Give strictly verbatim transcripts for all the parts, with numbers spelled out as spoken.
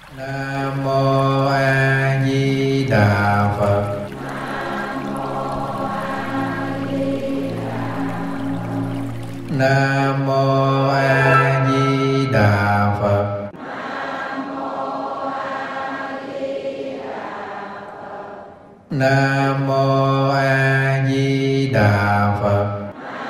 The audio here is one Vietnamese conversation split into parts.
Nam mô A Di Đà Phật. Nam mô A Di Đà Phật. Nam mô A Di Đà Phật.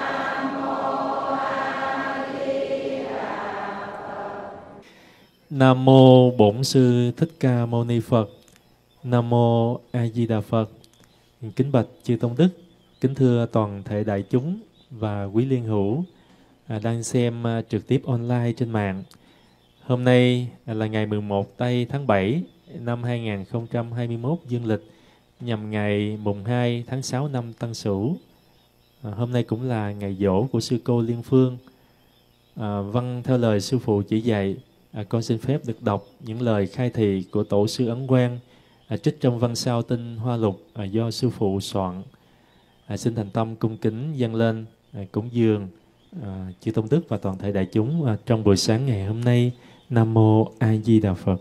Nam mô Bổn Sư Thích Ca Mâu Ni Phật. Nam mô A Di Đà Phật. Kính bạch chư Tôn Đức, kính thưa toàn thể đại chúng và quý liên hữu à, đang xem à, trực tiếp online trên mạng. Hôm nay à, là ngày mười một tây tháng bảy năm hai nghìn không trăm hai mươi mốt dương lịch, nhằm ngày mùng hai tháng sáu năm Tân Sửu. À, hôm nay cũng là ngày giỗ của sư cô Liên Phương. À, vâng, theo lời sư phụ chỉ dạy, À, con xin phép được đọc những lời khai thị của Tổ sư Ấn Quang à, trích trong văn sao tinh Hoa Lục à, do sư phụ soạn. À, xin thành tâm cung kính dâng lên à, cúng dường à, chư Tôn Đức và toàn thể đại chúng à, trong buổi sáng ngày hôm nay. Nam mô A Di Đà Phật.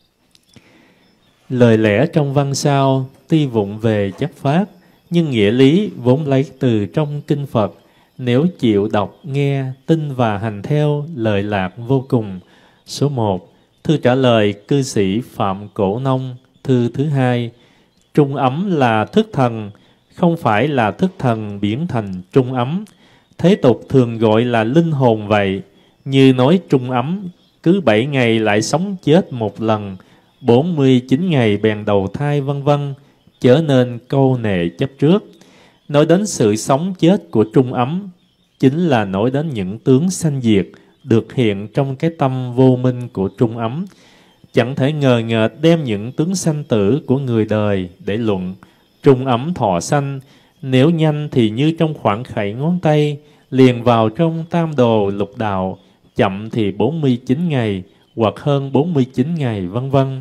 Lời lẽ trong văn sao tuy vụng về chất phát, nhưng nghĩa lý vốn lấy từ trong kinh Phật. Nếu chịu đọc, nghe, tin và hành theo, lời lạc vô cùng. Số một. Thư trả lời cư sĩ Phạm Cổ Nông. Thư thứ hai. Trung ấm là thức thần, không phải là thức thần biến thành trung ấm. Thế tục thường gọi là linh hồn vậy. Như nói trung ấm, cứ bảy ngày lại sống chết một lần, bốn mươi chín ngày bèn đầu thai vân vân, chớ nên câu nệ chấp trước. Nói đến sự sống chết của trung ấm, chính là nói đến những tướng sanh diệt được hiện trong cái tâm vô minh của trung ấm. Chẳng thể ngờ ngợt đem những tướng sanh tử của người đời để luận. Trung ấm thọ sanh, nếu nhanh thì như trong khoảng khẩy ngón tay, liền vào trong tam đồ lục đạo, chậm thì bốn mươi chín ngày, hoặc hơn bốn mươi chín ngày, vân vân.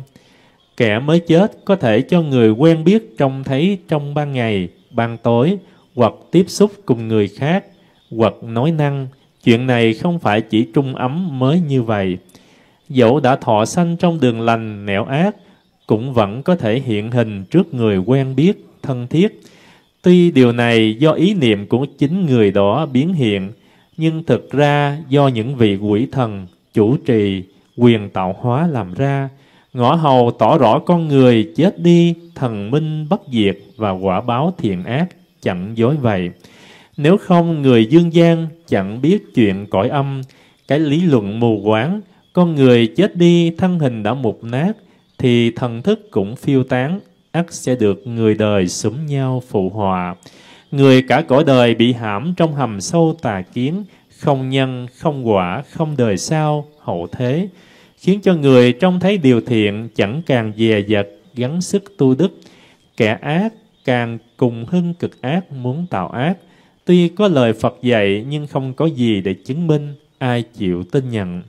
Kẻ mới chết có thể cho người quen biết trông thấy trong ban ngày, ban tối, hoặc tiếp xúc cùng người khác, hoặc nói năng. Chuyện này không phải chỉ trung ấm mới như vậy. Dẫu đã thọ sanh trong đường lành nẻo ác, cũng vẫn có thể hiện hình trước người quen biết, thân thiết. Tuy điều này do ý niệm của chính người đó biến hiện, nhưng thực ra do những vị quỷ thần, chủ trì, quyền tạo hóa làm ra. Ngõ hầu tỏ rõ con người chết đi, thần minh bất diệt và quả báo thiện ác chẳng dối vậy. Nếu không, người dương gian chẳng biết chuyện cõi âm. Cái lý luận mù quáng, con người chết đi thân hình đã mục nát, thì thần thức cũng phiêu tán, ắt sẽ được người đời xúm nhau phụ họa. Người cả cõi đời bị hãm trong hầm sâu tà kiến, không nhân, không quả, không đời sau, hậu thế, khiến cho người trông thấy điều thiện chẳng càng dè dặt gắng sức tu đức. Kẻ ác càng cùng hưng cực ác muốn tạo ác. Tuy có lời Phật dạy nhưng không có gì để chứng minh, ai chịu tin nhận.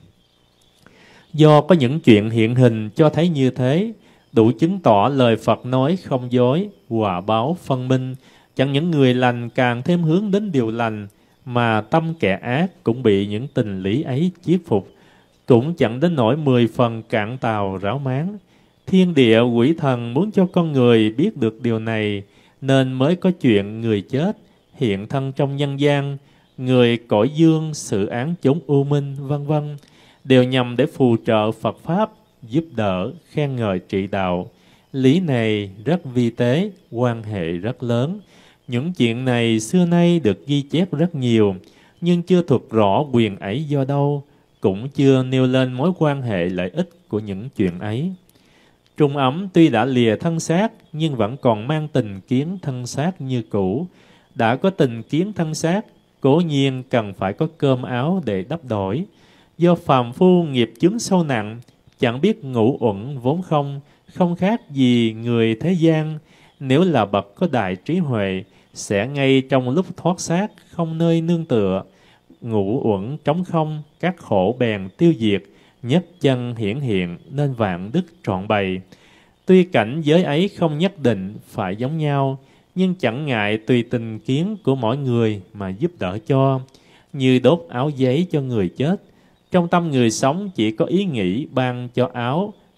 Do có những chuyện hiện hình cho thấy như thế, đủ chứng tỏ lời Phật nói không dối, quả báo phân minh. Chẳng những người lành càng thêm hướng đến điều lành, mà tâm kẻ ác cũng bị những tình lý ấy chiết phục. Cũng chẳng đến nỗi mười phần cạn tàu ráo máng. Thiên địa quỷ thần muốn cho con người biết được điều này, nên mới có chuyện người chết hiện thân trong nhân gian, người cõi dương xử án chốn u minh, vân vân, đều nhằm để phù trợ Phật Pháp, giúp đỡ, khen ngợi trị đạo. Lý này rất vi tế, quan hệ rất lớn. Những chuyện này xưa nay được ghi chép rất nhiều, nhưng chưa thuật rõ quyền ấy do đâu, cũng chưa nêu lên mối quan hệ lợi ích của những chuyện ấy. Trung ấm tuy đã lìa thân xác, nhưng vẫn còn mang tình kiến thân xác như cũ. Đã có tình kiến thân xác, cố nhiên cần phải có cơm áo để đắp đổi. Do phàm phu nghiệp chướng sâu nặng, chẳng biết ngủ uẩn vốn không, không khác gì người thế gian. Nếu là bậc có đại trí huệ, sẽ ngay trong lúc thoát xác, không nơi nương tựa, ngủ uẩn trống không, các khổ bèn tiêu diệt, nhất chân hiển hiện nên vạn đức trọn bày. Tuy cảnh giới ấy không nhất định phải giống nhau, nhưng chẳng ngại tùy tình kiến của mỗi người mà giúp đỡ cho. Như đốt áo giấy cho người chết, trong tâm người sống chỉ có ý nghĩ ban cho áo,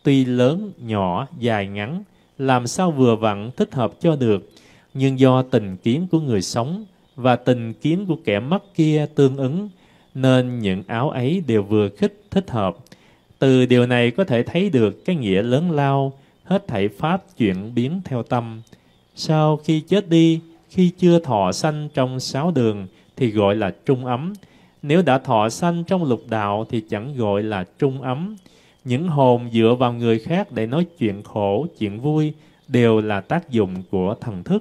tuy lớn, nhỏ, dài, ngắn, làm sao vừa vặn thích hợp cho được, nhưng do tình kiến của người sống và tình kiến của kẻ mất kia tương ứng, nên những áo ấy đều vừa khích thích hợp. Từ điều này có thể thấy được cái nghĩa lớn lao, hết thảy pháp chuyển biến theo tâm. Sau khi chết đi, khi chưa thọ sanh trong sáu đường thì gọi là trung ấm. Nếu đã thọ sanh trong lục đạo thì chẳng gọi là trung ấm. Những hồn dựa vào người khác để nói chuyện khổ, chuyện vui đều là tác dụng của thần thức.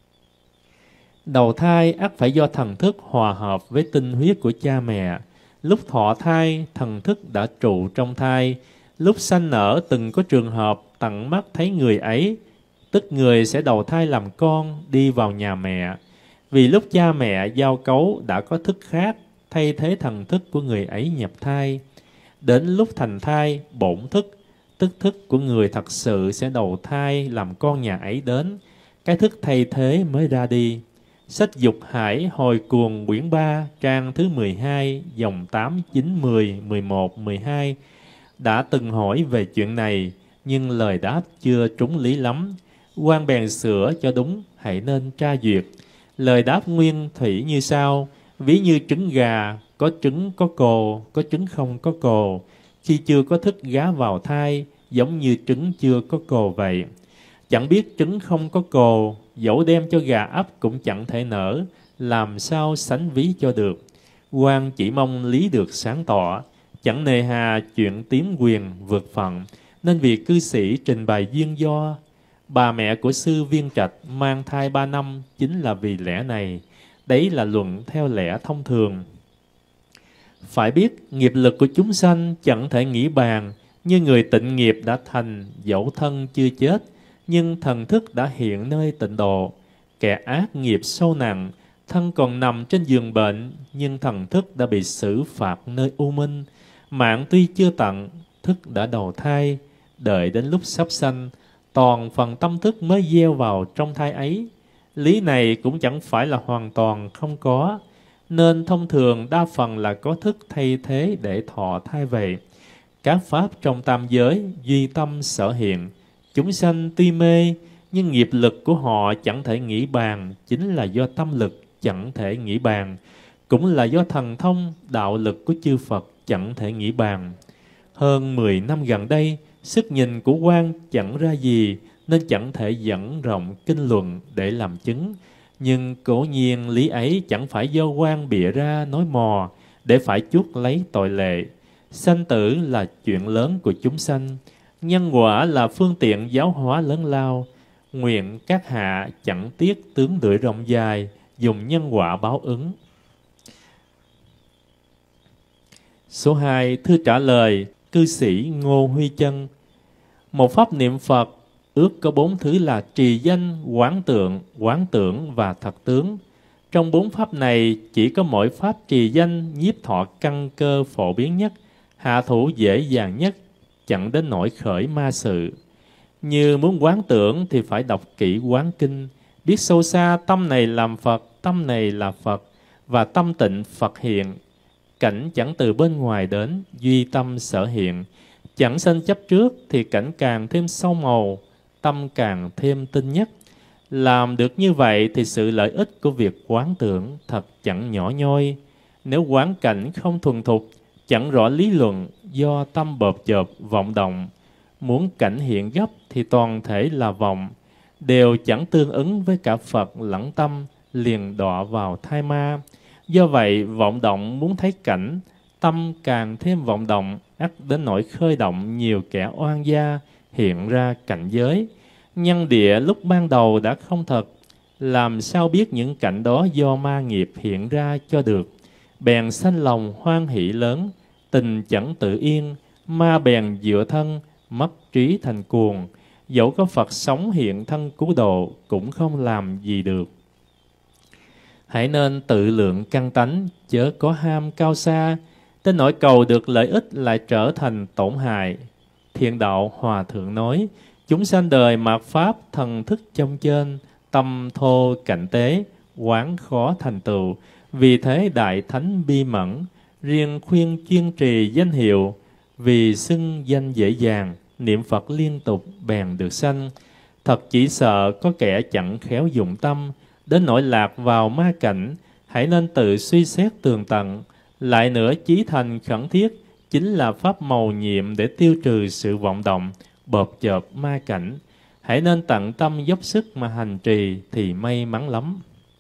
Đầu thai ắt phải do thần thức hòa hợp với tinh huyết của cha mẹ. Lúc thọ thai, thần thức đã trụ trong thai. Lúc sanh nở từng có trường hợp tận mắt thấy người ấy, tức người sẽ đầu thai làm con, đi vào nhà mẹ. Vì lúc cha mẹ giao cấu đã có thức khác, thay thế thần thức của người ấy nhập thai. Đến lúc thành thai, bổn thức, tức thức của người thật sự sẽ đầu thai làm con nhà ấy đến. Cái thức thay thế mới ra đi. Sách Dục Hải hồi cuồng quyển ba, trang thứ mười hai, dòng tám, chín, mười, mười một, mười hai đã từng hỏi về chuyện này, nhưng lời đáp chưa trúng lý lắm. Quan bèn sửa cho đúng, hãy nên tra duyệt. Lời đáp nguyên thủy như sau: ví như trứng gà, có trứng có cồ, có trứng không có cồ. Khi chưa có thức gá vào thai, giống như trứng chưa có cồ vậy. Chẳng biết trứng không có cồ, dẫu đem cho gà ấp cũng chẳng thể nở, làm sao sánh ví cho được. Quan chỉ mong lý được sáng tỏ, chẳng nề hà chuyện tiếm quyền vượt phận, nên vị cư sĩ trình bày duyên do. Bà mẹ của sư Viên Trạch mang thai ba năm chính là vì lẽ này. Đấy là luận theo lẽ thông thường. Phải biết nghiệp lực của chúng sanh chẳng thể nghĩ bàn, như người tịnh nghiệp đã thành, dẫu thân chưa chết, nhưng thần thức đã hiện nơi tịnh độ. Kẻ ác nghiệp sâu nặng, thân còn nằm trên giường bệnh, nhưng thần thức đã bị xử phạt nơi u minh. Mạng tuy chưa tận, thức đã đầu thai, đợi đến lúc sắp sanh, toàn phần tâm thức mới gieo vào trong thai ấy. Lý này cũng chẳng phải là hoàn toàn không có, nên thông thường đa phần là có thức thay thế để thọ thai vậy. Các pháp trong tam giới duy tâm sở hiện, chúng sanh tuy mê, nhưng nghiệp lực của họ chẳng thể nghĩ bàn, chính là do tâm lực chẳng thể nghĩ bàn, cũng là do thần thông, đạo lực của chư Phật chẳng thể nghĩ bàn. Hơn mười năm gần đây, sức nhìn của quan chẳng ra gì, nên chẳng thể dẫn rộng kinh luận để làm chứng. Nhưng cố nhiên lý ấy chẳng phải do quan bịa ra nói mò, để phải chuốc lấy tội lệ. Sanh tử là chuyện lớn của chúng sanh, nhân quả là phương tiện giáo hóa lớn lao. Nguyện các hạ chẳng tiếc tướng đuổi rộng dài, dùng nhân quả báo ứng. Số hai. Thư trả lời cư sĩ Ngô Huy Chân. Một pháp niệm Phật ước có bốn thứ là trì danh, quán tượng, quán tưởng và thật tướng. Trong bốn pháp này, chỉ có mỗi pháp trì danh nhiếp thọ căn cơ phổ biến nhất, hạ thủ dễ dàng nhất, chẳng đến nỗi khởi ma sự. Như muốn quán tưởng thì phải đọc kỹ quán kinh, biết sâu xa tâm này làm Phật, tâm này là Phật, và tâm tịnh Phật hiện. Cảnh chẳng từ bên ngoài đến, duy tâm sở hiện. Chẳng sanh chấp trước thì cảnh càng thêm sâu màu, tâm càng thêm tinh nhất. Làm được như vậy thì sự lợi ích của việc quán tưởng thật chẳng nhỏ nhoi. Nếu quán cảnh không thuần thục, chẳng rõ lý luận, do tâm bợp chợp, vọng động. Muốn cảnh hiện gấp thì toàn thể là vọng, đều chẳng tương ứng với cả Phật lẫn tâm, liền đọa vào thai ma. Do vậy, vọng động muốn thấy cảnh, tâm càng thêm vọng động, ắt đến nỗi khơi động nhiều kẻ oan gia, hiện ra cảnh giới. Nhân địa lúc ban đầu đã không thật, làm sao biết những cảnh đó do ma nghiệp hiện ra cho được. Bèn sanh lòng hoan hỷ lớn, tình chẳng tự yên, ma bèn dựa thân, mất trí thành cuồng. Dẫu có Phật sống hiện thân cứu độ, cũng không làm gì được. Hãy nên tự lượng căn tánh, chớ có ham cao xa, tới nỗi cầu được lợi ích lại trở thành tổn hại. Thiện đạo Hòa Thượng nói, chúng sanh đời mạt pháp thần thức trong trên, tâm thô cảnh tế, quán khó thành tựu. Vì thế Đại Thánh bi mẫn, riêng khuyên chuyên trì danh hiệu, vì xưng danh dễ dàng niệm Phật liên tục bèn được sanh. Thật chỉ sợ có kẻ chẳng khéo dụng tâm, đến nỗi lạc vào ma cảnh, hãy nên tự suy xét tường tận. Lại nữa, chí thành khẩn thiết chính là pháp mầu nhiệm để tiêu trừ sự vọng động, bợp chợp ma cảnh. Hãy nên tận tâm dốc sức mà hành trì thì may mắn lắm.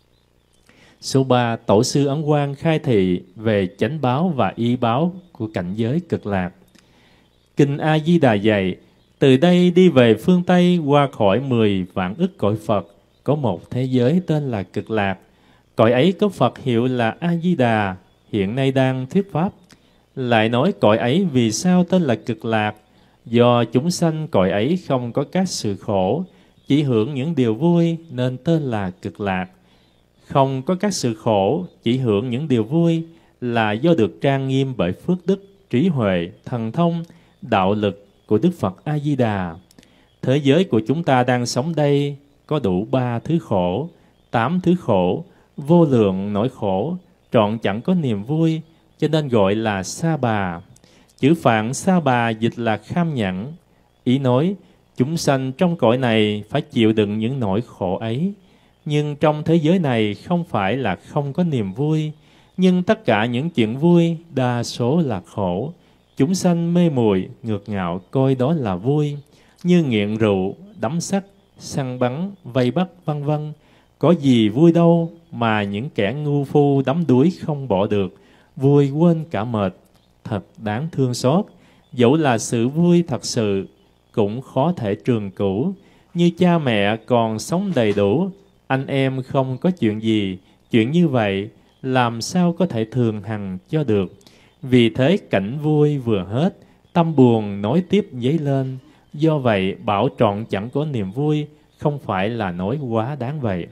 Số ba, Tổ sư Ấn Quang khai thị về chánh báo và y báo của cảnh giới cực lạc. Kinh A Di Đà dạy, từ đây đi về phương Tây qua khỏi mười vạn ức cõi Phật, có một thế giới tên là cực lạc. Cõi ấy có Phật hiệu là A Di Đà, hiện nay đang thuyết pháp. Lại nói cõi ấy vì sao tên là cực lạc? Do chúng sanh cõi ấy không có các sự khổ, chỉ hưởng những điều vui nên tên là cực lạc. Không có các sự khổ, chỉ hưởng những điều vui là do được trang nghiêm bởi phước đức, trí huệ, thần thông, đạo lực của Đức Phật A Di Đà. Thế giới của chúng ta đang sống đây có đủ ba thứ khổ, tám thứ khổ, vô lượng nỗi khổ, trọn chẳng có niềm vui, cho nên gọi là sa bà. Chữ Phạn sa bà dịch là kham nhẫn. Ý nói, chúng sanh trong cõi này phải chịu đựng những nỗi khổ ấy. Nhưng trong thế giới này không phải là không có niềm vui, nhưng tất cả những chuyện vui đa số là khổ. Chúng sanh mê muội ngược ngạo coi đó là vui, như nghiện rượu, đắm sắc, săn bắn, vây bắt vân vân. Có gì vui đâu mà những kẻ ngu phu đắm đuối không bỏ được, vui quên cả mệt, thật đáng thương xót. Dẫu là sự vui thật sự cũng khó thể trường cửu, như cha mẹ còn sống đầy đủ, anh em không có chuyện gì, chuyện như vậy làm sao có thể thường hằng cho được. Vì thế cảnh vui vừa hết, tâm buồn nối tiếp dấy lên. Do vậy bảo trọn chẳng có niềm vui, không phải là nói quá đáng vậy.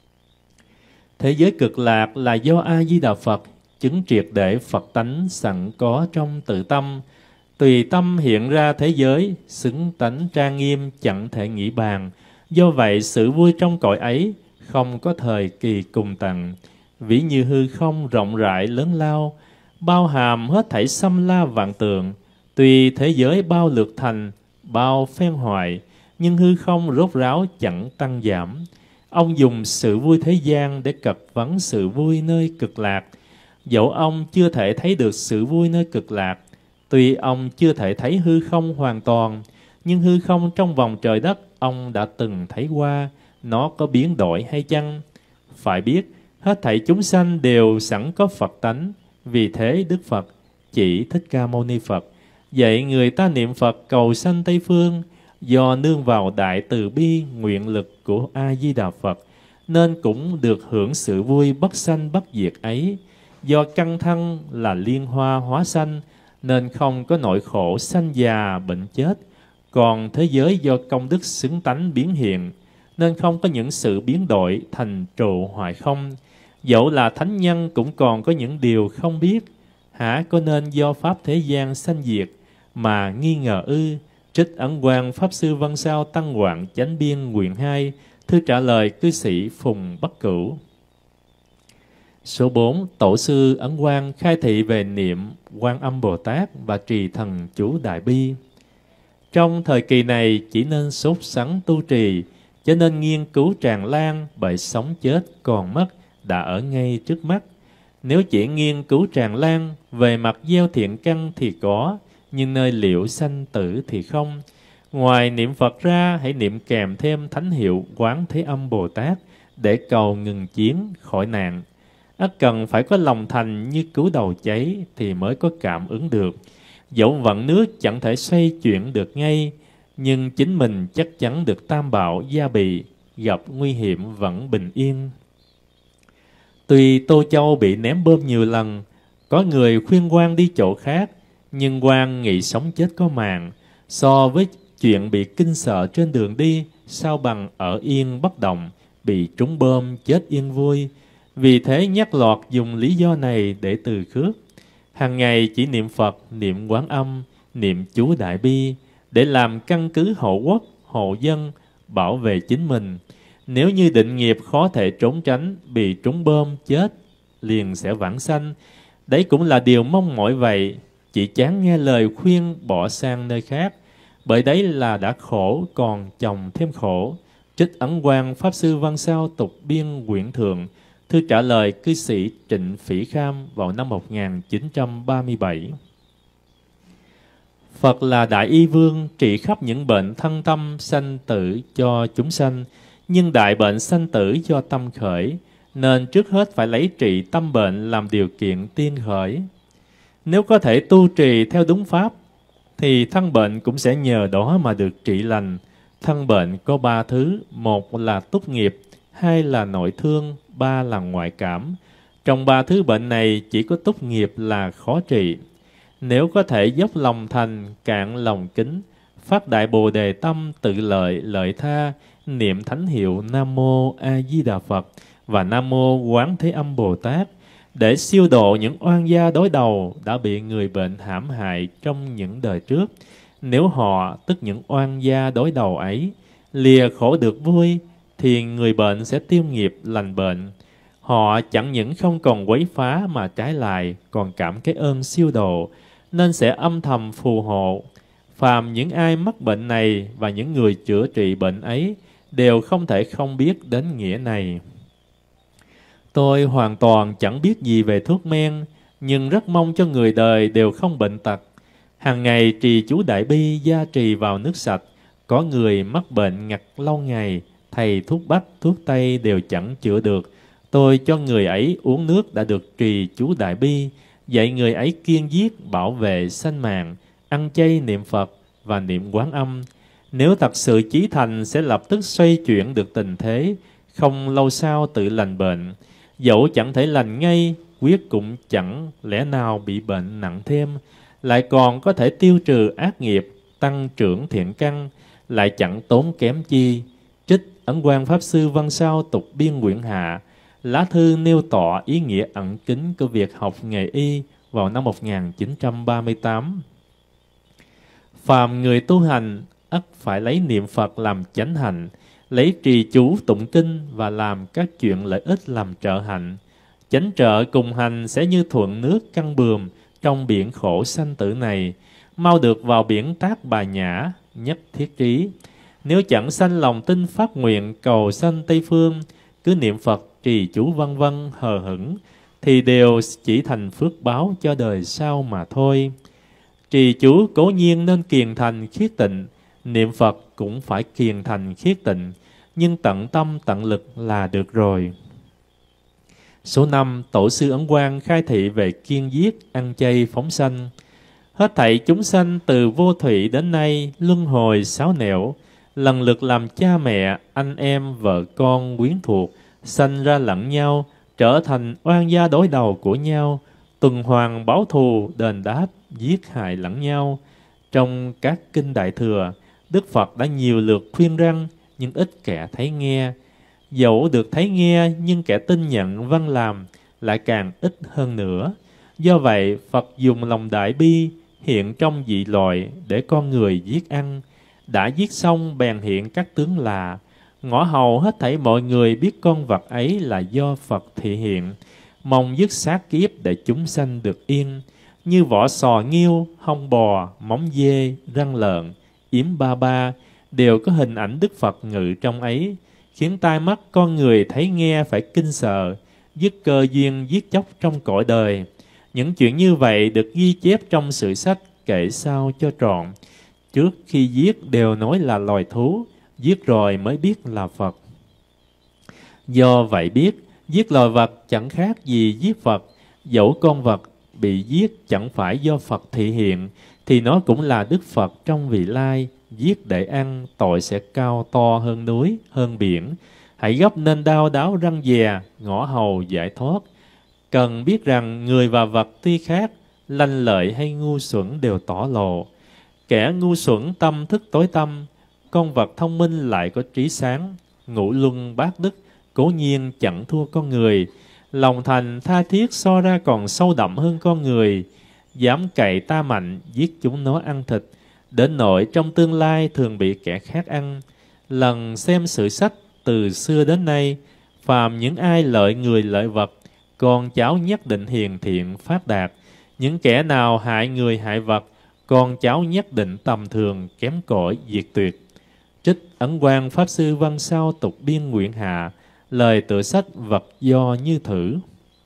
Thế giới cực lạc là do A Di Đà Phật chứng triệt để Phật tánh sẵn có trong tự tâm, tùy tâm hiện ra thế giới, xứng tánh trang nghiêm chẳng thể nghĩ bàn. Do vậy sự vui trong cõi ấy không có thời kỳ cùng tận, ví như hư không rộng rãi lớn lao, bao hàm hết thảy xâm la vạn tượng. Tuy thế giới bao lượt thành, bao phen hoại, nhưng hư không rốt ráo chẳng tăng giảm. Ông dùng sự vui thế gian để cật vấn sự vui nơi cực lạc. Dẫu ông chưa thể thấy được sự vui nơi cực lạc, tuy ông chưa thể thấy hư không hoàn toàn, nhưng hư không trong vòng trời đất ông đã từng thấy qua, nó có biến đổi hay chăng? Phải biết, hết thảy chúng sanh đều sẵn có Phật tánh. Vì thế Đức Phật chỉ Thích Ca Mâu Ni Phật dạy người ta niệm Phật cầu sanh Tây Phương. Do nương vào đại từ bi nguyện lực của A Di Đà Phật, nên cũng được hưởng sự vui bất sanh bất diệt ấy. Do căn thân là liên hoa hóa sanh, nên không có nỗi khổ sanh già bệnh chết. Còn thế giới do công đức xứng tánh biến hiện, nên không có những sự biến đổi thành trụ hoại không. Dẫu là thánh nhân cũng còn có những điều không biết. Hả có nên do pháp thế gian sanh diệt mà nghi ngờ ư? Trích Ấn Quang Pháp Sư Văn Sao Tăng Hoạn Chánh Biên quyển hai, thư trả lời cư sĩ Phùng Bắc Cửu. Số bốn. Tổ sư Ấn Quang khai thị về niệm Quan Âm Bồ Tát và trì thần chú Đại Bi. Trong thời kỳ này chỉ nên sốt sắng tu trì, cho nên nghiên cứu tràn lan, bởi sống chết còn mất đã ở ngay trước mắt. Nếu chỉ nghiên cứu tràn lan, về mặt gieo thiện căn thì có, nhưng nơi liệu sanh tử thì không. Ngoài niệm Phật ra, hãy niệm kèm thêm thánh hiệu Quán Thế Âm Bồ Tát để cầu ngừng chiến, khỏi nạn. Ắt cần phải có lòng thành như cứu đầu cháy thì mới có cảm ứng được. Dẫu vận nước chẳng thể xoay chuyển được ngay, nhưng chính mình chắc chắn được tam bảo gia bị, gặp nguy hiểm vẫn bình yên. Tuy Tô Châu bị ném bom nhiều lần, có người khuyên quan đi chỗ khác, nhưng quan nghĩ sống chết có màng. So với chuyện bị kinh sợ trên đường đi, sao bằng ở yên bất động, bị trúng bom chết yên vui. Vì thế nhắc lọt dùng lý do này để từ khước. Hàng ngày chỉ niệm Phật, niệm Quán Âm, niệm chú Đại Bi để làm căn cứ hộ quốc, hộ dân, bảo vệ chính mình. Nếu như định nghiệp khó thể trốn tránh, bị trúng bom chết liền sẽ vãng sanh. Đấy cũng là điều mong mỏi vậy, chỉ chán nghe lời khuyên bỏ sang nơi khác. bởi đấy là đã khổ còn chồng thêm khổ. Trích Ấn Quang Pháp Sư Văn Sao Tục Biên Quyển Thượng, thư trả lời cư sĩ Trịnh Phỉ Kham vào năm một nghìn chín trăm ba mươi bảy. Phật là Đại Y Vương, trị khắp những bệnh thân tâm sanh tử cho chúng sanh, nhưng đại bệnh sanh tử do tâm khởi, nên trước hết phải lấy trị tâm bệnh làm điều kiện tiên khởi. Nếu có thể tu trì theo đúng pháp, thì thân bệnh cũng sẽ nhờ đó mà được trị lành. Thân bệnh có ba thứ: một là túc nghiệp, hai là nội thương, ba là ngoại cảm. Trong ba thứ bệnh này, chỉ có túc nghiệp là khó trị. Nếu có thể dốc lòng thành, cạn lòng kính, phát đại bồ đề tâm, tự lợi, lợi tha, niệm thánh hiệu Nam Mô A Di Đà Phật và Nam Mô Quán Thế Âm Bồ Tát, để siêu độ những oan gia đối đầu đã bị người bệnh hãm hại trong những đời trước. Nếu họ, tức những oan gia đối đầu ấy, lìa khổ được vui, thì người bệnh sẽ tiêu nghiệp lành bệnh. Họ chẳng những không còn quấy phá mà trái lại còn cảm cái ơn siêu độ, nên sẽ âm thầm phù hộ. Phàm những ai mắc bệnh này và những người chữa trị bệnh ấy đều không thể không biết đến nghĩa này. Tôi hoàn toàn chẳng biết gì về thuốc men, nhưng rất mong cho người đời đều không bệnh tật. Hàng ngày trì chú Đại Bi, gia trì vào nước sạch. Có người mắc bệnh ngặt lâu ngày, thầy thuốc Bắc, thuốc Tây đều chẳng chữa được. Tôi cho người ấy uống nước đã được trì chú Đại Bi, dạy người ấy kiêng giết, bảo vệ sanh mạng, ăn chay niệm Phật và niệm Quán Âm. Nếu thật sự chí thành sẽ lập tức xoay chuyển được tình thế, không lâu sau tự lành bệnh. Dẫu chẳng thể lành ngay, quyết cũng chẳng lẽ nào bị bệnh nặng thêm, lại còn có thể tiêu trừ ác nghiệp, tăng trưởng thiện căn, lại chẳng tốn kém chi. Trích Ấn Quang Pháp Sư Văn Sao Tục Biên Quyển Hạ, lá thư nêu tỏ ý nghĩa ẩn kín của việc học nghề y vào năm một nghìn chín trăm ba mươi tám. Phàm người tu hành, ắt phải lấy niệm Phật làm chánh hạnh, lấy trì chú tụng kinh và làm các chuyện lợi ích làm trợ hạnh. Chánh trợ cùng hành sẽ như thuận nước căng buồm trong biển khổ sanh tử này, mau được vào biển Tác Bà Nhã, nhất thiết trí. Nếu chẳng sanh lòng tin phát nguyện cầu sanh Tây Phương, cứ niệm Phật trì chú vân vân hờ hững, thì đều chỉ thành phước báo cho đời sau mà thôi. Trì chú cố nhiên nên kiền thành khiết tịnh, niệm Phật cũng phải kiền thành khiết tịnh, nhưng tận tâm tận lực là được rồi. Số năm, Tổ sư Ấn Quang khai thị về kiêng giết, ăn chay, phóng sanh. Hết thảy chúng sanh từ vô thủy đến nay luân hồi sáu nẻo, lần lượt làm cha mẹ, anh em, vợ con, quyến thuộc, sanh ra lẫn nhau, trở thành oan gia đối đầu của nhau, tuần hoàn báo thù, đền đáp, giết hại lẫn nhau. Trong các kinh Đại Thừa, Đức Phật đã nhiều lượt khuyên răn, nhưng ít kẻ thấy nghe. Dẫu được thấy nghe, nhưng kẻ tin nhận vâng làm lại càng ít hơn nữa. Do vậy, Phật dùng lòng đại bi hiện trong dị loại để con người giết ăn. Đã giết xong bèn hiện các tướng lạ, ngõ hầu hết thảy mọi người biết con vật ấy là do Phật thị hiện, mong dứt sát kiếp để chúng sanh được yên. Như vỏ sò nghiêu, hông bò, móng dê, răng lợn, yếm ba ba đều có hình ảnh Đức Phật ngự trong ấy, khiến tai mắt con người thấy nghe phải kinh sợ, dứt cơ duyên giết chóc trong cõi đời. Những chuyện như vậy được ghi chép trong sử sách kể sao cho trọn. Trước khi giết đều nói là loài thú, giết rồi mới biết là Phật. Do vậy biết, giết loài vật chẳng khác gì giết Phật. Dẫu con vật bị giết chẳng phải do Phật thị hiện, thì nó cũng là Đức Phật trong vị lai. Giết để ăn, tội sẽ cao to hơn núi, hơn biển. Hãy gấp nên đao đáo răng dè, ngõ hầu giải thoát. Cần biết rằng người và vật tuy khác, lanh lợi hay ngu xuẩn đều tỏ lộ. Kẻ ngu xuẩn tâm thức tối tâm, con vật thông minh lại có trí sáng. Ngũ luân bát đức, cố nhiên chẳng thua con người. Lòng thành tha thiết so ra còn sâu đậm hơn con người. Dám cậy ta mạnh, giết chúng nó ăn thịt, đến nỗi trong tương lai thường bị kẻ khác ăn. Lần xem sử sách từ xưa đến nay, phàm những ai lợi người lợi vật, con cháu nhất định hiền thiện phát đạt. Những kẻ nào hại người hại vật, con cháu nhất định tầm thường, kém cỏi, diệt tuyệt. Trích Ấn Quang Pháp Sư văn sao tục biên nguyện hạ, lời tựa sách vật do như thử.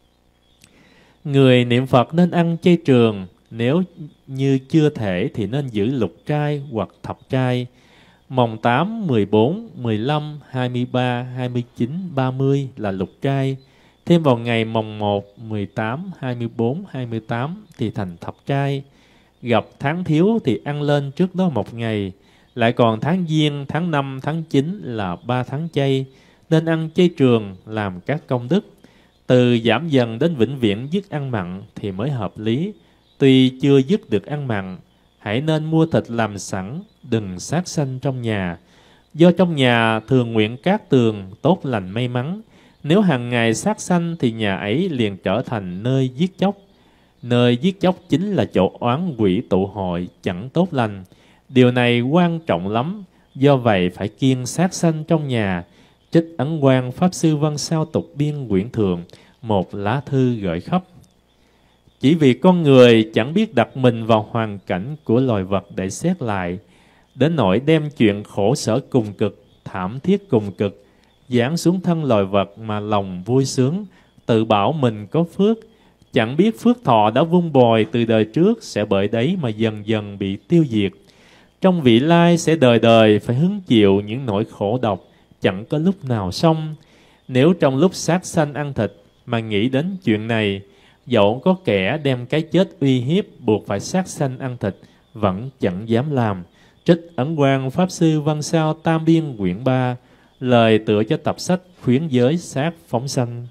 Người niệm Phật nên ăn chay trường, nếu như chưa thể thì nên giữ lục trai hoặc thập trai. Mồng tám, mười bốn, mười lăm, hai mươi ba, hai mươi chín, ba mươi là lục trai. Thêm vào ngày mồng một, mười tám, hai mươi bốn, hai mươi tám thì thành thập trai. Gặp tháng thiếu thì ăn lên trước đó một ngày. Lại còn tháng Giêng, tháng năm, tháng chín là ba tháng chay. Nên ăn chay trường làm các công đức. Từ giảm dần đến vĩnh viễn dứt ăn mặn thì mới hợp lý. Tuy chưa dứt được ăn mặn, hãy nên mua thịt làm sẵn, đừng sát sanh trong nhà. Do trong nhà thường nguyện cát tường, tốt lành may mắn. Nếu hàng ngày sát sanh thì nhà ấy liền trở thành nơi giết chóc. Nơi giết chóc chính là chỗ oán quỷ tụ hội, chẳng tốt lành. Điều này quan trọng lắm, do vậy phải kiêng sát sanh trong nhà. Trích Ấn Quang Pháp Sư văn sao tục biên quyển thượng, một lá thư gửi khắp. Chỉ vì con người chẳng biết đặt mình vào hoàn cảnh của loài vật để xét lại, đến nỗi đem chuyện khổ sở cùng cực, thảm thiết cùng cực, giáng xuống thân loài vật mà lòng vui sướng, tự bảo mình có phước, chẳng biết phước thọ đã vun bồi từ đời trước sẽ bởi đấy mà dần dần bị tiêu diệt. Trong vị lai sẽ đời đời phải hứng chịu những nỗi khổ độc, chẳng có lúc nào xong. Nếu trong lúc sát sanh ăn thịt mà nghĩ đến chuyện này, dẫu có kẻ đem cái chết uy hiếp buộc phải sát sanh ăn thịt, vẫn chẳng dám làm. Trích Ấn Quang Pháp Sư văn sao tam biên quyển ba, lời tựa cho tập sách khuyến giới sát phóng sanh.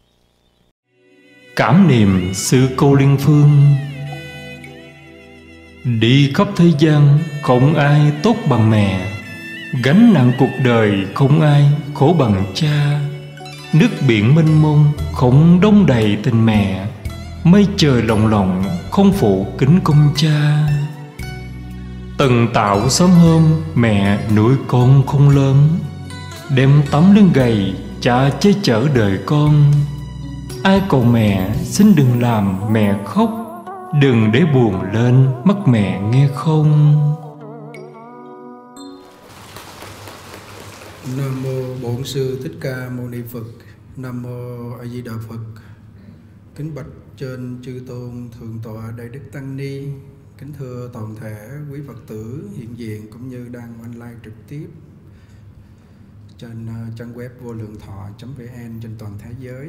Cảm niệm Sư Cô Liên Phương. Đi khắp thế gian không ai tốt bằng mẹ, gánh nặng cuộc đời không ai khổ bằng cha. Nước biển mênh mông không đong đầy tình mẹ, mây trời lồng lộng không phụ kính công cha. Từng tạo sớm hôm mẹ nuôi con không lớn, đem tấm lưng gầy cha che chở đời con. Ai cầu mẹ xin đừng làm mẹ khóc, đừng để buồn lên mắt mẹ nghe không. Nam mô Bổn Sư Thích Ca Mâu Ni Phật. Nam mô A Di Đà Phật. Kính bạch trên chư tôn thượng tọa Đại Đức Tăng Ni, kính thưa toàn thể quý Phật tử hiện diện cũng như đang online trực tiếp trên uh, trang web vô lượng thọ chấm vn trên toàn thế giới.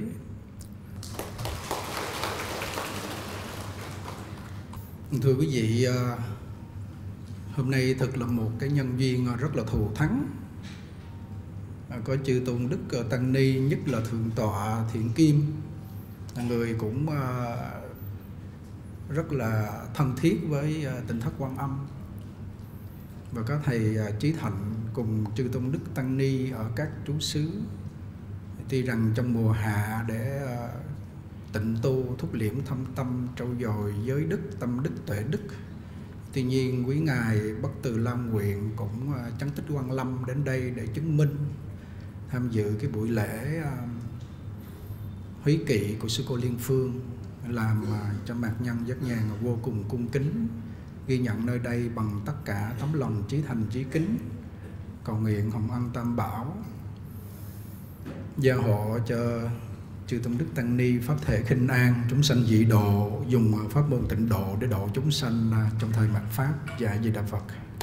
Thưa quý vị, uh, hôm nay thật là một cái nhân duyên rất là thù thắng. Uh, có chư tôn đức uh, Tăng Ni, nhất là thượng tọa Thiện Kim, người cũng uh, rất là thân thiết với uh, Tịnh Thất Quan Âm, và các thầy uh, Chí Thạnh cùng chư tôn đức Tăng Ni ở các trú xứ. Tuy rằng trong mùa hạ để uh, tịnh tu thúc liễm thâm tâm trau dồi giới đức, tâm đức, tuệ đức, tuy nhiên quý ngài Bất Từ Lam Nguyện cũng uh, chánh tích Quan Lâm đến đây để chứng minh, tham dự cái buổi lễ uh, húy kỵ của Sư Cô Liên Phương, làm uh, cho mạc nhân giác nhàn vô cùng cung kính, ghi nhận nơi đây bằng tất cả tấm lòng chí thành chí kính, cầu nguyện hồng ân tam bảo gia hộ cho chư tôn đức Tăng Ni pháp thể khinh an, chúng sanh dị độ, dùng pháp môn tịnh độ để độ chúng sanh trong thời mạt pháp. Dạ Di Đà Phật.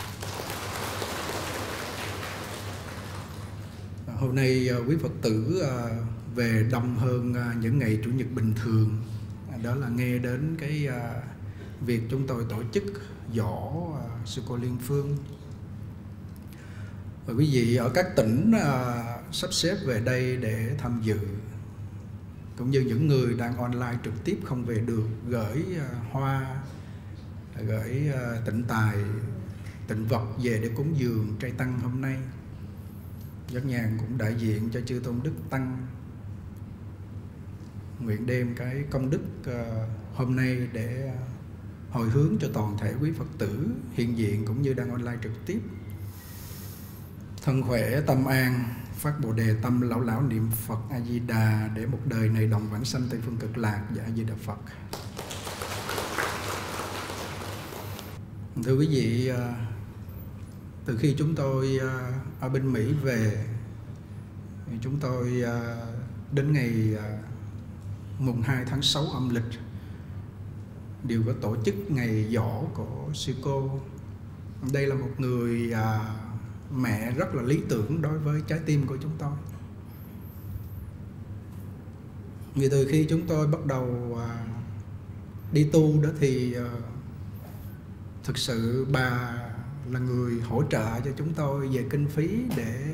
Hôm nay quý Phật tử về đông hơn những ngày Chủ nhật bình thường, đó là nghe đến cái việc chúng tôi tổ chức dỗ Sư Cô Liên Phương. Và quý vị ở các tỉnh sắp xếp về đây để tham dự, cũng như những người đang online trực tiếp không về được, gửi hoa, gửi tịnh tài, tịnh vật về để cúng dường trai tăng hôm nay. Giác nhàn cũng đại diện cho chư tôn đức tăng nguyện đem cái công đức hôm nay để hồi hướng cho toàn thể quý Phật tử hiện diện cũng như đang online trực tiếp. Thân khỏe, tâm an, phát Bồ Đề tâm, lão lão niệm Phật A Di Đà để một đời này đồng vãng sanh Tây phương cực lạc. Dạ A Di Đà Phật. Thưa quý vị, từ khi chúng tôi ở bên Mỹ về, chúng tôi đến ngày mùng hai tháng sáu âm lịch đều có tổ chức ngày giỗ của sư cô. Đây là một người mẹ rất là lý tưởng đối với trái tim của chúng tôi. Vì từ khi chúng tôi bắt đầu đi tu đó thì thực sự bà là người hỗ trợ cho chúng tôi về kinh phí để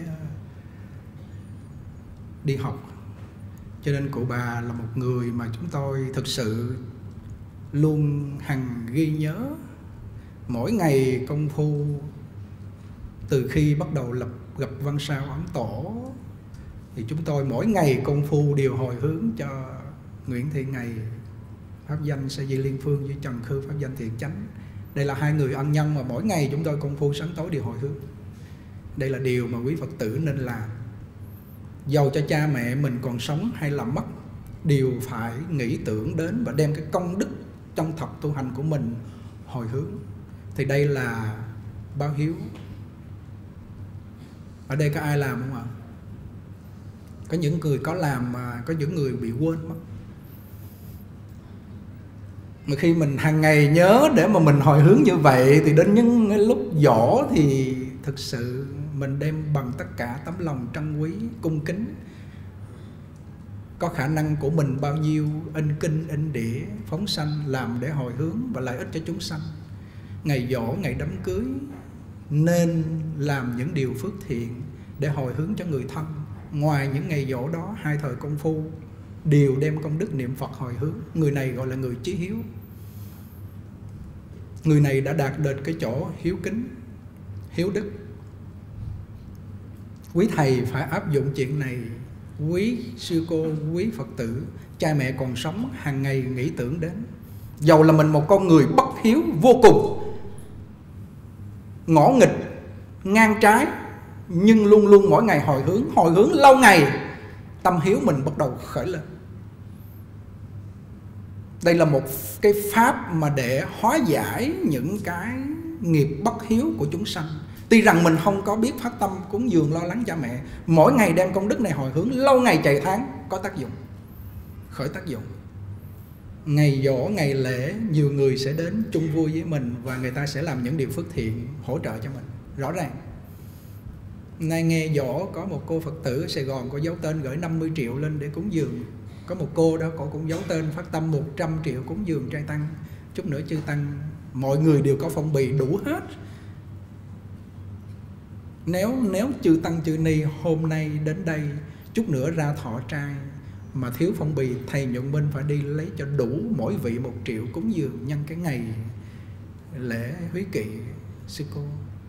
đi học. Cho nên cụ bà là một người mà chúng tôi thực sự luôn hằng ghi nhớ. Mỗi ngày công phu từ khi bắt đầu lập gặp Văn Sao Ấn Tổ thì chúng tôi mỗi ngày công phu đều hồi hướng cho Nguyễn Thị Ngày pháp danh Sa Di Liên Phương với Trần Khư pháp danh Thiện Chánh. Đây là hai người ân nhân mà mỗi ngày chúng tôi công phu sáng tối đều hồi hướng. Đây là điều mà quý Phật tử nên làm. Dầu cho cha mẹ mình còn sống hay là mất, đều phải nghĩ tưởng đến và đem cái công đức trong thật tu hành của mình hồi hướng. Thì đây là báo hiếu. Ở đây có ai làm không ạ? Có những người có làm mà có những người bị quên mất. Mà khi mình hàng ngày nhớ để mà mình hồi hướng như vậy thì đến những lúc giỗ thì thực sự mình đem bằng tất cả tấm lòng trân quý, cung kính. Có khả năng của mình bao nhiêu in kinh, in đĩa, phóng sanh làm để hồi hướng và lợi ích cho chúng sanh. Ngày giỗ, ngày đám cưới nên làm những điều phước thiện để hồi hướng cho người thân. Ngoài những ngày giỗ đó, hai thời công phu đều đem công đức niệm Phật hồi hướng. Người này gọi là người chí hiếu. Người này đã đạt được cái chỗ hiếu kính, hiếu đức. Quý thầy phải áp dụng chuyện này. Quý sư cô, quý Phật tử, cha mẹ còn sống hàng ngày nghĩ tưởng đến. Dầu là mình một con người bất hiếu vô cùng, ngỗ nghịch, ngang trái, nhưng luôn luôn mỗi ngày hồi hướng. Hồi hướng lâu ngày, tâm hiếu mình bắt đầu khởi lên. Đây là một cái pháp mà để hóa giải những cái nghiệp bất hiếu của chúng sanh. Tuy rằng mình không có biết phát tâm cúng dường lo lắng cha mẹ, mỗi ngày đem công đức này hồi hướng, lâu ngày chạy tháng có tác dụng, khởi tác dụng. Ngày giỗ, ngày lễ, nhiều người sẽ đến chung vui với mình và người ta sẽ làm những điều phước thiện hỗ trợ cho mình. Rõ ràng. Nay nghe giỗ có một cô Phật tử ở Sài Gòn có dấu tên gửi năm mươi triệu lên để cúng dường. Có một cô đó, cô cũng giấu tên phát tâm một trăm triệu cúng dường trai tăng. Chút nữa chư tăng, mọi người đều có phong bì đủ hết. Nếu nếu chư tăng chư ni hôm nay đến đây, chút nữa ra thọ trai mà thiếu phong bì, thầy Nhuận Minh phải đi lấy cho đủ mỗi vị một triệu cúng dường nhân cái ngày lễ húy kỵ sư cô.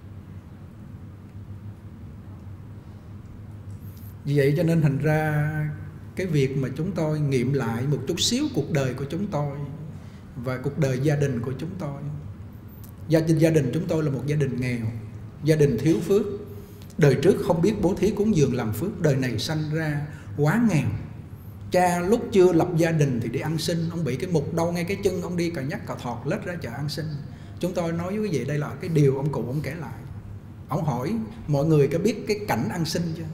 Vì vậy cho nên thành ra cái việc mà chúng tôi nghiệm lại một chút xíu cuộc đời của chúng tôi và cuộc đời gia đình của chúng tôi. Gia đình gia đình chúng tôi là một gia đình nghèo, gia đình thiếu phước. Đời trước không biết bố thí cúng dường làm phước, đời này sanh ra quá nghèo. Cha lúc chưa lập gia đình thì đi ăn xin, ông bị cái mục đau ngay cái chân, ông đi cà nhắc cà thọt lết ra chợ ăn xin. Chúng tôi nói với quý vị đây là cái điều ông cụ ông kể lại. Ông hỏi mọi người có biết cái cảnh ăn xin chưa?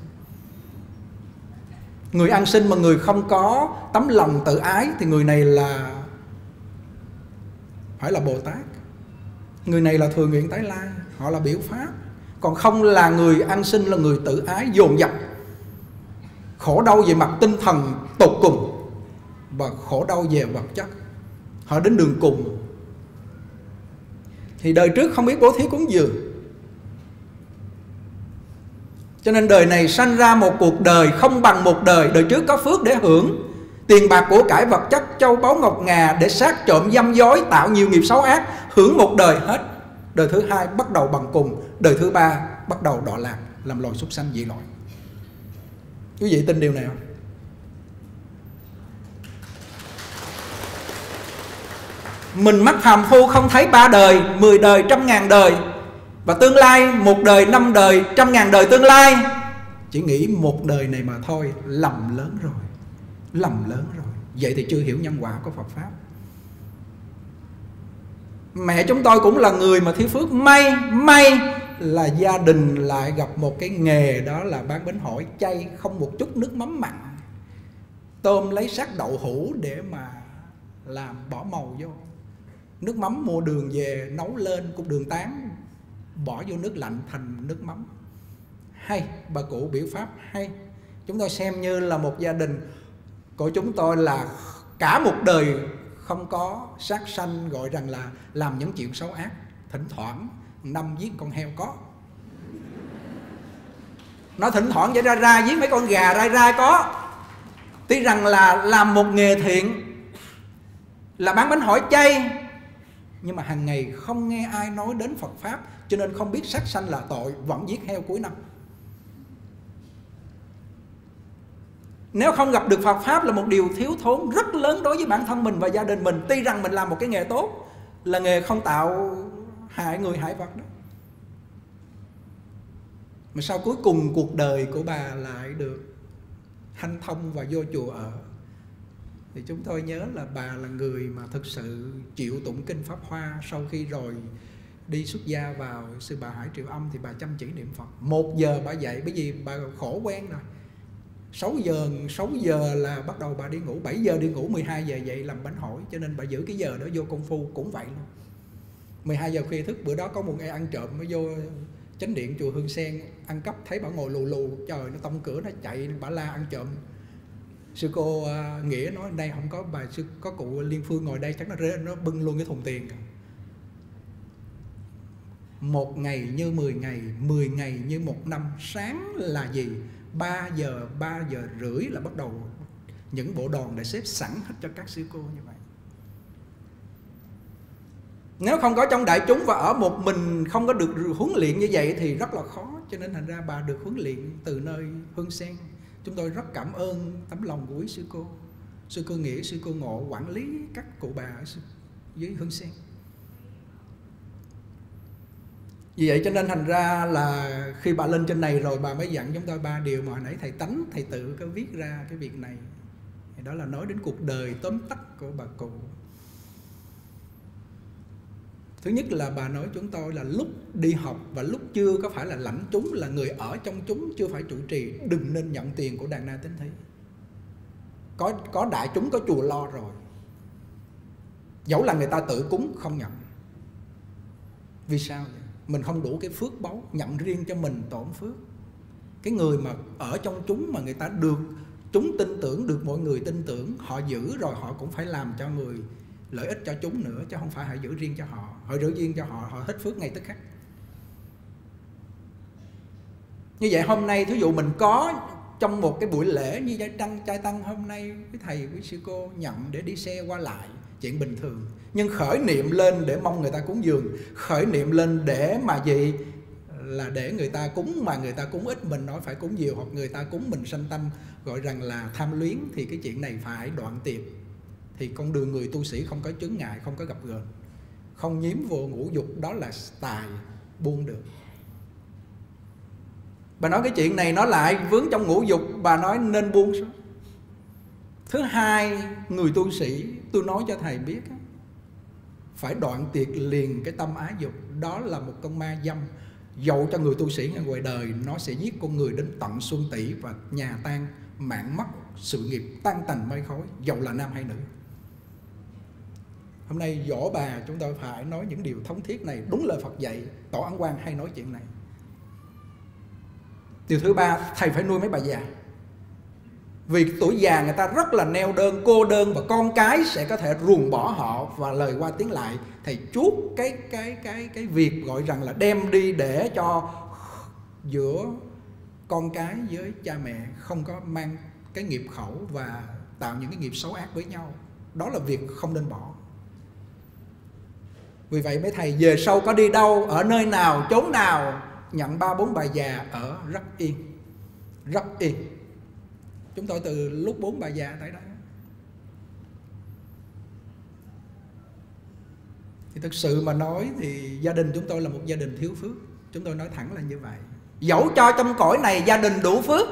Người ăn xin mà người không có tấm lòng tự ái thì người này là phải là Bồ Tát. Người này là Thừa Nguyện Tái Lai, họ là biểu pháp. Còn không là người ăn xin là người tự ái dồn dập, khổ đau về mặt tinh thần tột cùng và khổ đau về vật chất. Họ đến đường cùng. Thì đời trước không biết bố thí cúng dường, cho nên đời này sanh ra một cuộc đời không bằng một đời. Đời trước có phước để hưởng tiền bạc của cải vật chất, châu báu ngọc ngà để sát trộm dăm dối, tạo nhiều nghiệp xấu ác, hưởng một đời hết. Đời thứ hai bắt đầu bằng cùng, đời thứ ba bắt đầu đọa lạc, làm loài súc sanh dị loại. Quý vị tin điều này không? Mình mắc phàm phu không thấy ba đời, mười đời, trăm ngàn đời, và tương lai một đời, năm đời, trăm ngàn đời tương lai. Chỉ nghĩ một đời này mà thôi, lầm lớn rồi, lầm lớn rồi. Vậy thì chưa hiểu nhân quả của Phật Pháp. Mẹ chúng tôi cũng là người mà thiếu phước. May, may là gia đình lại gặp một cái nghề, đó là bán bánh hỏi chay, không một chút nước mắm mặn. Tôm lấy xác đậu hũ để mà làm, bỏ màu vô. Nước mắm mua đường về nấu lên, cục đường tán bỏ vô nước lạnh thành nước mắm. Hay, bà cụ biểu pháp hay. Chúng tôi xem như là một gia đình của chúng tôi là cả một đời không có sát sanh, gọi rằng là làm những chuyện xấu ác. Thỉnh thoảng năm giết con heo có, nó thỉnh thoảng vậy ra ra giết mấy con gà rai rai có. Tuy rằng là làm một nghề thiện là bán bánh hỏi chay, nhưng mà hàng ngày không nghe ai nói đến Phật Pháp, cho nên không biết sát sanh là tội, vẫn giết heo cuối năm. Nếu không gặp được Phật Pháp là một điều thiếu thốn rất lớn đối với bản thân mình và gia đình mình. Tuy rằng mình làm một cái nghề tốt, là nghề không tạo hại người hại vật đó, mà sau cuối cùng cuộc đời của bà lại được hanh thông và vô chùa ở. Thì chúng tôi nhớ là bà là người mà thực sự chịu tụng kinh Pháp Hoa. Sau khi rồi đi xuất gia vào Sư Bà Hải Triệu Âm thì bà chăm chỉ niệm Phật. Một giờ bà dậy, bởi vì bà khổ quen rồi. Sáu giờ, sáu giờ là bắt đầu bà đi ngủ, bảy giờ đi ngủ, mười hai giờ dậy làm bánh hỏi. Cho nên bà giữ cái giờ đó vô công phu cũng vậy luôn. Mười hai giờ khuya thức, bữa đó có một ngày ăn trộm mới vô chánh điện chùa Hương Sen ăn cắp, thấy bà ngồi lù lù, trời, nó tông cửa nó chạy, bà la ăn trộm. Sư cô uh, Nghĩa nói đây không có bà sư, có cụ Liên Phương ngồi đây chắc nó rê, nó bưng luôn cái thùng tiền. Một ngày như mười ngày, mười ngày như một năm. Sáng là gì? Ba giờ, ba giờ rưỡi là bắt đầu những bộ đòn để xếp sẵn hết cho các sư cô như vậy. Nếu không có trong đại chúng và ở một mình, không có được huấn luyện như vậy thì rất là khó. Cho nên thành ra bà được huấn luyện từ nơi Hương Sen. Chúng tôi rất cảm ơn tấm lòng của quý sư cô, sư cô Nghĩa, sư cô Ngộ quản lý các cụ bà ở dưới Hương Sen. Vì vậy cho nên thành ra là khi bà lên trên này rồi bà mới dặn chúng tôi ba điều mà hồi nãy thầy Tánh, thầy tự có viết ra cái việc này. Thì đó là nói đến cuộc đời tóm tắt của bà cụ. Thứ nhất là bà nói chúng tôi là lúc đi học và lúc chưa có phải là lãnh chúng, là người ở trong chúng, chưa phải trụ trì, đừng nên nhận tiền của đàn na tín thí. Có, có đại chúng, có chùa lo rồi. Dẫu là người ta tự cúng không nhận. Vì sao vậy? Mình không đủ cái phước báu, nhận riêng cho mình tổn phước. Cái người mà ở trong chúng mà người ta được chúng tin tưởng, được mọi người tin tưởng, họ giữ rồi họ cũng phải làm cho người lợi ích cho chúng nữa, chứ không phải họ giữ riêng cho họ. Họ giữ riêng cho họ, họ hết phước ngay tức khắc. Như vậy hôm nay thí dụ mình có trong một cái buổi lễ như Giai Trăng, Trai Tăng hôm nay, quý thầy, quý sư cô nhận để đi xe qua lại, chuyện bình thường. Nhưng khởi niệm lên để mong người ta cúng dường, khởi niệm lên để mà gì? Là để người ta cúng, mà người ta cúng ít mình nói phải cúng nhiều, hoặc người ta cúng mình sanh tâm gọi rằng là tham luyến, thì cái chuyện này phải đoạn tiệt. Thì con đường người tu sĩ không có chướng ngại, không có gặp gờn, không nhiễm vô ngũ dục, đó là tài buông được. Bà nói cái chuyện này nó lại vướng trong ngũ dục, bà nói nên buông xuống. Thứ hai, người tu sĩ, tôi nói cho thầy biết, phải đoạn tiệt liền cái tâm ái dục. Đó là một con ma dâm. Dẫu cho người tu sĩ ở ngoài đời, nó sẽ giết con người đến tận xuân tỷ, và nhà tan, mạng mất, sự nghiệp tan tành mây khói, dẫu là nam hay nữ. Hôm nay dỗ bà chúng tôi phải nói những điều thống thiết này. Đúng lời Phật dạy, Tổ Ấn Quang hay nói chuyện này. Điều thứ ba, thầy phải nuôi mấy bà già. Vì tuổi già người ta rất là neo đơn, cô đơn, và con cái sẽ có thể ruồng bỏ họ. Và lời qua tiếng lại, thầy chuốt cái, cái, cái, cái việc gọi rằng là đem đi để cho giữa con cái với cha mẹ không có mang cái nghiệp khẩu và tạo những cái nghiệp xấu ác với nhau. Đó là việc không nên bỏ. Vì vậy mấy thầy về sau có đi đâu, ở nơi nào, chốn nào, nhận ba bốn bà già ở rất yên, rất yên. Chúng tôi từ lúc bốn bà già tới đó. Thì thực sự mà nói thì gia đình chúng tôi là một gia đình thiếu phước. Chúng tôi nói thẳng là như vậy. Dẫu cho trong cõi này gia đình đủ phước,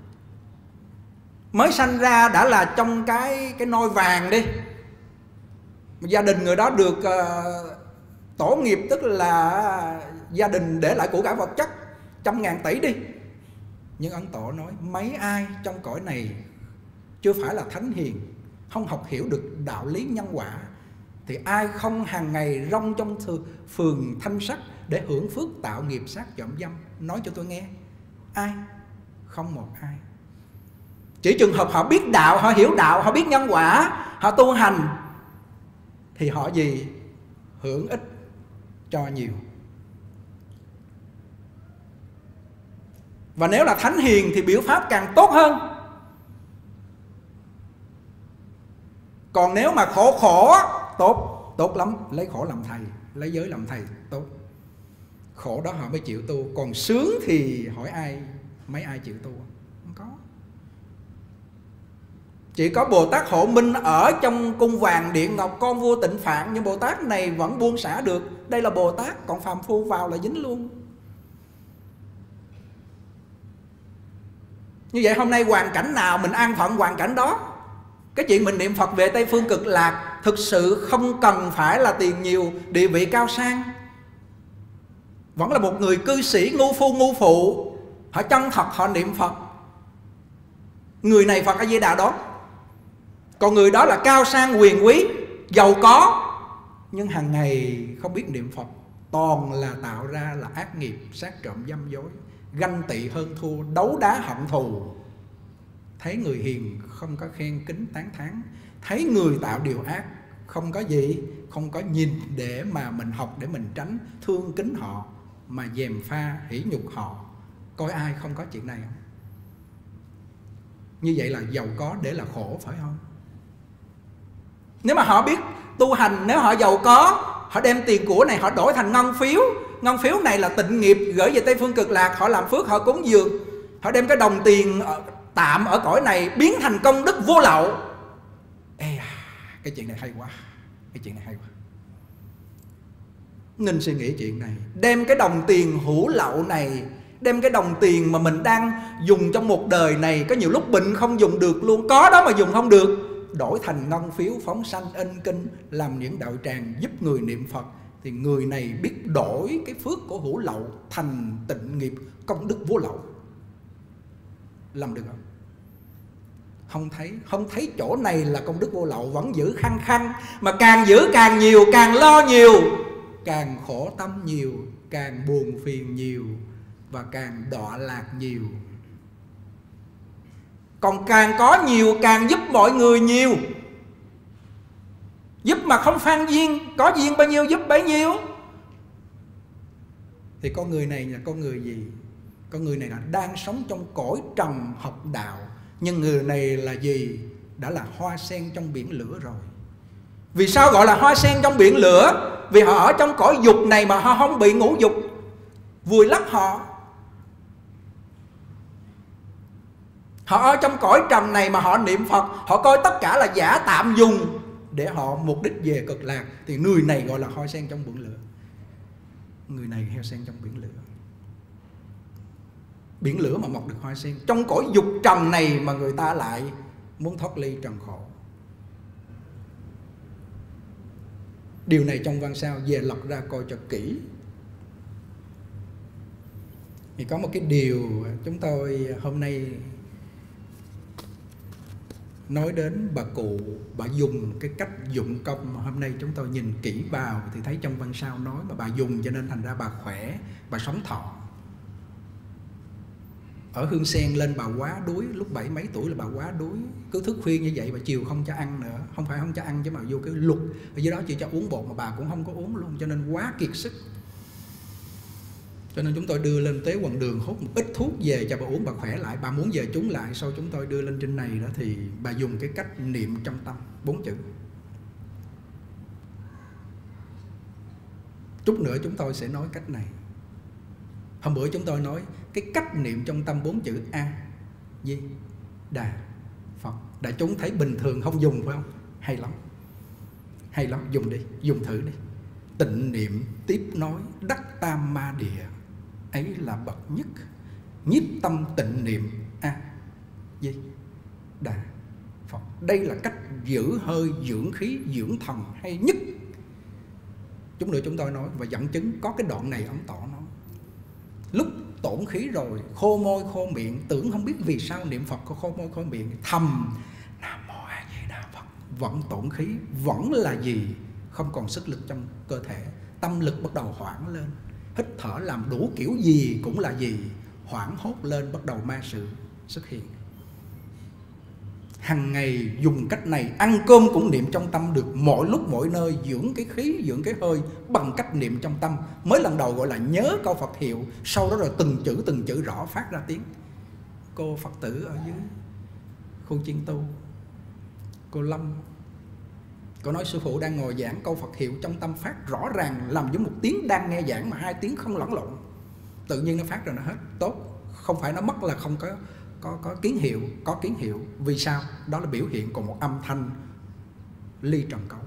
mới sanh ra đã là trong cái, cái nôi vàng đi, gia đình người đó được uh, Tổ nghiệp tức là gia đình để lại của cải vật chất trăm ngàn tỷ đi. Nhưng Ấn Tổ nói mấy ai trong cõi này chưa phải là thánh hiền, không học hiểu được đạo lý nhân quả, thì ai không hàng ngày rong trong phường thanh sắc để hưởng phước tạo nghiệp sát trộm dâm? Nói cho tôi nghe, ai? Không một ai. Chỉ trường hợp họ biết đạo, họ hiểu đạo, họ biết nhân quả, họ tu hành, thì họ gì? Hưởng ít cho nhiều. Và nếu là thánh hiền thì biểu pháp càng tốt hơn. Còn nếu mà khổ khổ, tốt, tốt lắm, lấy khổ làm thầy, lấy giới làm thầy, tốt. Khổ đó họ mới chịu tu. Còn sướng thì hỏi ai, mấy ai chịu tu? Không có. Chỉ có Bồ Tát Hộ Minh ở trong cung vàng điện ngọc con vua Tịnh Phạn, nhưng Bồ Tát này vẫn buông xả được. Đây là Bồ Tát, còn phàm phu vào là dính luôn. Như vậy hôm nay hoàn cảnh nào mình an phận hoàn cảnh đó. Cái chuyện mình niệm Phật về Tây Phương Cực Lạc thực sự không cần phải là tiền nhiều, địa vị cao sang. Vẫn là một người cư sĩ ngu phu ngu phụ, họ chân thật họ niệm Phật, người này Phật A Di Đà đó. Còn người đó là cao sang quyền quý, giàu có, nhưng hàng ngày không biết niệm Phật, toàn là tạo ra là ác nghiệp, sát trộm dâm dối, ganh tị hơn thua, đấu đá hận thù. Thấy người hiền không có khen kính tán thán, thấy người tạo điều ác không có gì, không có nhìn để mà mình học, để mình tránh, thương kính họ, mà gièm pha hỉ nhục họ. Coi ai không có chuyện này không? Như vậy là giàu có để là khổ, phải không? Nếu mà họ biết tu hành, nếu họ giàu có, họ đem tiền của này họ đổi thành ngân phiếu. Ngân phiếu này là tịnh nghiệp gửi về Tây Phương Cực Lạc, họ làm phước, họ cúng dường. Họ đem cái đồng tiền tạm ở cõi này biến thành công đức vô lậu. Ê à, cái chuyện này hay quá, cái chuyện này hay quá. Nên suy nghĩ chuyện này. Đem cái đồng tiền hữu lậu này, đem cái đồng tiền mà mình đang dùng trong một đời này, có nhiều lúc bệnh không dùng được luôn, có đó mà dùng không được, đổi thành ngân phiếu phóng sanh in kinh, làm những đạo tràng giúp người niệm Phật, thì người này biết đổi cái phước của hữu lậu thành tịnh nghiệp công đức vô lậu. Làm được không? Không thấy. Không thấy chỗ này là công đức vô lậu, vẫn giữ khăng khăng. Mà càng giữ càng nhiều, càng lo nhiều, càng khổ tâm nhiều, càng buồn phiền nhiều, và càng đọa lạc nhiều. Còn càng có nhiều càng giúp mọi người nhiều. Giúp mà không phan duyên, có duyên bao nhiêu giúp bấy nhiêu. Thì con người này là con người gì? Con người này là đang sống trong cõi trần học đạo. Nhưng người này là gì? Đã là hoa sen trong biển lửa rồi. Vì sao gọi là hoa sen trong biển lửa? Vì họ ở trong cõi dục này mà họ không bị ngũ dục vùi lấp họ. Họ ở trong cõi trần này mà họ niệm Phật, họ coi tất cả là giả tạm dùng để họ mục đích về Cực Lạc. Thì người này gọi là hoa sen trong biển lửa. Người này hoa sen trong biển lửa. Biển lửa mà mọc được hoa sen. Trong cõi dục trần này mà người ta lại muốn thoát ly trần khổ. Điều này trong văn sao về lật ra coi cho kỹ. Thì có một cái điều chúng tôi hôm nay nói đến bà cụ, bà dùng cái cách dụng công mà hôm nay chúng tôi nhìn kỹ vào thì thấy trong văn sao nói mà bà dùng cho nên thành ra bà khỏe, bà sống thọ. Ở Hương Sen lên bà quá đuối, lúc bảy mấy tuổi là bà quá đuối, cứ thức khuya như vậy, bà chiều không cho ăn nữa, không phải không cho ăn chứ mà vô cái luật ở dưới đó chỉ cho uống bột mà bà cũng không có uống luôn, cho nên quá kiệt sức. Cho nên chúng tôi đưa lên Tế Quần Đường hút một ít thuốc về cho bà uống, bà khỏe lại. Bà muốn về chúng lại, sau chúng tôi đưa lên trên này đó thì bà dùng cái cách niệm trong tâm bốn chữ. Chút nữa chúng tôi sẽ nói cách này. Hôm bữa chúng tôi nói cái cách niệm trong tâm bốn chữ A Di Đà Phật. Đại chúng thấy bình thường không dùng phải không? Hay lắm. Hay lắm, dùng đi, dùng thử đi. Tịnh niệm tiếp nói đắc tam ma địa, ấy là bậc nhất. Nhiếp tâm tịnh niệm A Di Đà Phật. Đây là cách giữ hơi, dưỡng khí, dưỡng thần hay nhất. Chút nữa chúng tôi nói và dẫn chứng có cái đoạn này ông Tỏ nói. Lúc tổn khí rồi, khô môi khô miệng, tưởng không biết vì sao niệm Phật có khô môi khô miệng, thầm Nam Mô A Di Đà Phật, vẫn tổn khí, vẫn là gì? Không còn sức lực trong cơ thể, tâm lực bắt đầu hoảng lên, hít thở làm đủ kiểu gì cũng là gì, hoảng hốt lên, bắt đầu ma sự xuất hiện. Hằng ngày dùng cách này, ăn cơm cũng niệm trong tâm được, mọi lúc mọi nơi dưỡng cái khí, dưỡng cái hơi bằng cách niệm trong tâm. Mới lần đầu gọi là nhớ câu Phật hiệu, sau đó rồi từng chữ từng chữ rõ phát ra tiếng. Cô Phật tử ở dưới khu chiên tu, cô Lâm, cô nói sư phụ đang ngồi giảng câu Phật hiệu trong tâm phát rõ ràng, làm giống một tiếng đang nghe giảng mà hai tiếng không lẫn lộn. Tự nhiên nó phát ra nó hết, tốt. Không phải nó mất là không có Có, có kiến hiệu, có kiến hiệu. Vì sao? Đó là biểu hiện của một âm thanh ly trần câu.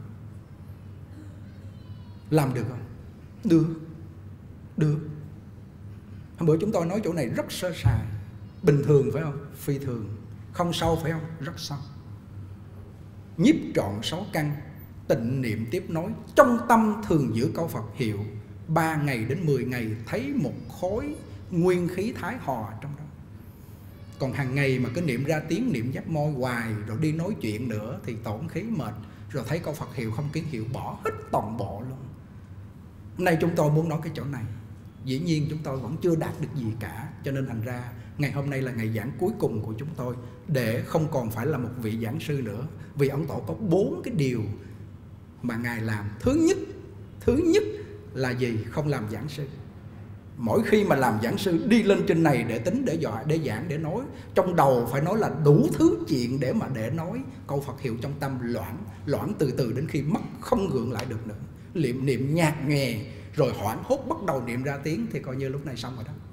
Làm được không? Được. Được. Hôm bữa chúng tôi nói chỗ này rất sơ sài. Bình thường phải không? Phi thường. Không sâu phải không? Rất sâu. Nhiếp trọn sáu căn, tịnh niệm tiếp nối, trong tâm thường giữ câu Phật hiệu, ba ngày đến mười ngày thấy một khối nguyên khí thái hòa trong đó. Còn hàng ngày mà cứ niệm ra tiếng, niệm giáp môi hoài, rồi đi nói chuyện nữa thì tổn khí mệt, rồi thấy câu Phật hiệu không kiến hiệu, bỏ hết toàn bộ luôn. Hôm nay chúng tôi muốn nói cái chỗ này. Dĩ nhiên chúng tôi vẫn chưa đạt được gì cả, cho nên thành ra ngày hôm nay là ngày giảng cuối cùng của chúng tôi, để không còn phải là một vị giảng sư nữa. Vì ông Tổ có bốn cái điều mà Ngài làm. Thứ nhất, thứ nhất là gì? Không làm giảng sư. Mỗi khi mà làm giảng sư đi lên trên này để tính, để dọa, để giảng, để nói, trong đầu phải nói là đủ thứ chuyện để mà để nói câu Phật hiệu trong tâm, loãng, loãng từ từ đến khi mất không gượng lại được nữa. Niệm niệm nhạt nhòe, rồi hoảng hốt bắt đầu niệm ra tiếng thì coi như lúc này xong rồi đó.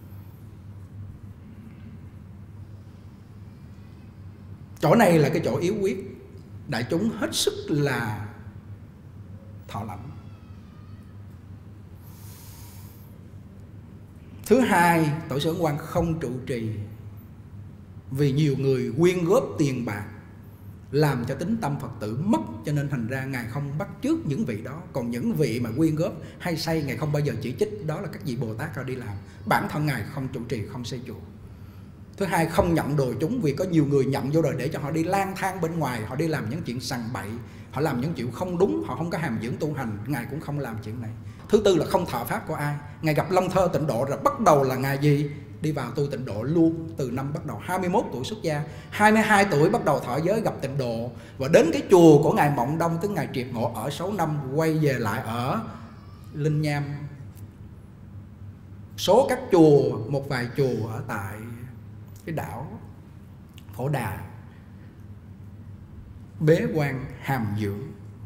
Chỗ này là cái chỗ yếu quyết, đại chúng hết sức là thọ lãnh. Thứ hai, tổ sư Ấn Quang không trụ trì, vì nhiều người quyên góp tiền bạc làm cho tính tâm Phật tử mất, cho nên thành ra Ngài không bắt chước những vị đó. Còn những vị mà quyên góp hay xây, Ngài không bao giờ chỉ trích, đó là các vị Bồ Tát họ đi làm. Bản thân Ngài không trụ trì, không xây chùa. Thứ hai, không nhận đồ chúng, vì có nhiều người nhận vô rồi để cho họ đi lang thang bên ngoài, họ đi làm những chuyện sằng bậy, họ làm những chuyện không đúng, họ không có hàm dưỡng tu hành, Ngài cũng không làm chuyện này. Thứ tư là không thọ pháp của ai. Ngài gặp Long Thơ tịnh độ rồi bắt đầu là Ngài gì? Đi vào tu tịnh độ luôn. Từ năm bắt đầu hai mươi mốt tuổi xuất gia, hai mươi hai tuổi bắt đầu thọ giới gặp tịnh độ. Và đến cái chùa của Ngài Mộng Đông, tức Ngài triệt ngộ ở sáu năm, quay về lại ở Linh Nham. Số các chùa, một vài chùa ở tại cái đảo Phổ Đà, bế quan hàm dưỡng,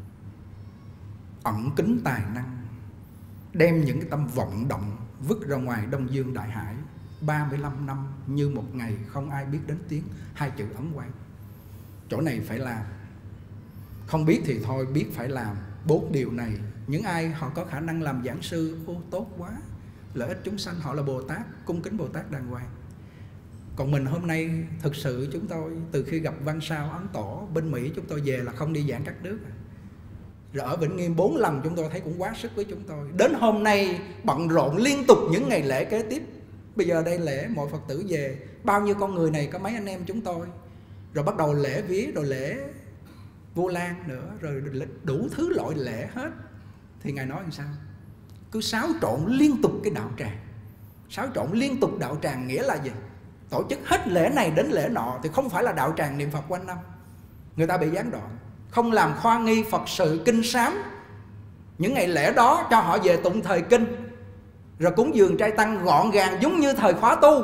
ẩn kính tài năng, đem những cái tâm vọng động vứt ra ngoài Đông Dương Đại Hải. Ba mươi lăm năm như một ngày, không ai biết đến tiếng hai chữ Ấn Quang. Chỗ này phải làm, không biết thì thôi, biết phải làm. Bốn điều này, những ai họ có khả năng làm giảng sư, ô tốt quá, lợi ích chúng sanh, họ là Bồ Tát, cung kính Bồ Tát đàng hoàng. Còn mình hôm nay thực sự chúng tôi từ khi gặp Văn Sao, Ấn Tổ bên Mỹ, chúng tôi về là không đi giảng các nước. Rồi ở Vĩnh Nghiêm bốn lần chúng tôi thấy cũng quá sức với chúng tôi. Đến hôm nay bận rộn liên tục những ngày lễ kế tiếp. Bây giờ đây lễ mọi Phật tử về, bao nhiêu con người này, có mấy anh em chúng tôi. Rồi bắt đầu lễ vía, rồi lễ Vu Lan nữa, rồi đủ thứ loại lễ hết. Thì Ngài nói làm sao? Cứ xáo trộn liên tục cái đạo tràng. Xáo trộn liên tục đạo tràng nghĩa là gì? Tổ chức hết lễ này đến lễ nọ thì không phải là đạo tràng niệm Phật quanh năm. Người ta bị gián đoạn. Không làm khoa nghi Phật sự kinh sám. Những ngày lễ đó cho họ về tụng thời kinh, rồi cúng dường trai tăng gọn gàng giống như thời khóa tu.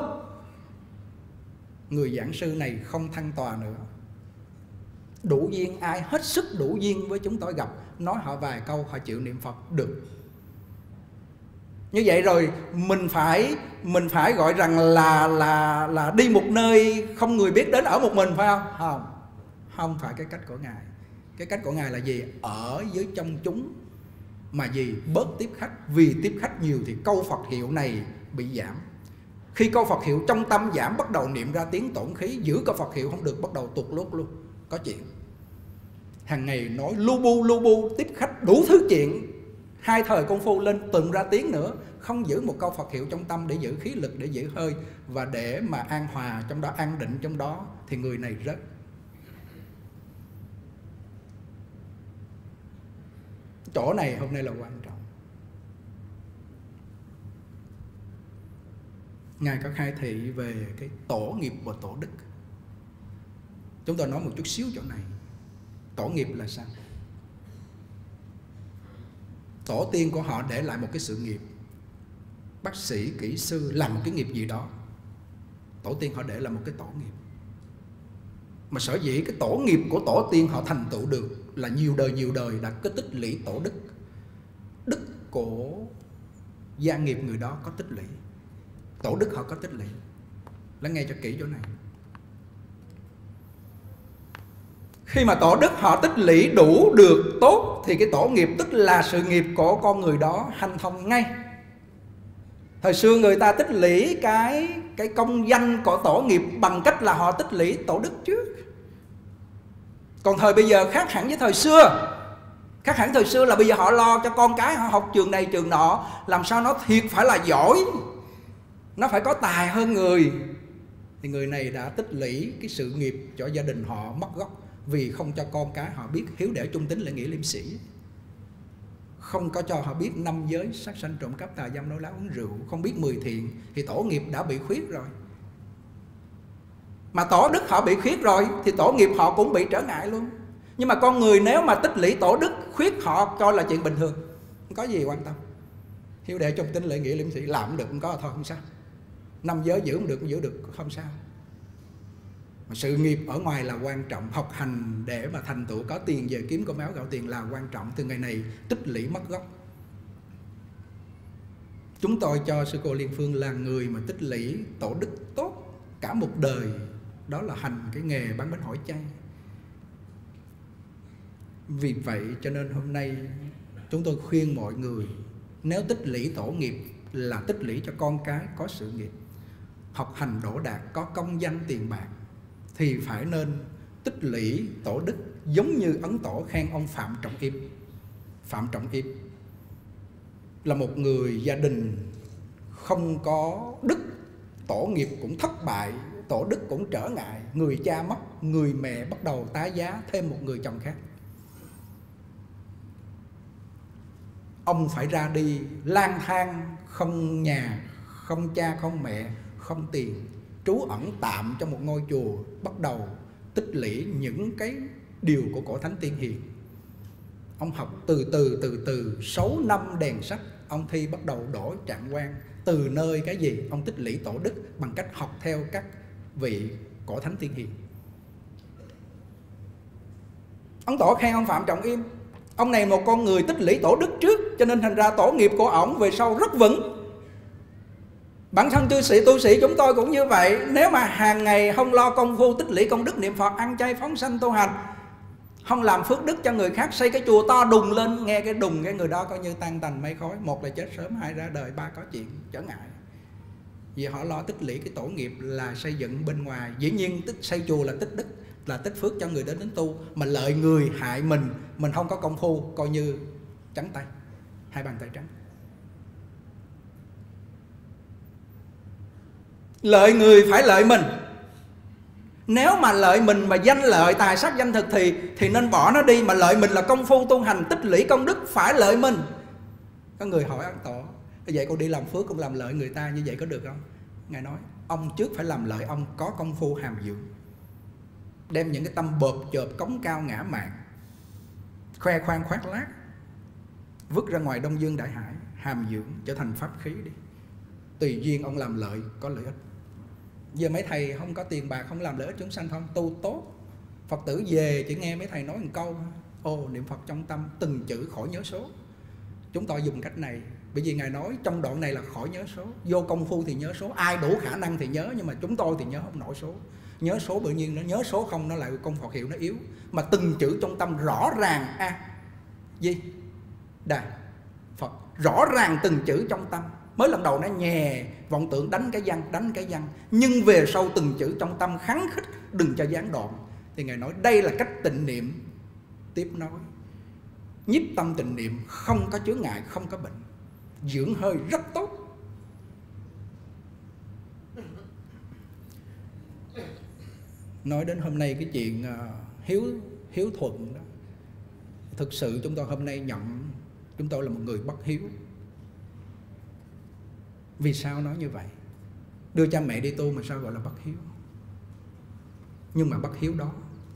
Người giảng sư này không thăng tòa nữa. Đủ duyên, ai hết sức đủ duyên với chúng tôi gặp, nói họ vài câu họ chịu niệm Phật được. Như vậy rồi mình phải mình phải gọi rằng là là là đi một nơi không người biết đến ở một mình, phải không? Không. Không phải cái cách của Ngài. Cái cách của Ngài là gì? Ở với trong chúng mà gì? Bớt tiếp khách. Vì tiếp khách nhiều thì câu Phật hiệu này bị giảm. Khi câu Phật hiệu trong tâm giảm, bắt đầu niệm ra tiếng tổn khí, giữ câu Phật hiệu không được, bắt đầu tuột lút luôn. Có chuyện. Hàng ngày nói lu bu lu bu tiếp khách đủ thứ chuyện. Hai thời công phu lên từng ra tiếng nữa, không giữ một câu Phật hiệu trong tâm để giữ khí lực, để giữ hơi và để mà an hòa trong đó, an định trong đó, thì người này rớt. Chỗ này hôm nay là quan trọng. Ngài có khai thị về cái tổ nghiệp và tổ đức. Chúng tôi nói một chút xíu chỗ này. Tổ nghiệp là sao? Tổ tiên của họ để lại một cái sự nghiệp. Bác sĩ, kỹ sư làm một cái nghiệp gì đó, tổ tiên họ để lại một cái tổ nghiệp. Mà sở dĩ cái tổ nghiệp của tổ tiên họ thành tựu được là nhiều đời nhiều đời đã có tích lũy tổ đức. Đức của gia nghiệp người đó có tích lũy, tổ đức họ có tích lũy. Lắng nghe cho kỹ chỗ này. Khi mà tổ đức họ tích lũy đủ được tốt thì cái tổ nghiệp, tức là sự nghiệp của con người đó, hanh thông ngay. Thời xưa người ta tích lũy cái cái công danh của tổ nghiệp bằng cách là họ tích lũy tổ đức trước. Còn thời bây giờ khác hẳn với thời xưa. Khác hẳn thời xưa là bây giờ họ lo cho con cái họ học trường này trường nọ, làm sao nó thiệt phải là giỏi, nó phải có tài hơn người. Thì người này đã tích lũy cái sự nghiệp cho gia đình họ mất gốc, vì không cho con cái họ biết hiếu đệ trung tín lễ nghĩa liêm sĩ, không có cho họ biết năm giới sát sanh trộm cắp tà dâm nói láo uống rượu, không biết mười thiện, thì tổ nghiệp đã bị khuyết rồi. Mà tổ đức họ bị khuyết rồi thì tổ nghiệp họ cũng bị trở ngại luôn. Nhưng mà con người nếu mà tích lũy tổ đức khuyết họ coi là chuyện bình thường, không có gì quan tâm. Hiếu đệ trung tín lễ nghĩa liêm sĩ làm được không có thôi không sao, năm giới giữ không được giữ được không sao. Mà sự nghiệp ở ngoài là quan trọng, học hành để mà thành tựu có tiền về kiếm cơm áo gạo tiền là quan trọng. Từ ngày này tích lũy mất gốc. Chúng tôi cho sư cô Liên Phương là người mà tích lũy tổ đức tốt cả một đời, đó là hành cái nghề bán bánh hỏi chay. Vì vậy cho nên hôm nay chúng tôi khuyên mọi người, nếu tích lũy tổ nghiệp là tích lũy cho con cái có sự nghiệp, học hành đỗ đạt, có công danh tiền bạc, thì phải nên tích lũy tổ đức giống như Ấn Tổ khen ông Phạm Trọng Im. Phạm Trọng Im là một người gia đình không có đức, tổ nghiệp cũng thất bại, tổ đức cũng trở ngại. Người cha mất, người mẹ bắt đầu tái giá thêm một người chồng khác. Ông phải ra đi lang thang, không nhà, không cha, không mẹ, không tiền, trú ẩn tạm trong một ngôi chùa, bắt đầu tích lũy những cái điều của cổ thánh tiên hiền. Ông học từ từ từ từ sáu năm đèn sách, ông thi bắt đầu đổi trạng quan. Từ nơi cái gì? Ông tích lũy tổ đức bằng cách học theo các vị cổ thánh tiên hiền. Ấn Tổ khen ông Phạm Trọng Im, ông này một con người tích lũy tổ đức trước, cho nên thành ra tổ nghiệp của ổng về sau rất vững. Bản thân cư sĩ tu sĩ chúng tôi cũng như vậy. Nếu mà hàng ngày không lo công phu tích lũy công đức niệm Phật, ăn chay phóng sanh tu hành, không làm phước đức cho người khác, xây cái chùa to đùng lên, nghe cái đùng cái người đó coi như tan tành mây khói. Một là chết sớm, hai ra đời, ba có chuyện trở ngại. Vì họ lo tích lũy cái tổ nghiệp là xây dựng bên ngoài. Dĩ nhiên tích xây chùa là tích đức, là tích phước cho người đến đến tu. Mà lợi người hại mình, mình không có công phu, coi như trắng tay, hai bàn tay trắng. Lợi người phải lợi mình. Nếu mà lợi mình mà danh lợi tài sắc danh thực thì thì nên bỏ nó đi. Mà lợi mình là công phu tu hành, tích lũy công đức phải lợi mình. Có người hỏi Ấn Tổ, vậy con đi làm phước con làm lợi người ta, như vậy có được không? Ngài nói ông trước phải làm lợi ông có công phu hàm dưỡng, đem những cái tâm bợp chợp cống cao ngã mạn, khoe khoang khoác lác, vứt ra ngoài đông dương đại hải, hàm dưỡng trở thành pháp khí đi. Tùy duyên ông làm lợi có lợi ích. Giờ mấy thầy không có tiền bạc, không làm lợi ích chúng sanh, không tu tốt. Phật tử về chỉ nghe mấy thầy nói một câu, ô niệm Phật trong tâm, từng chữ khỏi nhớ số. Chúng tôi dùng cách này, bởi vì Ngài nói trong đoạn này là khỏi nhớ số. Vô công phu thì nhớ số, ai đủ khả năng thì nhớ, nhưng mà chúng tôi thì nhớ không nổi số. Nhớ số tự nhiên nó nhớ số không, nó lại công Phật hiệu nó yếu. Mà từng chữ trong tâm rõ ràng, a à, gì Đà Phật, rõ ràng từng chữ trong tâm. Mới lần đầu nó nhè, vọng tưởng đánh cái văn, đánh cái văn, nhưng về sau từng chữ trong tâm khắng khích, đừng cho gián đoạn. Thì Ngài nói đây là cách tịnh niệm tiếp nối. nhiếp tâm tịnh niệm, không có chướng ngại, không có bệnh, dưỡng hơi rất tốt. Nói đến hôm nay cái chuyện uh, hiếu hiếu thuận đó, thực sự chúng tôi hôm nay nhận chúng tôi là một người bất hiếu. Vì sao nói như vậy? Đưa cha mẹ đi tu mà sao gọi là bất hiếu? Nhưng mà bất hiếu đó,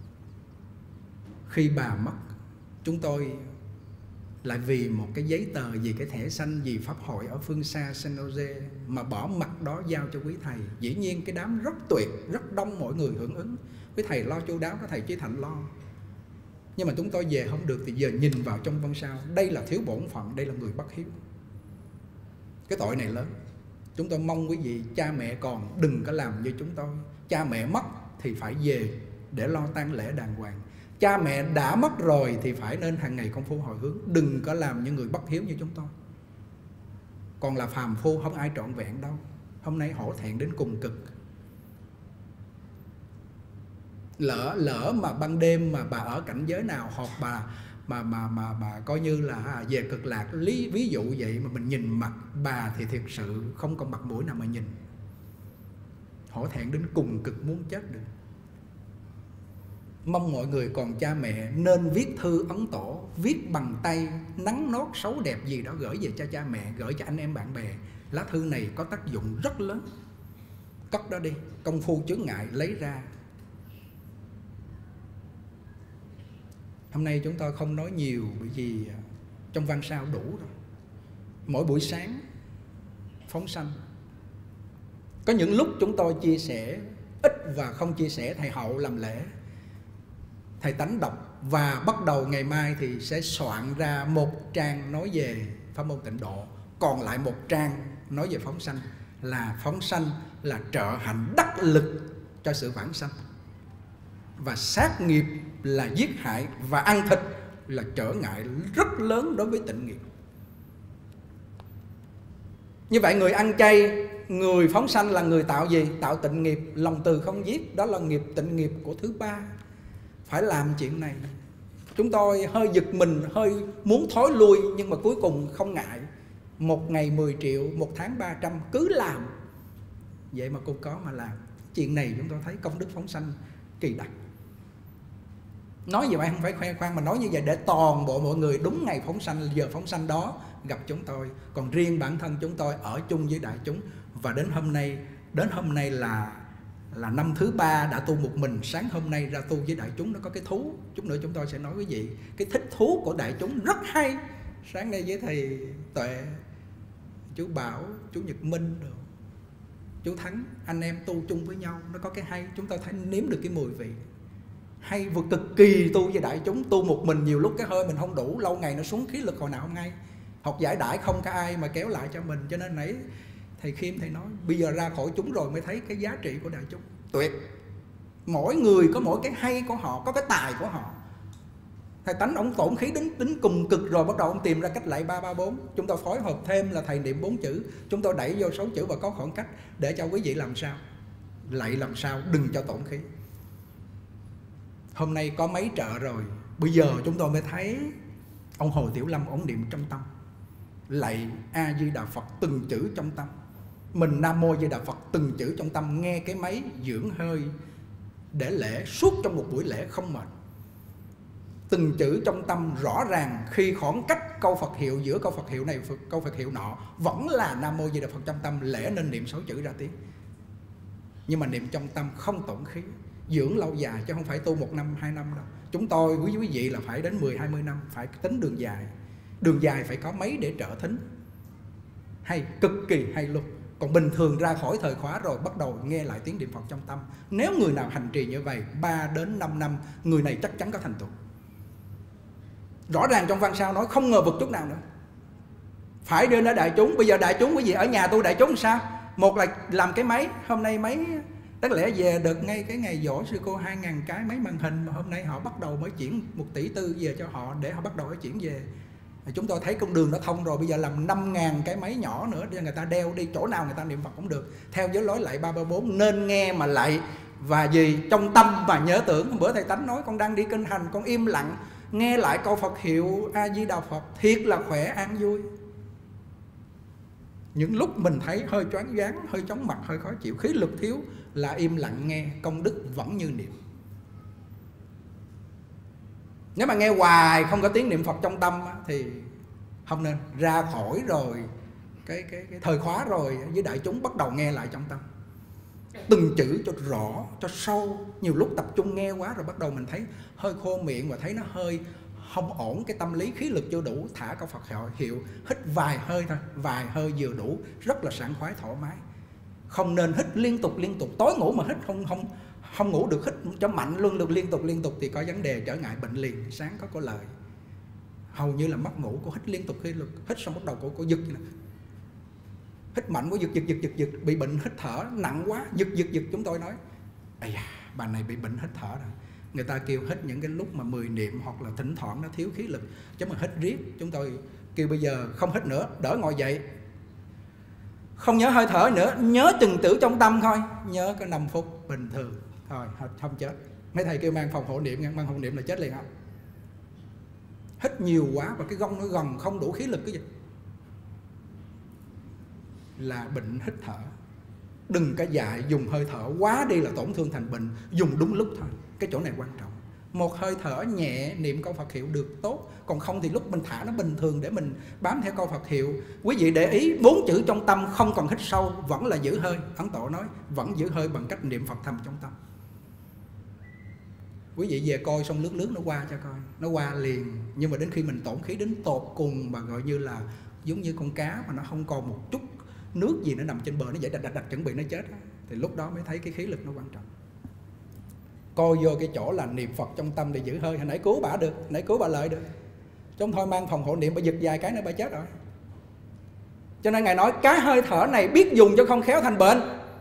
khi bà mất, chúng tôi lại vì một cái giấy tờ, vì cái thẻ xanh, vì pháp hội ở phương xa San Jose mà bỏ mặt đó giao cho quý thầy. Dĩ nhiên cái đám rất tuyệt, rất đông mọi người hưởng ứng. Quý thầy lo chu đáo, có thầy Chí Thạnh lo. Nhưng mà chúng tôi về không được thì giờ nhìn vào trong văn sao, đây là thiếu bổn phận, đây là người bất hiếu. Cái tội này lớn. Chúng tôi mong quý vị cha mẹ còn đừng có làm như chúng tôi. Cha mẹ mất thì phải về để lo tang lễ đàng hoàng. Cha mẹ đã mất rồi thì phải nên hàng ngày công phu hồi hướng. Đừng có làm những người bất hiếu như chúng tôi. Còn là phàm phu không ai trọn vẹn đâu. Hôm nay hổ thẹn đến cùng cực. Lỡ lỡ mà ban đêm mà bà ở cảnh giới nào, hoặc bà mà mà mà bà coi như là về cực lạc, lý ví dụ vậy, mà mình nhìn mặt bà thì thiệt sự không còn mặt mũi nào mà nhìn. Hổ thẹn đến cùng cực muốn chết được. Mong mọi người còn cha mẹ nên viết thư ấn tổ, viết bằng tay, nắn nót xấu đẹp gì đó gửi về cho cha mẹ, gửi cho anh em bạn bè. Lá thư này có tác dụng rất lớn. Cất đó đi, công phu chướng ngại lấy ra. Hôm nay chúng tôi không nói nhiều bởi vì trong văn sao đủ rồi. Mỗi buổi sáng phóng sanh. Có những lúc chúng tôi chia sẻ ít và không chia sẻ, thầy Hậu làm lễ, thầy Tánh đọc, và bắt đầu ngày mai thì sẽ soạn ra một trang nói về pháp môn tịnh độ, còn lại một trang nói về phóng sanh. Là phóng sanh là trợ hạnh đắc lực cho sự vãng sanh, và sát nghiệp là giết hại, và ăn thịt là trở ngại rất lớn đối với tịnh nghiệp. Như vậy người ăn chay, người phóng sanh là người tạo gì? Tạo tịnh nghiệp, lòng từ không giết. Đó là nghiệp tịnh nghiệp của thứ ba. Phải làm chuyện này. Chúng tôi hơi giật mình, hơi muốn thối lui, nhưng mà cuối cùng không ngại. Một ngày mười triệu, một tháng ba trăm, cứ làm. Vậy mà cô có mà làm. Chuyện này chúng tôi thấy công đức phóng sanh kỳ đặc. Nói như vậy không phải khoe khoang, mà nói như vậy để toàn bộ mọi người đúng ngày phóng sanh, giờ phóng sanh đó gặp chúng tôi. Còn riêng bản thân chúng tôi ở chung với đại chúng. Và đến hôm nay, đến hôm nay là là năm thứ ba đã tu một mình. Sáng hôm nay ra tu với đại chúng, nó có cái thú. Chút nữa chúng tôi sẽ nói với vị cái thích thú của đại chúng rất hay. Sáng nay với thầy Tuệ, chú Bảo, chú Nhật Minh, chú Thắng, anh em tu chung với nhau, nó có cái hay. Chúng tôi thấy nếm được cái mùi vị hay vừa cực kỳ. Tu với đại chúng, tu một mình nhiều lúc cái hơi mình không đủ, lâu ngày nó xuống khí lực hồi nào không ngay. Học giải đãi không có ai mà kéo lại cho mình. Cho nên nãy thầy Khiêm thầy nói bây giờ ra khỏi chúng rồi mới thấy cái giá trị của đại chúng. Tuyệt. Mỗi người có mỗi cái hay của họ, có cái tài của họ. Thầy Tánh ông tổn khí đến tính cùng cực rồi, bắt đầu ông tìm ra cách lạy ba ba bốn. Chúng tôi phối hợp thêm là thầy niệm bốn chữ, chúng tôi đẩy vô sáu chữ và có khoảng cách để cho quý vị làm sao lạy làm sao đừng cho tổn khí. Hôm nay có mấy trợ rồi, bây giờ chúng tôi mới thấy ông Hồ Tiểu Lâm ông niệm trong tâm, lạy A Di Đà Phật từng chữ trong tâm. Mình Nam Mô Di Đà Phật từng chữ trong tâm, nghe cái máy dưỡng hơi để lễ suốt trong một buổi lễ không mệt. Từng chữ trong tâm rõ ràng, khi khoảng cách câu Phật hiệu giữa câu Phật hiệu này câu Phật hiệu nọ vẫn là Nam Mô Di Đà Phật trong tâm, lễ nên niệm sáu chữ ra tiếng. Nhưng mà niệm trong tâm không tổn khí, dưỡng lâu dài chứ không phải tu một năm hai năm đâu. Chúng tôi quý quý vị là phải đến mười hai mươi năm, phải tính đường dài. Đường dài phải có mấy để trợ thính. Hay, cực kỳ hay luôn. Còn bình thường ra khỏi thời khóa rồi bắt đầu nghe lại tiếng niệm Phật trong tâm. Nếu người nào hành trì như vậy ba đến năm năm, người này chắc chắn có thành tựu. Rõ ràng trong văn sao nói không ngờ vực chút nào nữa. Phải đưa đến đại chúng. Bây giờ đại chúng quý vị ở nhà tu đại chúng sao? Một là làm cái máy, hôm nay máy đáng lẽ về được ngay cái ngày dỗ sư cô hai ngàn cái máy màn hình, mà hôm nay họ bắt đầu mới chuyển một tỷ tư về cho họ để họ bắt đầu chuyển về. Chúng tôi thấy con đường đã thông rồi, bây giờ làm năm ngàn cái máy nhỏ nữa để người ta đeo đi chỗ nào người ta niệm Phật cũng được. Theo giới lối lạy ba ba bốn nên nghe mà lạy, và gì trong tâm và nhớ tưởng. Bữa thầy Tánh nói con đang đi kinh hành, con im lặng, nghe lại câu Phật hiệu A Di Đà Phật thiệt là khỏe an vui. Những lúc mình thấy hơi choáng váng, hơi chóng mặt, hơi khó chịu, khí lực thiếu là im lặng nghe, công đức vẫn như niệm. Nếu mà nghe hoài không có tiếng niệm Phật trong tâm thì không nên, ra khỏi rồi cái, cái, cái thời khóa rồi với đại chúng bắt đầu nghe lại trong tâm. Từng chữ cho rõ, cho sâu. Nhiều lúc tập trung nghe quá rồi bắt đầu mình thấy hơi khô miệng và thấy nó hơi không ổn, cái tâm lý khí lực chưa đủ, thả câu Phật hiệu, hít vài hơi thôi, vài hơi vừa đủ, rất là sảng khoái thoải mái. Không nên hít liên tục liên tục, tối ngủ mà hít không không không ngủ được, hít cho mạnh luôn được liên tục liên tục thì có vấn đề trở ngại bệnh liền. Sáng có có lời hầu như là mất ngủ, cô hít liên tục khí lực, hít xong bắt đầu cô cô giật vậy nè. Hít mạnh quá giật giật giật giật giật, bị bệnh hít thở nặng quá giật giật giật. Chúng tôi nói ây da, bà này bị bệnh hít thở rồi. Người ta kêu hít những cái lúc mà mười niệm hoặc là thỉnh thoảng nó thiếu khí lực, chứ mà hít riết. Chúng tôi kêu bây giờ không hít nữa, đỡ ngồi dậy, không nhớ hơi thở nữa, nhớ từng tử trong tâm thôi, nhớ có năm phút bình thường thôi, không chết. Mấy thầy kêu mang phòng hộ niệm, mang phòng hộ niệm là chết liền không. Hít nhiều quá và cái gông nó gần không đủ khí lực cái gì là bệnh hít thở. Đừng có dại dùng hơi thở quá đi là tổn thương thành bệnh, dùng đúng lúc thôi. Cái chỗ này quan trọng. Một hơi thở nhẹ niệm câu Phật hiệu được tốt, còn không thì lúc mình thả nó bình thường để mình bám theo câu Phật hiệu. Quý vị để ý bốn chữ trong tâm không còn hít sâu, vẫn là giữ hơi. Ấn Tổ nói vẫn giữ hơi bằng cách niệm Phật thầm trong tâm. Quý vị về coi xong lướt lướt nó qua cho coi, nó qua liền. Nhưng mà đến khi mình tổn khí đến tột cùng mà gọi như là giống như con cá mà nó không còn một chút nước gì nó nằm trên bờ, nó dậy đạch đạch đạch chuẩn bị nó chết, thì lúc đó mới thấy cái khí lực nó quan trọng. Coi vô cái chỗ là niệm Phật trong tâm để giữ hơi. Hồi nãy cứu bà được, hồi nãy cứu bà Lợi được, chứ không thôi mang phòng hộ niệm bà giật vài cái nữa bà chết rồi. Cho nên Ngài nói cái hơi thở này biết dùng cho không khéo thành bệnh.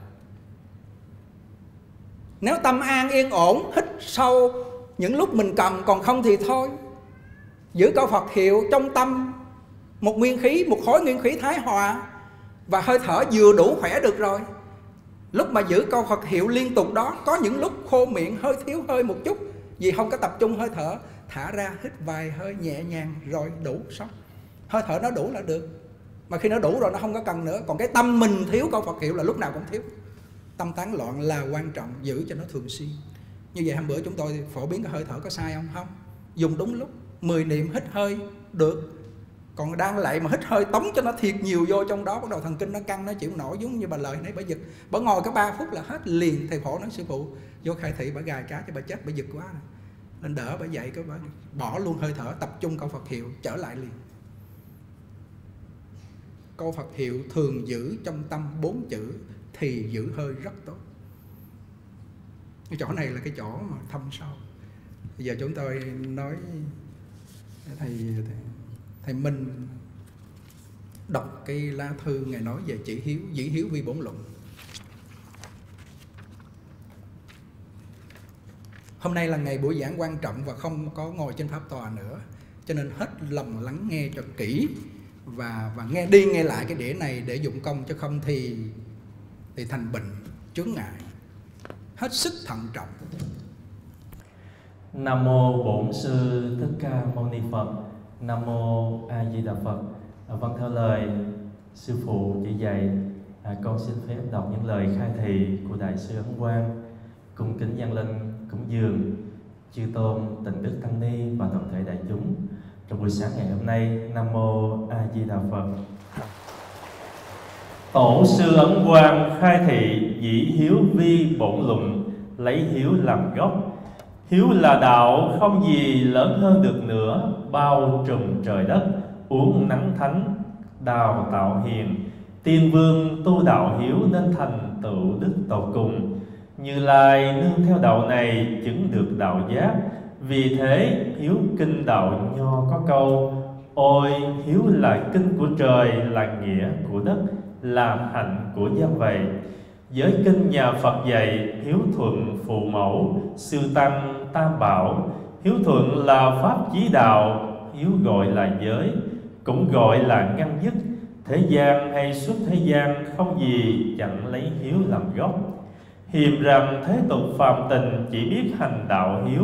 Nếu tâm an yên ổn, hít sâu những lúc mình cần, còn không thì thôi. Giữ câu Phật hiệu trong tâm, một nguyên khí, một khối nguyên khí thái hòa, và hơi thở vừa đủ khỏe được rồi. Lúc mà giữ câu Phật hiệu liên tục đó, có những lúc khô miệng, hơi thiếu hơi một chút, vì không có tập trung hơi thở, thả ra hít vài hơi nhẹ nhàng rồi đủ xong. Hơi thở nó đủ là được. Mà khi nó đủ rồi nó không có cần nữa. Còn cái tâm mình thiếu câu Phật hiệu là lúc nào cũng thiếu. Tâm tán loạn là quan trọng, giữ cho nó thường xuyên. Như vậy hôm bữa chúng tôi phổ biến cái hơi thở có sai không? Không. Dùng đúng lúc, mười niệm hít hơi được. Còn đang lạy mà hít hơi tống cho nó thiệt nhiều vô trong đó, bắt đầu thần kinh nó căng, nó chịu nổi, giống như bà Lợi nãy bà giật. Bà ngồi có ba phút là hết liền. Thầy phổ nói sư phụ vô khai thị bà gài cá cho bà chết, bà giật quá rồi. Nên đỡ bà dậy, cái bà bỏ luôn hơi thở, tập trung câu Phật hiệu, trở lại liền. Câu Phật hiệu thường giữ trong tâm bốn chữ thì giữ hơi rất tốt. Cái chỗ này là cái chỗ mà thâm sâu. Bây giờ chúng tôi nói thầy, thầy Thầy Minh đọc cái lá thư Ngài nói về chỉ hiếu, dĩ hiếu vi bổn luận. Hôm nay là ngày buổi giảng quan trọng và không có ngồi trên pháp tòa nữa, cho nên hết lòng lắng nghe cho kỹ và và nghe đi nghe lại cái đĩa này để dụng công, cho không thì thì thành bệnh chướng ngại. Hết sức thận trọng. Nam mô Bổn Sư Thích Ca Mâu Ni Phật. Nam mô A Di Đà Phật. À, vâng, theo lời sư phụ chỉ dạy, à, con xin phép đọc những lời khai thị của Đại sư Ấn Quang, cung kính dâng lên cúng dường chư tôn Tịnh Đức Tăng Ni và toàn thể đại chúng trong buổi sáng ngày hôm nay. Nam mô A Di Đà Phật. Tổ sư Ấn Quang khai thị dĩ hiếu vi bổn luận, lấy hiếu làm gốc. Hiếu là đạo không gì lớn hơn được nữa, bao trùm trời đất, uống nắng thánh, đào tạo hiền. Tiên vương tu đạo hiếu nên thành tựu đức tột cùng. Như Lai nương theo đạo này chứng được đạo giác. Vì thế hiếu kinh đạo nho có câu: ôi hiếu là kinh của trời, là nghĩa của đất, là hạnh của dân vậy. Giới kinh nhà Phật dạy hiếu thuận phụ mẫu, sư tăng tam bảo. Hiếu thuận là pháp chí đạo, hiếu gọi là giới, cũng gọi là ngăn dứt. Thế gian hay suốt thế gian không gì chẳng lấy hiếu làm gốc. Hiềm rằng thế tục phàm tình chỉ biết hành đạo hiếu,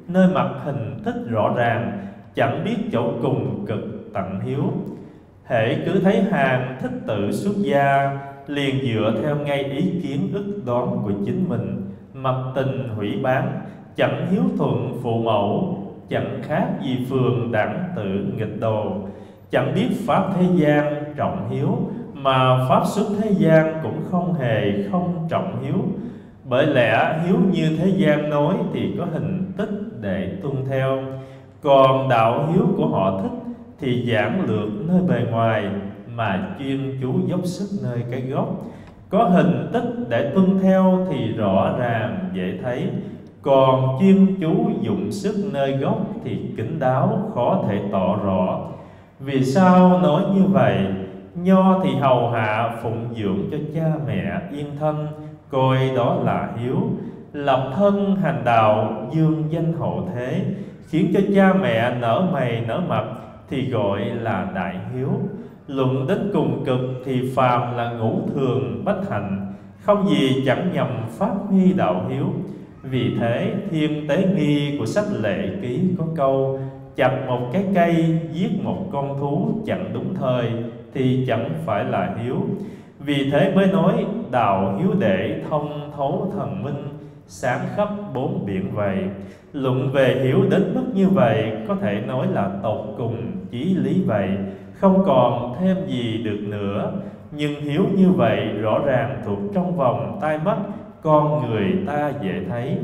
nơi mặt hình thức rõ ràng, chẳng biết chỗ cùng cực tận hiếu. Hễ cứ thấy hàng thích tự xuất gia, liền dựa theo ngay ý kiến ức đoán của chính mình, mặc tình hủy bán, chẳng hiếu thuận phụ mẫu, chẳng khác gì phường đẳng tự nghịch đồ. Chẳng biết pháp thế gian trọng hiếu, mà pháp xuất thế gian cũng không hề không trọng hiếu. Bởi lẽ hiếu như thế gian nói thì có hình tích để tuân theo, còn đạo hiếu của họ thích thì giản lược nơi bề ngoài, mà chuyên chú dốc sức nơi cái gốc. Có hình tích để tuân theo thì rõ ràng dễ thấy, còn chuyên chú dụng sức nơi gốc thì kín đáo khó thể tỏ rõ. Vì sao nói như vậy? Nho thì hầu hạ phụng dưỡng cho cha mẹ yên thân, coi đó là hiếu. Lập thân hành đạo, dương danh hậu thế, khiến cho cha mẹ nở mày nở mặt thì gọi là đại hiếu. Luận đến cùng cực thì phàm là ngũ thường bất hạnh, không gì chẳng nhằm phát huy đạo hiếu. Vì thế Thiên Tế Nghi của sách Lệ Ký có câu: chặt một cái cây, giết một con thú chẳng đúng thời thì chẳng phải là hiếu. Vì thế mới nói đạo hiếu đệ thông thấu thần minh, sáng khắp bốn biển vậy. Luận về hiếu đến mức như vậy có thể nói là tột cùng chí lý vậy, không còn thêm gì được nữa. Nhưng hiếu như vậy rõ ràng thuộc trong vòng tai mắt con người ta dễ thấy.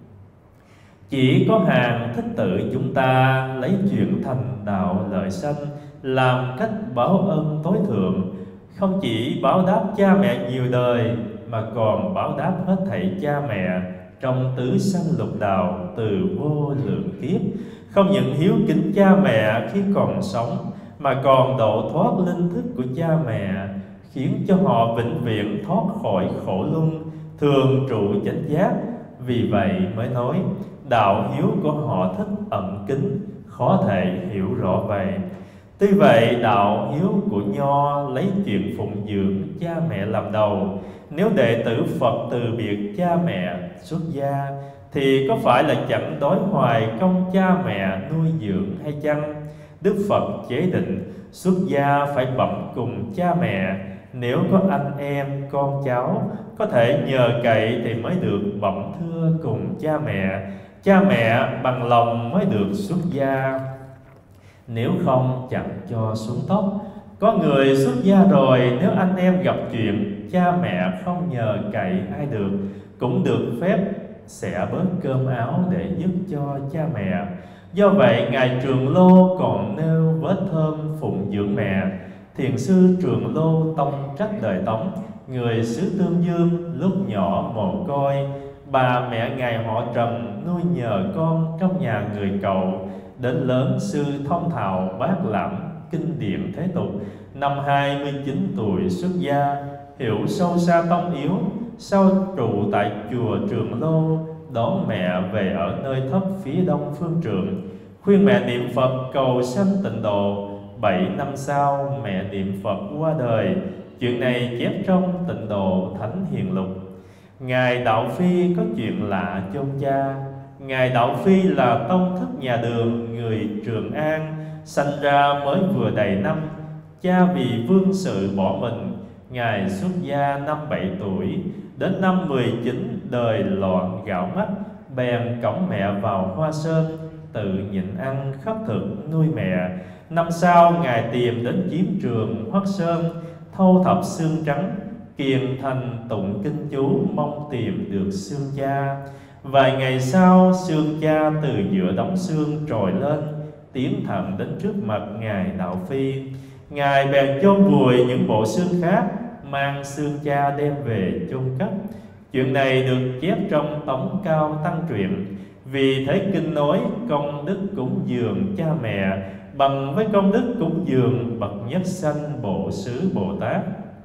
Chỉ có hàng thích tự chúng ta lấy chuyện thành đạo lợi sanh, làm cách báo ân tối thượng. Không chỉ báo đáp cha mẹ nhiều đời, mà còn báo đáp hết thảy cha mẹ trong tứ sanh lục đạo từ vô lượng kiếp. Không những hiếu kính cha mẹ khi còn sống, mà còn độ thoát linh thức của cha mẹ, khiến cho họ vĩnh viễn thoát khỏi khổ luân, thường trụ chánh giác. Vì vậy mới nói đạo hiếu của họ thích ẩn kín, khó thể hiểu rõ vậy. Tuy vậy đạo hiếu của Nho lấy chuyện phụng dưỡng cha mẹ làm đầu. Nếu đệ tử Phật từ biệt cha mẹ xuất gia, thì có phải là chẳng đói hoài công cha mẹ nuôi dưỡng hay chăng? Đức Phật chế định xuất gia phải bẩm cùng cha mẹ. Nếu có anh em con cháu có thể nhờ cậy thì mới được bẩm thưa cùng cha mẹ. Cha mẹ bằng lòng mới được xuất gia, nếu không chẳng cho xuống tóc. Có người xuất gia rồi, nếu anh em gặp chuyện, cha mẹ không nhờ cậy ai được, cũng được phép xẻ bớt cơm áo để giúp cho cha mẹ. Do vậy Ngài Trường Lô còn nêu vết thơm phụng dưỡng mẹ. Thiền sư Trường Lô tông trách đời Tống, người xứ Tương Dương, lúc nhỏ mồ côi, bà mẹ Ngài họ Trần nuôi nhờ con trong nhà người cậu. Đến lớn sư thông thạo bát lãm kinh điển thế tục, năm hai mươi chín tuổi xuất gia, hiểu sâu xa tông yếu. Sau trụ tại chùa Trường Lô, đón mẹ về ở nơi thấp phía đông phương trượng, khuyên mẹ niệm Phật cầu sanh tịnh độ. Bảy năm sau mẹ niệm Phật qua đời. Chuyện này chép trong Tịnh Độ Thánh Hiền Lục. Ngài Đạo Phi có chuyện lạ chôn cha. Ngài Đạo Phi là tông thất nhà Đường, người Trường An, sanh ra mới vừa đầy năm. Cha vì vương sự bỏ mình, Ngài xuất gia năm bảy tuổi. Đến năm mười chín đời loạn gạo mắt, bèn cõng mẹ vào Hoa Sơn, tự nhịn ăn khất thực nuôi mẹ. Năm sau Ngài tìm đến chiến trường Hoắc Sơn, thâu thập xương trắng, kiền thành tụng kinh chú, mong tìm được xương cha. Vài ngày sau, xương cha từ giữa đống xương trồi lên, tiến thẳng đến trước mặt Ngài Đạo Phi. Ngài bèn chôn vùi những bộ xương khác, mang xương cha đem về chôn cất. Chuyện này được chép trong Tống Cao Tăng Truyện. Vì thế kinh nói công đức cúng dường cha mẹ bằng với công đức cúng dường bậc nhất sanh Bộ Xứ Bồ Tát.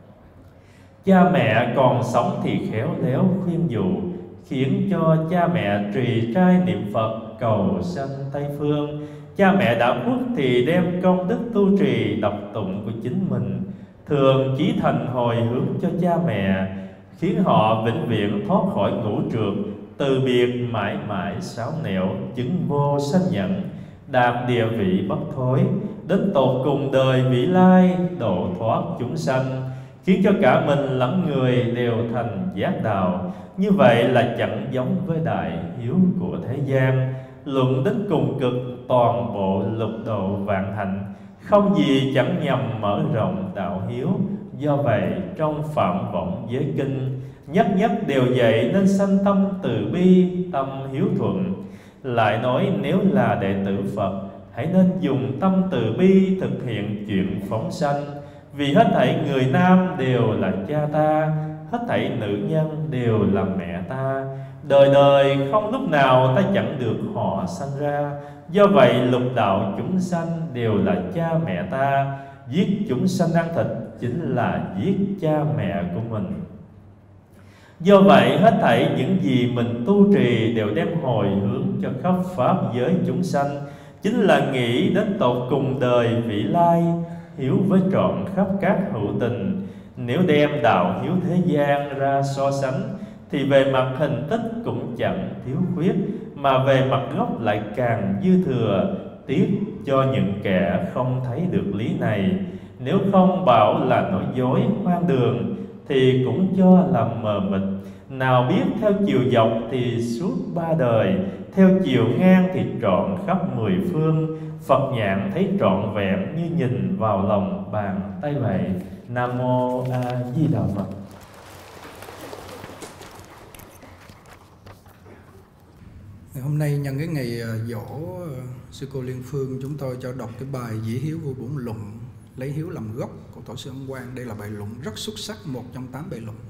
Cha mẹ còn sống thì khéo léo khuyên dụ, khiến cho cha mẹ trì trai niệm Phật cầu sanh Tây Phương. Cha mẹ đã khuất thì đem công đức tu trì đọc tụng của chính mình, thường chí thành hồi hướng cho cha mẹ, khiến họ vĩnh viễn thoát khỏi ngũ trược, từ biệt mãi mãi sáu nẻo, chứng vô sanh nhận, đạt địa vị bất thối, đến tột cùng đời vị lai, độ thoát chúng sanh, khiến cho cả mình lẫn người đều thành giác đạo. Như vậy là chẳng giống với đại hiếu của thế gian, luận đến cùng cực toàn bộ lục độ vạn hạnh, không gì chẳng nhằm mở rộng đạo hiếu. Do vậy trong Phạm Võng Giới Kinh nhất nhất đều dạy nên sanh tâm từ bi, tâm hiếu thuận. Lại nói nếu là đệ tử Phật, hãy nên dùng tâm từ bi thực hiện chuyện phóng sanh. Vì hết thảy người nam đều là cha ta, hết thảy nữ nhân đều là mẹ ta, đời đời không lúc nào ta chẳng được họ sanh ra. Do vậy lục đạo chúng sanh đều là cha mẹ ta, giết chúng sanh ăn thịt chính là giết cha mẹ của mình. Do vậy hết thảy những gì mình tu trì đều đem hồi hướng cho khắp pháp giới chúng sanh, chính là nghĩ đến tột cùng đời vị lai, hiếu với trọn khắp các hữu tình. Nếu đem đạo hiếu thế gian ra so sánh, thì về mặt hình tích cũng chẳng thiếu khuyết, mà về mặt gốc lại càng dư thừa. Tiếc cho những kẻ không thấy được lý này, nếu không bảo là nói dối hoang đường, thì cũng cho là mờ mịt. Nào biết theo chiều dọc thì suốt ba đời, theo chiều ngang thì trọn khắp mười phương. Phật nhãn thấy trọn vẹn như nhìn vào lòng bàn tay vậy. Nam Mô A Di Đà Phật. Hôm nay nhân cái ngày dỗ sư cô Liên Phương, chúng tôi cho đọc cái bài Dĩ Hiếu Vô Bổn Luận, lấy hiếu làm gốc của tổ sư Ấn Quang. Đây là bài luận rất xuất sắc, một trong tám bài luận.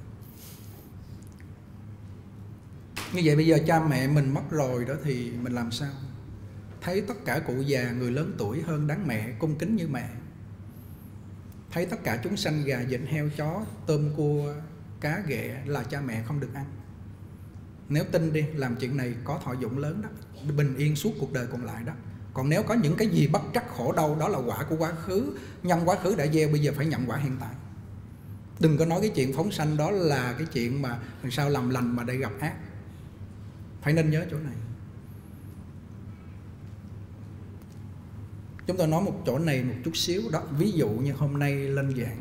Như vậy bây giờ cha mẹ mình mất rồi đó thì mình làm sao? Thấy tất cả cụ già, người lớn tuổi hơn đáng mẹ, cung kính như mẹ. Thấy tất cả chúng sanh gà, vịt, heo, chó, tôm, cua, cá, ghẹ là cha mẹ không được ăn. Nếu tin đi, làm chuyện này có thọ dụng lớn đó, bình yên suốt cuộc đời còn lại đó. Còn nếu có những cái gì bất trắc khổ đau, đó là quả của quá khứ, nhân quá khứ đã gieo, bây giờ phải nhận quả hiện tại. Đừng có nói cái chuyện phóng sanh đó là cái chuyện mà làm sao làm lành mà đây gặp ác. Phải nên nhớ chỗ này. Chúng tôi nói một chỗ này một chút xíu đó. Ví dụ như hôm nay lên giảng,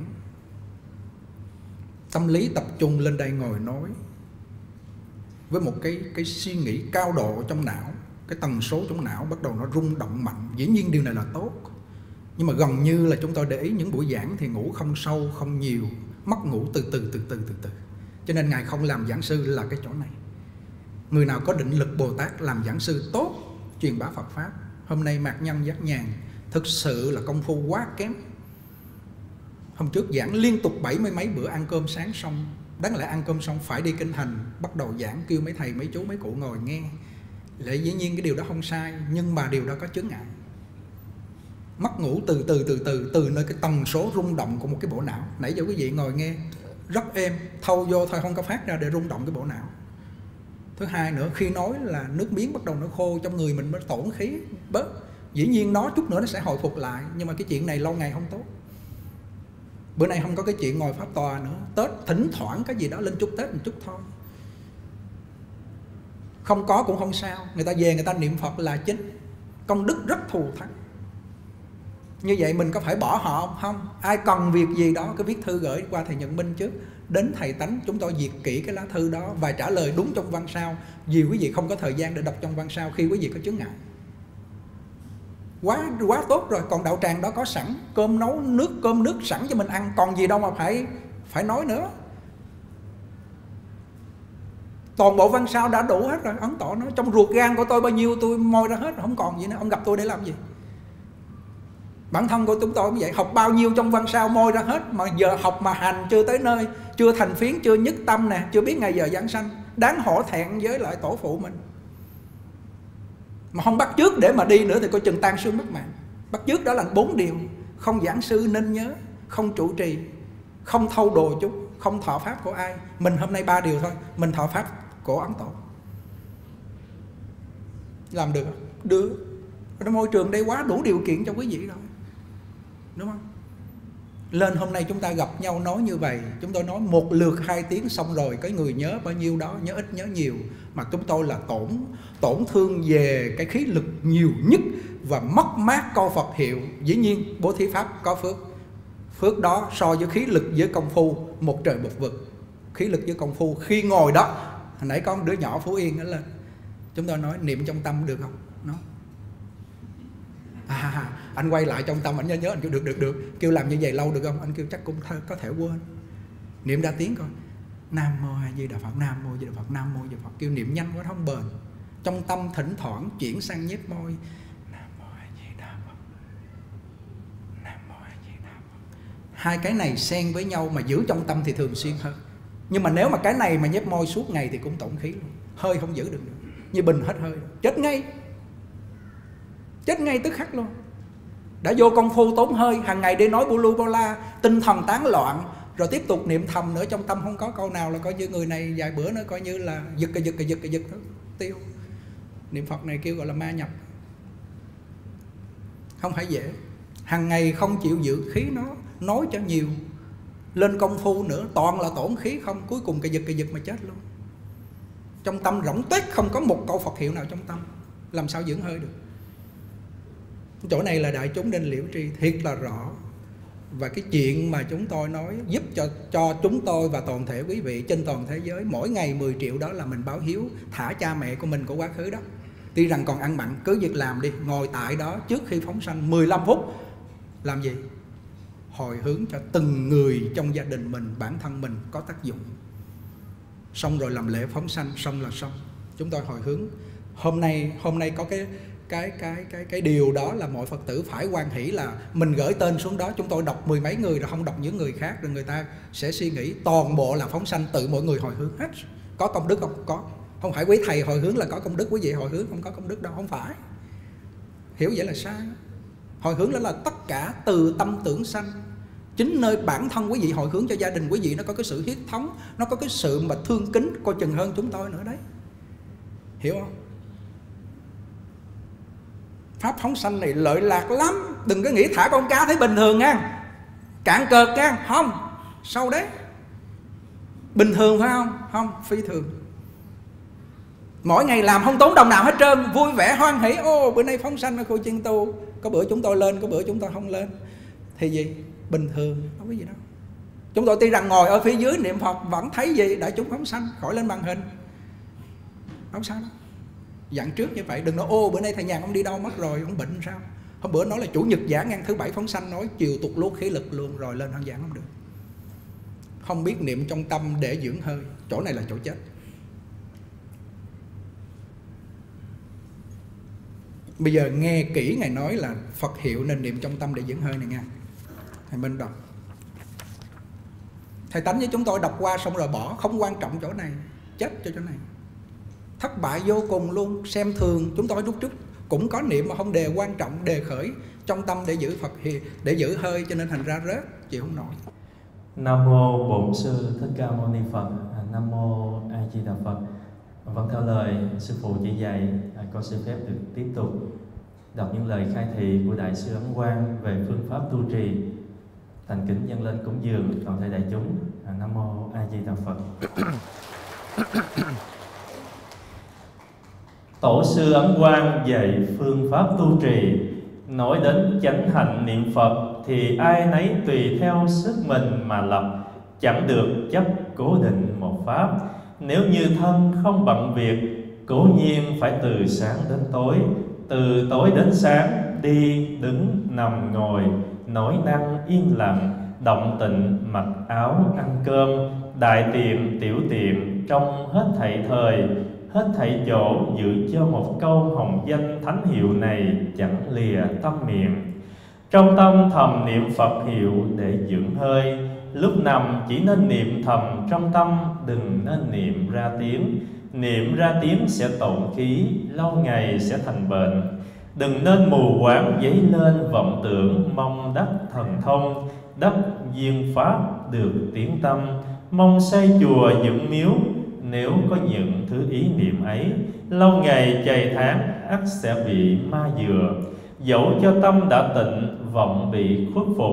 tâm lý tập trung lên đây ngồi nói với một cái, cái suy nghĩ cao độ trong não, cái tần số trong não bắt đầu nó rung động mạnh. Dĩ nhiên điều này là tốt, nhưng mà gần như là chúng tôi để ý những buổi giảng thì ngủ không sâu, không nhiều, mất ngủ từ từ từ từ từ từ. Cho nên Ngài không làm giảng sư là cái chỗ này. Người nào có định lực Bồ Tát làm giảng sư tốt, truyền bá Phật Pháp. Hôm nay Mạt Nhân Giác Nhàn thực sự là công phu quá kém. Hôm trước giảng liên tục bảy mươi mấy bữa ăn cơm sáng xong, đáng lẽ ăn cơm xong phải đi kinh hành, bắt đầu giảng kêu mấy thầy, mấy chú, mấy cụ ngồi nghe. Lẽ dĩ nhiên cái điều đó không sai, nhưng mà điều đó có chướng ngại. Mất ngủ từ từ từ từ từ nơi cái tần số rung động của một cái bộ não. Nãy giờ quý vị ngồi nghe rất êm, thâu vô thôi, không có phát ra để rung động cái bộ não. Thứ hai nữa, khi nói là nước miếng bắt đầu nó khô, trong người mình mới tổn khí bớt. Dĩ nhiên nói chút nữa nó sẽ hồi phục lại, nhưng mà cái chuyện này lâu ngày không tốt. Bữa nay không có cái chuyện ngồi pháp tòa nữa. Tết thỉnh thoảng cái gì đó lên chúc Tết một chút thôi. Không có cũng không sao, người ta về người ta niệm Phật là chính. Công đức rất thù thắng. Như vậy mình có phải bỏ họ không? Không. Ai cần việc gì đó cứ viết thư gửi qua thầy Nhận Minh trước, đến thầy Tánh chúng tôi duyệt kỹ cái lá thư đó và trả lời đúng trong văn sao. Vì quý vị không có thời gian để đọc trong văn sao khi quý vị có chướng ngại. Quá quá tốt rồi. Còn đạo tràng đó có sẵn, cơm nấu nước, cơm nước sẵn cho mình ăn, còn gì đâu mà phải phải nói nữa. Toàn bộ văn sao đã đủ hết rồi. Ấn Tổ nói trong ruột gan của tôi bao nhiêu tôi moi ra hết, không còn gì nữa. Ông gặp tôi để làm gì? Bản thân của chúng tôi cũng vậy, học bao nhiêu trong văn sao moi ra hết. Mà giờ học mà hành chưa tới nơi, chưa thành phiến, chưa nhất tâm nè, chưa biết ngày giờ giảng sanh, đáng hổ thẹn với lại tổ phụ mình. Mà không bắt chước để mà đi nữa thì coi chừng tan xương mất mạng. Bắt chước đó là bốn điều: không giảng sư nên nhớ, không trụ trì, không thâu đồ chúng, không thọ pháp của ai. Mình hôm nay ba điều thôi, mình thọ pháp của Ấn Tổ. Làm được không? Được. Môi trường đây quá đủ điều kiện cho quý vị rồi, đúng không? Lên hôm nay chúng ta gặp nhau nói như vậy, chúng tôi nói một lượt hai tiếng xong rồi, cái người nhớ bao nhiêu đó, nhớ ít nhớ nhiều. Mà chúng tôi là tổn tổn thương về cái khí lực nhiều nhất và mất mát câu Phật hiệu. Dĩ nhiên bố thí pháp có phước, phước đó so với khí lực với công phu một trời một vực. Khí lực với công phu khi ngồi đó, hồi nãy có một đứa nhỏ Phú Yên đó lên, chúng tôi nói niệm trong tâm được không? Nó à, anh quay lại trong tâm, anh nhớ nhớ, anh kêu được được được. Kêu làm như vậy lâu được không? Anh kêu chắc cũng có thể quên. Niệm ra tiếng coi, Nam Mô A Di Đà Phật, Nam Mô A Di Đà Phật, Nam Mô A Di Đà Phật. Kêu niệm nhanh quá không bền. Trong tâm thỉnh thoảng chuyển sang nhếch môi, Nam Mô A Di Đà Phật, Nam Mô A Di Đà Phật. Hai cái này xen với nhau mà giữ trong tâm thì thường xuyên hơn. Nhưng mà nếu mà cái này mà nhếch môi suốt ngày thì cũng tổn khí luôn. Hơi không giữ được nữa. Như bình hết hơi, chết ngay. Chết ngay tức khắc luôn. Đã vô công phu tốn hơi, hàng ngày đi nói bu lu bu la, tinh thần tán loạn, rồi tiếp tục niệm thầm nữa, trong tâm không có câu nào là coi như người này vài bữa nữa coi như là giật cái giật cái giật cái giật đó, tiêu. Niệm Phật này kêu gọi là ma nhập. Không phải dễ. Hàng ngày không chịu giữ khí nó, nói cho nhiều. Lên công phu nữa toàn là tổn khí không, cuối cùng cái giật cái giật mà chết luôn. Trong tâm rỗng tuếch, không có một câu Phật hiệu nào trong tâm, làm sao dưỡng hơi được. Chỗ này là đại chúng nên liễu tri thiệt là rõ. Và cái chuyện mà chúng tôi nói giúp cho, cho chúng tôi và toàn thể quý vị trên toàn thế giới mỗi ngày mười triệu, đó là mình báo hiếu thả cha mẹ của mình của quá khứ đó. Tuy rằng còn ăn mặn, cứ việc làm đi. Ngồi tại đó trước khi phóng sanh mười lăm phút. Làm gì? Hồi hướng cho từng người trong gia đình mình, bản thân mình có tác dụng. Xong rồi làm lễ phóng sanh, xong là xong. Chúng tôi hồi hướng. Hôm nay hôm nay có cái cái cái cái cái điều đó là mọi Phật tử phải hoan hỷ, là mình gửi tên xuống đó, chúng tôi đọc mười mấy người rồi không đọc những người khác, rồi người ta sẽ suy nghĩ toàn bộ là phóng sanh, tự mọi người hồi hướng hết. Có công đức không? Có. Không phải quý thầy hồi hướng là có công đức, quý vị hồi hướng không có công đức đâu, không phải. Hiểu vậy là sai. Hồi hướng đó là tất cả từ tâm tưởng sanh. Chính nơi bản thân quý vị hồi hướng cho gia đình quý vị, nó có cái sự hiết thống, nó có cái sự mà thương kính coi chừng hơn chúng tôi nữa đấy. Hiểu không? Pháp phóng sanh này lợi lạc lắm. Đừng có nghĩ thả con cá thấy bình thường nha, cạn cợt nha. Không, sâu đấy. Bình thường phải không? Không, phi thường. Mỗi ngày làm không tốn đồng nào hết trơn, vui vẻ hoan hỷ. Ô, bữa nay phóng sanh ở khu chiên tu. Có bữa chúng tôi lên, có bữa chúng tôi không lên. Thì gì? Bình thường, không có gì đâu. Chúng tôi tuy rằng ngồi ở phía dưới niệm Phật vẫn thấy gì? Đại chúng phóng sanh, khỏi lên màn hình. Không sao đâu. Dặn trước như vậy, đừng nói ô bữa nay thầy Nhàn ông đi đâu mất rồi, ông bệnh sao. Hôm bữa nói là chủ nhật giảng, ngang thứ bảy phóng sanh, nói chiều tụt lút khí lực luôn, rồi lên không giảng không được. Không biết niệm trong tâm để dưỡng hơi, chỗ này là chỗ chết. Bây giờ nghe kỹ Ngài nói là Phật hiệu nên niệm trong tâm để dưỡng hơi này nha. Thầy Minh đọc. Thầy Tánh với chúng tôi đọc qua xong rồi bỏ, không quan trọng chỗ này, chết cho chỗ này. Thất bại vô cùng luôn, xem thường. Chúng tôi lúc trước cũng có niệm mà không đề quan trọng, đề khởi trong tâm để giữ Phật hiệu, để giữ hơi, cho nên thành ra rớt, chịu không nổi. Nam mô Bổn Sư Thích Ca Mâu Ni Phật. Nam mô A Di Đà Phật. Vâng, theo lời sư phụ chỉ dạy, con xin phép được tiếp tục đọc những lời khai thị của Đại sư Ấn Quang về phương pháp tu trì. Thành kính dâng lên cúng dường toàn thể đại chúng. Nam mô A Di Đà Phật. Tổ sư Ấn Quang dạy phương pháp tu trì. Nói đến chánh hạnh niệm Phật thì ai nấy tùy theo sức mình mà lập, chẳng được chấp cố định một pháp. Nếu như thân không bận việc, cố nhiên phải từ sáng đến tối, từ tối đến sáng, đi, đứng, nằm, ngồi, nói năng, yên lặng, động tịnh, mặc áo, ăn cơm, đại tiệm, tiểu tiệm, trong hết thảy thời, hết thảy chỗ, giữ cho một câu hồng danh thánh hiệu này chẳng lìa tâm miệng. Trong tâm thầm niệm Phật hiệu để dưỡng hơi, lúc nằm chỉ nên niệm thầm trong tâm, đừng nên niệm ra tiếng. Niệm ra tiếng sẽ tổn khí, lâu ngày sẽ thành bệnh. Đừng nên mù quáng dấy lên vọng tưởng, mong đắc thần thông, đắc duyên pháp được tiếng tâm, mong xây chùa dựng miếu. Nếu có những thứ ý niệm ấy, lâu ngày chày tháng ắt sẽ bị ma dừa. Dẫu cho tâm đã tịnh, vọng bị khuất phục,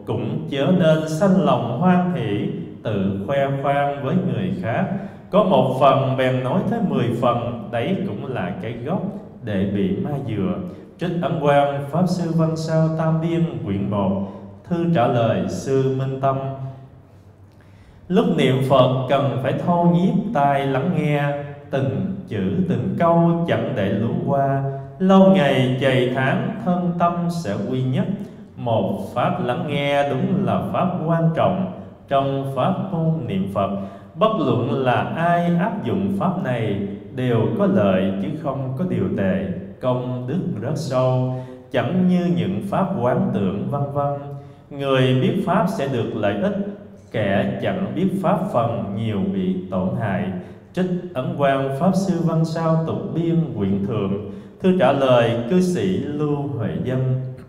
cũng chớ nên sanh lòng hoan hỷ, tự khoe khoang với người khác. Có một phần bèn nói tới mười phần, đấy cũng là cái gốc để bị ma dừa. Trích Ấn Quang Pháp Sư Văn Sao Tam Biên quyển một. Thư trả lời Sư Minh Tâm: lúc niệm Phật cần phải thâu nhiếp tai lắng nghe, từng chữ từng câu chẳng để lướt qua. Lâu ngày chày tháng thân tâm sẽ quy nhất. Một pháp lắng nghe đúng là pháp quan trọng trong pháp môn niệm Phật. Bất luận là ai áp dụng pháp này đều có lợi chứ không có điều tệ, công đức rất sâu, chẳng như những pháp quán tưởng vân vân. Người biết pháp sẽ được lợi ích, kẻ chẳng biết pháp phần nhiều bị tổn hại. Trích Ấn Quang Pháp Sư Văn Sao Tục Biên quyển thượng. Thư trả lời cư sĩ Lưu Huệ Dân: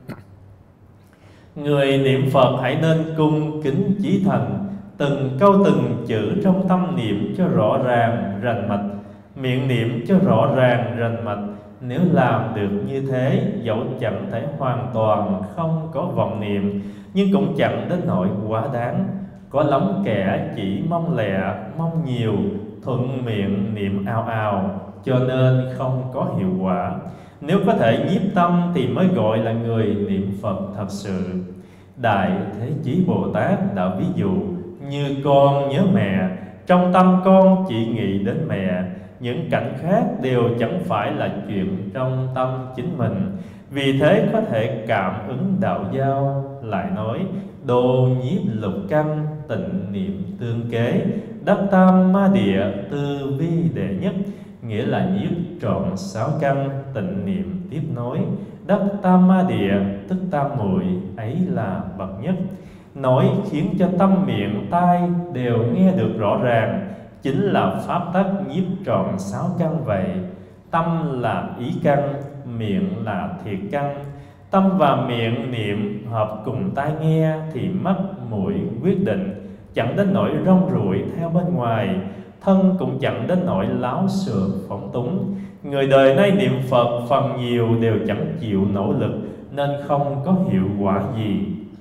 người niệm Phật hãy nên cung kính chí thành, từng câu từng chữ trong tâm niệm cho rõ ràng rành mạch, miệng niệm cho rõ ràng rành mạch. Nếu làm được như thế, dẫu chẳng thể hoàn toàn không có vọng niệm, nhưng cũng chẳng đến nỗi quá đáng. Có lắm kẻ chỉ mong lẹ, mong nhiều, thuận miệng niệm ào ào, cho nên không có hiệu quả. Nếu có thể nhiếp tâm thì mới gọi là người niệm Phật thật sự. Đại Thế Chí Bồ Tát đã ví dụ như con nhớ mẹ, trong tâm con chỉ nghĩ đến mẹ, những cảnh khác đều chẳng phải là chuyện trong tâm chính mình. Vì thế có thể cảm ứng đạo giao. Lại nói đồ nhiếp lục căn, tịnh niệm tương kế, đắc tam ma địa, tư vi đệ nhất. Nghĩa là nhiếp trọn sáu căn, tịnh niệm tiếp nối, đắc tam ma địa tức tam muội, ấy là bậc nhất. Nói khiến cho tâm miệng tai đều nghe được rõ ràng, chính là pháp tắc nhiếp trọn sáu căn vậy. Tâm là ý căn, miệng là thiệt căn. Tâm và miệng niệm hợp cùng tai nghe thì mắt mũi quyết định, chẳng đến nỗi rong ruổi theo bên ngoài, thân cũng chẳng đến nỗi láo xược phóng túng. Người đời nay niệm Phật phần nhiều đều chẳng chịu nỗ lực, nên không có hiệu quả gì.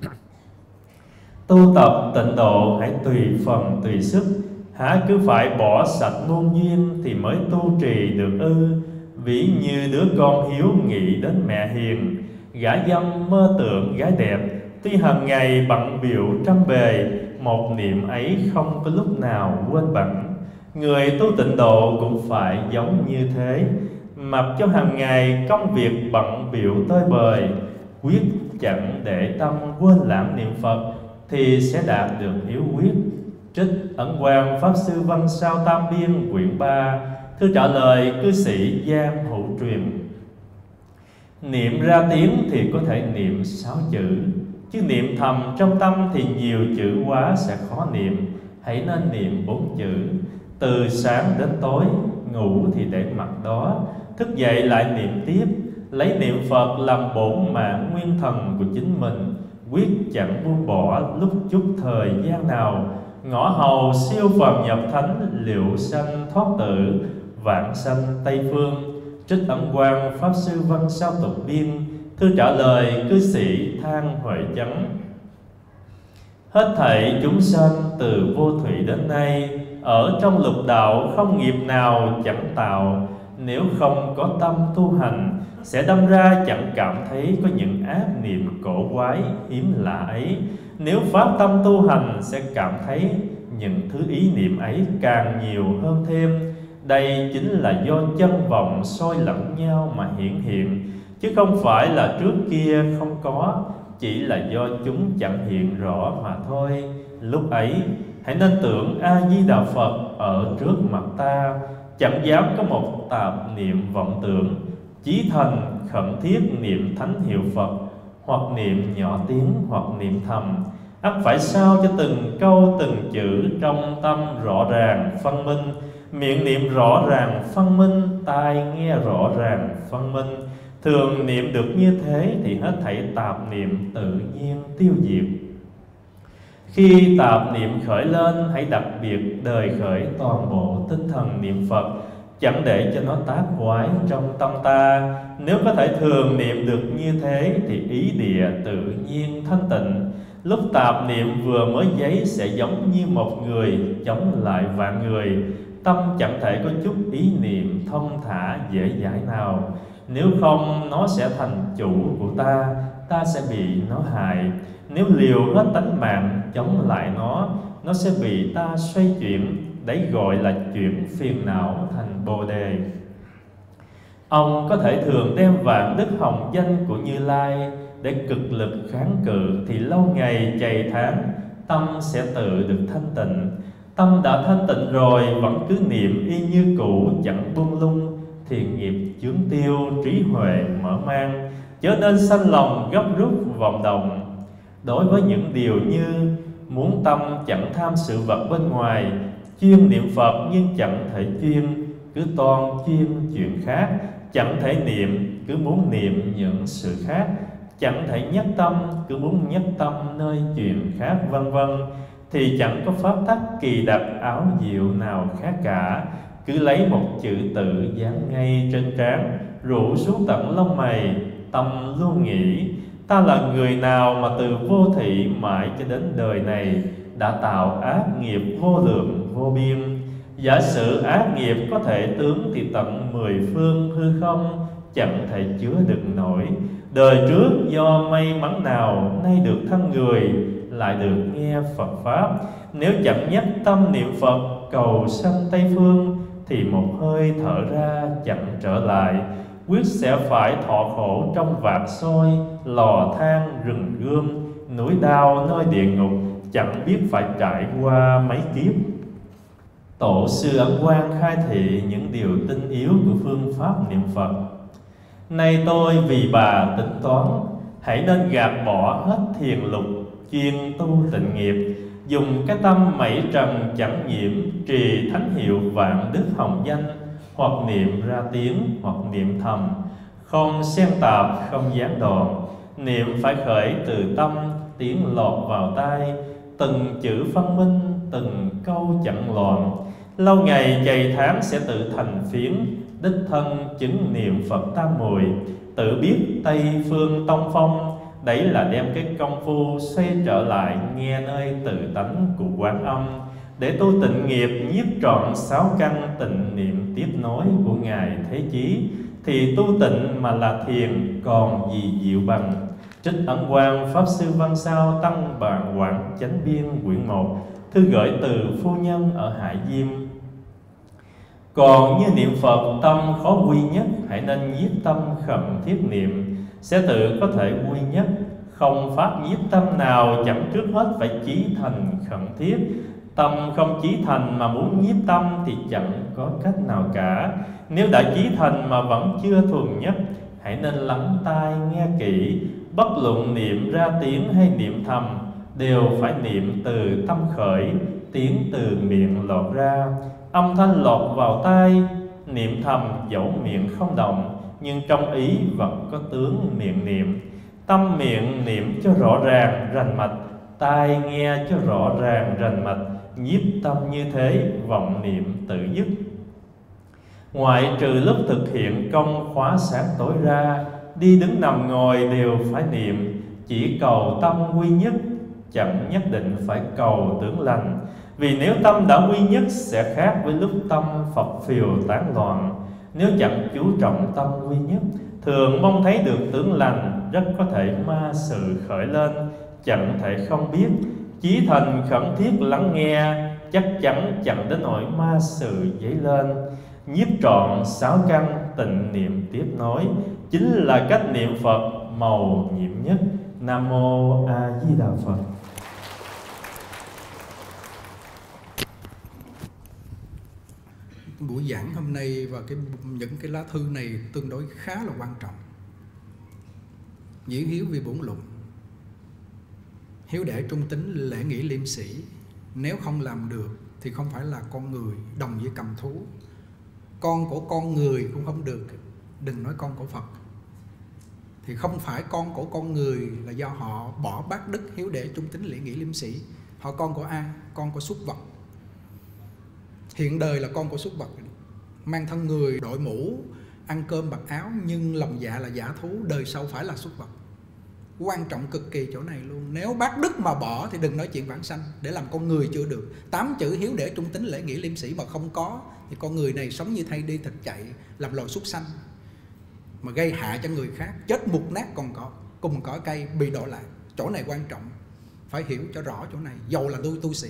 Tu tập tịnh độ hãy tùy phần tùy sức, hả cứ phải bỏ sạch ngôn duyên thì mới tu trì được ư? Ví như đứa con hiếu nghĩ đến mẹ hiền, gã dâm mơ tưởng gái đẹp, tuy hàng ngày bận biểu trăm bề, một niệm ấy không có lúc nào quên bẵng. Người tu tịnh độ cũng phải giống như thế, mặc cho hàng ngày công việc bận biểu tới bời, quyết chẳng để tâm quên lãng niệm Phật thì sẽ đạt được hiếu quyết. Trích Ấn Quang Pháp Sư Văn Sao Tam Biên quyển ba. Thư trả lời cư sĩ Giang Hữu Truyền: niệm ra tiếng thì có thể niệm sáu chữ, chứ niệm thầm trong tâm thì nhiều chữ quá sẽ khó niệm. Hãy nên niệm bốn chữ: từ sáng đến tối, ngủ thì để mặc đó, thức dậy lại niệm tiếp. Lấy niệm Phật làm bổn mạng nguyên thần của chính mình, quyết chẳng buông bỏ lúc chút thời gian nào. Ngõ hầu siêu phàm nhập thánh, liệu sanh thoát tử, vãng sanh Tây phương. Trích Ấn Quang Pháp Sư Văn Sao Tục Biên. Thư trả lời cư sĩ Thang Huệ Chấn: hết thảy chúng sanh từ vô thủy đến nay, ở trong lục đạo không nghiệp nào chẳng tạo. Nếu không có tâm tu hành, sẽ đâm ra chẳng cảm thấy có những ác niệm cổ quái hiếm lạ ấy. Nếu phát tâm tu hành, sẽ cảm thấy những thứ ý niệm ấy càng nhiều hơn thêm. Đây chính là do chân vọng soi lẫn nhau mà hiển hiện, chứ không phải là trước kia không có, chỉ là do chúng chẳng hiện rõ mà thôi. Lúc ấy hãy nên tưởng A Di Đà Phật ở trước mặt ta, chẳng dám có một tạp niệm vọng tưởng, chí thành khẩn thiết niệm thánh hiệu Phật, hoặc niệm nhỏ tiếng hoặc niệm thầm. ắt phải sao cho từng câu từng chữ trong tâm rõ ràng phân minh, miệng niệm rõ ràng phân minh, tai nghe rõ ràng phân minh. Thường niệm được như thế thì hết thảy tạp niệm tự nhiên tiêu diệt. Khi tạp niệm khởi lên, hãy đặc biệt đời khởi toàn bộ tinh thần niệm Phật, chẳng để cho nó tác quái trong tâm ta. Nếu có thể thường niệm được như thế thì ý địa tự nhiên thanh tịnh. Lúc tạp niệm vừa mới dấy sẽ giống như một người chống lại vạn người. Tâm chẳng thể có chút ý niệm thông thả dễ dãi nào. Nếu không, nó sẽ thành chủ của ta, ta sẽ bị nó hại. Nếu liều hết tánh mạng chống lại nó, nó sẽ bị ta xoay chuyển. Đấy gọi là chuyển phiền não thành bồ đề. Ông có thể thường đem vạn đức hồng danh của Như Lai để cực lực kháng cự, thì lâu ngày chày tháng tâm sẽ tự được thanh tịnh. Tâm đã thanh tịnh rồi vẫn cứ niệm y như cũ chẳng buông lung, thì nghiệp chướng tiêu, trí huệ mở mang, chớ nên sanh lòng gấp rút vọng động. Đối với những điều như muốn tâm chẳng tham sự vật bên ngoài, chuyên niệm Phật nhưng chẳng thể chuyên, cứ toan chuyên chuyện khác, chẳng thể niệm cứ muốn niệm những sự khác, chẳng thể nhất tâm cứ muốn nhất tâm nơi chuyện khác, vân vân, thì chẳng có pháp tắc kỳ đặc áo diệu nào khác cả. Cứ lấy một chữ tự dán ngay trên trán, rủ xuống tận lông mày, tâm luôn nghĩ: ta là người nào mà từ vô thị mãi cho đến đời này đã tạo ác nghiệp vô lượng vô biên. Giả sử ác nghiệp có thể tướng thì tận mười phương hư không chẳng thể chứa đựng nổi. Đời trước do may mắn nào nay được thân người, lại được nghe Phật Pháp. Nếu chẳng nhất tâm niệm Phật cầu sanh Tây Phương, thì một hơi thở ra chẳng trở lại, quyết sẽ phải thọ khổ trong vạc soi, lò than, rừng gươm, núi đao nơi địa ngục, chẳng biết phải trải qua mấy kiếp. Tổ sư Ấn Quang khai thị những điều tinh yếu của phương pháp niệm Phật. Nay tôi vì bà tính toán, hãy nên gạt bỏ hết thiền lục, chuyên tu tịnh nghiệp, dùng cái tâm mảy trần chẳng nhiễm, trì thánh hiệu vạn đức hồng danh, hoặc niệm ra tiếng, hoặc niệm thầm, không xen tạp, không gián đoạn. Niệm phải khởi từ tâm, tiếng lọt vào tai, từng chữ phân minh, từng câu chẳng loạn. Lâu ngày chày tháng sẽ tự thành phiến, đích thân chứng niệm Phật tam muội, tự biết Tây phương tông phong. Đấy là đem cái công phu xoay trở lại nghe nơi tự tánh của Quán Âm, để tu tịnh nghiệp nhiếp trọn sáu căn tịnh niệm tiếp nối của Ngài Thế Chí. Thì tu tịnh mà là thiền còn gì diệu bằng. Trích Ấn Quang Pháp Sư Văn Sao Tăng Bản Quảng Chánh Biên quyển một, thư gửi từ phu nhân ở Hải Diêm. Còn như niệm Phật tâm khó quy nhất, hãy nên nhiếp tâm khẩn thiết niệm, sẽ tự có thể quy nhất. Không pháp nhiếp tâm nào chẳng trước hết phải chí thành khẩn thiết. Tâm không chí thành mà muốn nhiếp tâm thì chẳng có cách nào cả. Nếu đã chí thành mà vẫn chưa thuần nhất, hãy nên lắng tai nghe kỹ. Bất luận niệm ra tiếng hay niệm thầm, đều phải niệm từ tâm khởi, tiếng từ miệng lọt ra. Âm thanh lọt vào tai, niệm thầm dẫu miệng không động, nhưng trong ý vẫn có tướng miệng niệm. Tâm miệng niệm cho rõ ràng rành mạch, tai nghe cho rõ ràng rành mạch, nhiếp tâm như thế vọng niệm tự dứt. Ngoại trừ lúc thực hiện công khóa sáng tối ra, đi đứng nằm ngồi đều phải niệm. Chỉ cầu tâm quy nhất, chẳng nhất định phải cầu tưởng lành. Vì nếu tâm đã quy nhất sẽ khác với lúc tâm phập phìu tán loạn. Nếu chẳng chú trọng tâm quy nhất, thường mong thấy được tướng lành, rất có thể ma sự khởi lên, chẳng thể không biết. Chí thành khẩn thiết lắng nghe, chắc chắn chẳng đến nỗi ma sự dấy lên. Nhiếp trọn sáu căn tịnh niệm tiếp nối, chính là cách niệm Phật màu nhiệm nhất. Nam Mô A Di Đà Phật. Buổi giảng hôm nay và cái những cái lá thư này tương đối khá là quan trọng. Nhĩ hiếu vì bổn luận, hiếu để trung tín lễ nghĩa liêm sĩ. Nếu không làm được thì không phải là con người, đồng với cầm thú. Con của con người cũng không được, đừng nói con của Phật. Thì không phải con của con người là do họ bỏ bát đức hiếu để trung tín lễ nghĩa liêm sĩ. Họ con của ai? Con của súc vật. Hiện đời là con của súc vật, mang thân người, đội mũ, ăn cơm mặc áo, nhưng lòng dạ là giả thú, đời sau phải là súc vật. Quan trọng cực kỳ chỗ này luôn. Nếu bác đức mà bỏ thì đừng nói chuyện vãng sanh. Để làm con người chưa được. Tám chữ hiếu để trung tín lễ nghĩa liêm sĩ mà không có thì con người này sống như thay đi thịt chạy, làm loài súc sanh, mà gây hại cho người khác, chết mục nát còn có cùng cỏ cây, bị đọa lạc. Chỗ này quan trọng, phải hiểu cho rõ chỗ này. Dầu là tu tu sĩ,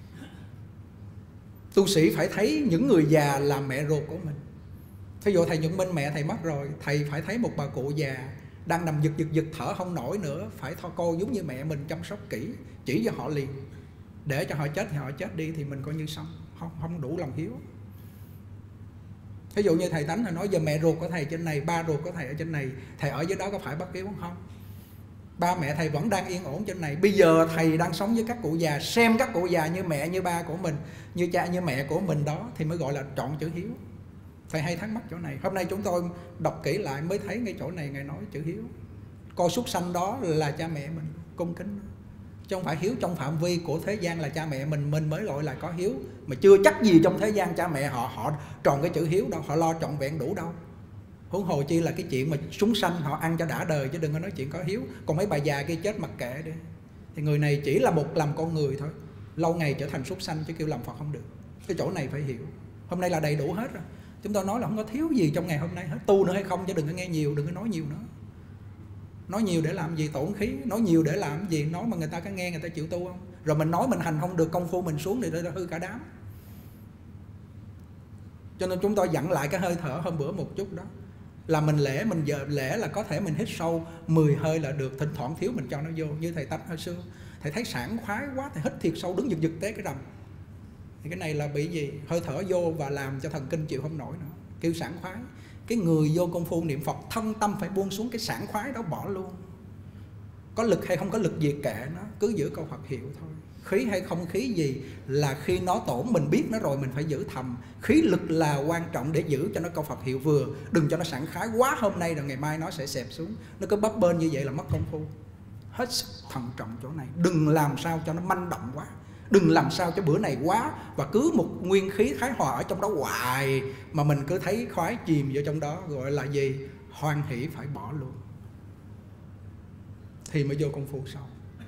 tu sĩ phải thấy những người già là mẹ ruột của mình. Thí dụ thầy Nhuận Minh mẹ thầy mất rồi, thầy phải thấy một bà cụ già đang nằm giật giật giật thở không nổi nữa, phải tho cô giống như mẹ mình chăm sóc kỹ, chỉ cho họ liền, để cho họ chết thì họ chết đi, thì mình coi như xong, không không đủ lòng hiếu. Ví dụ như thầy Tánh thầy nói giờ mẹ ruột của thầy trên này, ba ruột của thầy ở trên này, thầy ở dưới đó có phải bắt hiếu không? Ba mẹ thầy vẫn đang yên ổn trên này. Bây giờ thầy đang sống với các cụ già, xem các cụ già như mẹ như ba của mình, như cha như mẹ của mình đó, thì mới gọi là trọn chữ hiếu. Thầy hay thắc mắc chỗ này. Hôm nay chúng tôi đọc kỹ lại mới thấy ngay chỗ này Ngài nói chữ hiếu. Con súc sanh đó là cha mẹ mình, cung kính, chứ không phải hiếu trong phạm vi của thế gian là cha mẹ mình, mình mới gọi là có hiếu. Mà chưa chắc gì trong thế gian cha mẹ họ họ tròn cái chữ hiếu đâu, họ lo trọn vẹn đủ đâu. Huống hồ chi là cái chuyện mà súng sanh họ ăn cho đã đời, chứ đừng có nói chuyện có hiếu. Còn mấy bà già kia chết mặc kệ đi. Thì người này chỉ là một làm con người thôi, lâu ngày trở thành súc sanh chứ kêu làm Phật không được. Cái chỗ này phải hiểu. Hôm nay là đầy đủ hết rồi. Chúng tôi nói là không có thiếu gì trong ngày hôm nay hết. Tu nữa hay không chứ đừng có nghe nhiều, đừng có nói nhiều nữa. Nói nhiều để làm gì? Tổn khí. Nói nhiều để làm gì? Nói mà người ta có nghe, người ta chịu tu không? Rồi mình nói mình hành không được, công phu mình xuống thì nó hư cả đám. Cho nên chúng tôi dặn lại cái hơi thở hôm bữa một chút đó, là mình lễ, mình giờ lễ là có thể mình hít sâu mười hơi là được, thỉnh thoảng thiếu mình cho nó vô. Như thầy Tánh hồi xưa, thầy thấy sảng khoái quá, thầy hít thiệt sâu, đứng giật giật té cái rầm. Thì cái này là bị gì? Hơi thở vô và làm cho thần kinh chịu không nổi nữa, kêu sảng khoái. Cái người vô công phu niệm Phật, thân tâm phải buông xuống cái sảng khoái đó, bỏ luôn. Có lực hay không có lực gì kệ nó, cứ giữ câu Phật hiệu thôi. Khí hay không khí gì là khi nó tổn mình biết nó rồi, mình phải giữ thầm. Khí lực là quan trọng để giữ cho nó câu Phật hiệu vừa, đừng cho nó sảng khoái quá hôm nay rồi ngày mai nó sẽ xẹp xuống. Nó cứ bấp bênh như vậy là mất công phu. Hết sức thận trọng chỗ này, đừng làm sao cho nó manh động quá, đừng làm sao cho bữa này quá và cứ một nguyên khí thái hòa ở trong đó hoài mà mình cứ thấy khoái chìm vô trong đó, gọi là gì? Hoan hỷ, phải bỏ luôn thì mới vô công phu sâu.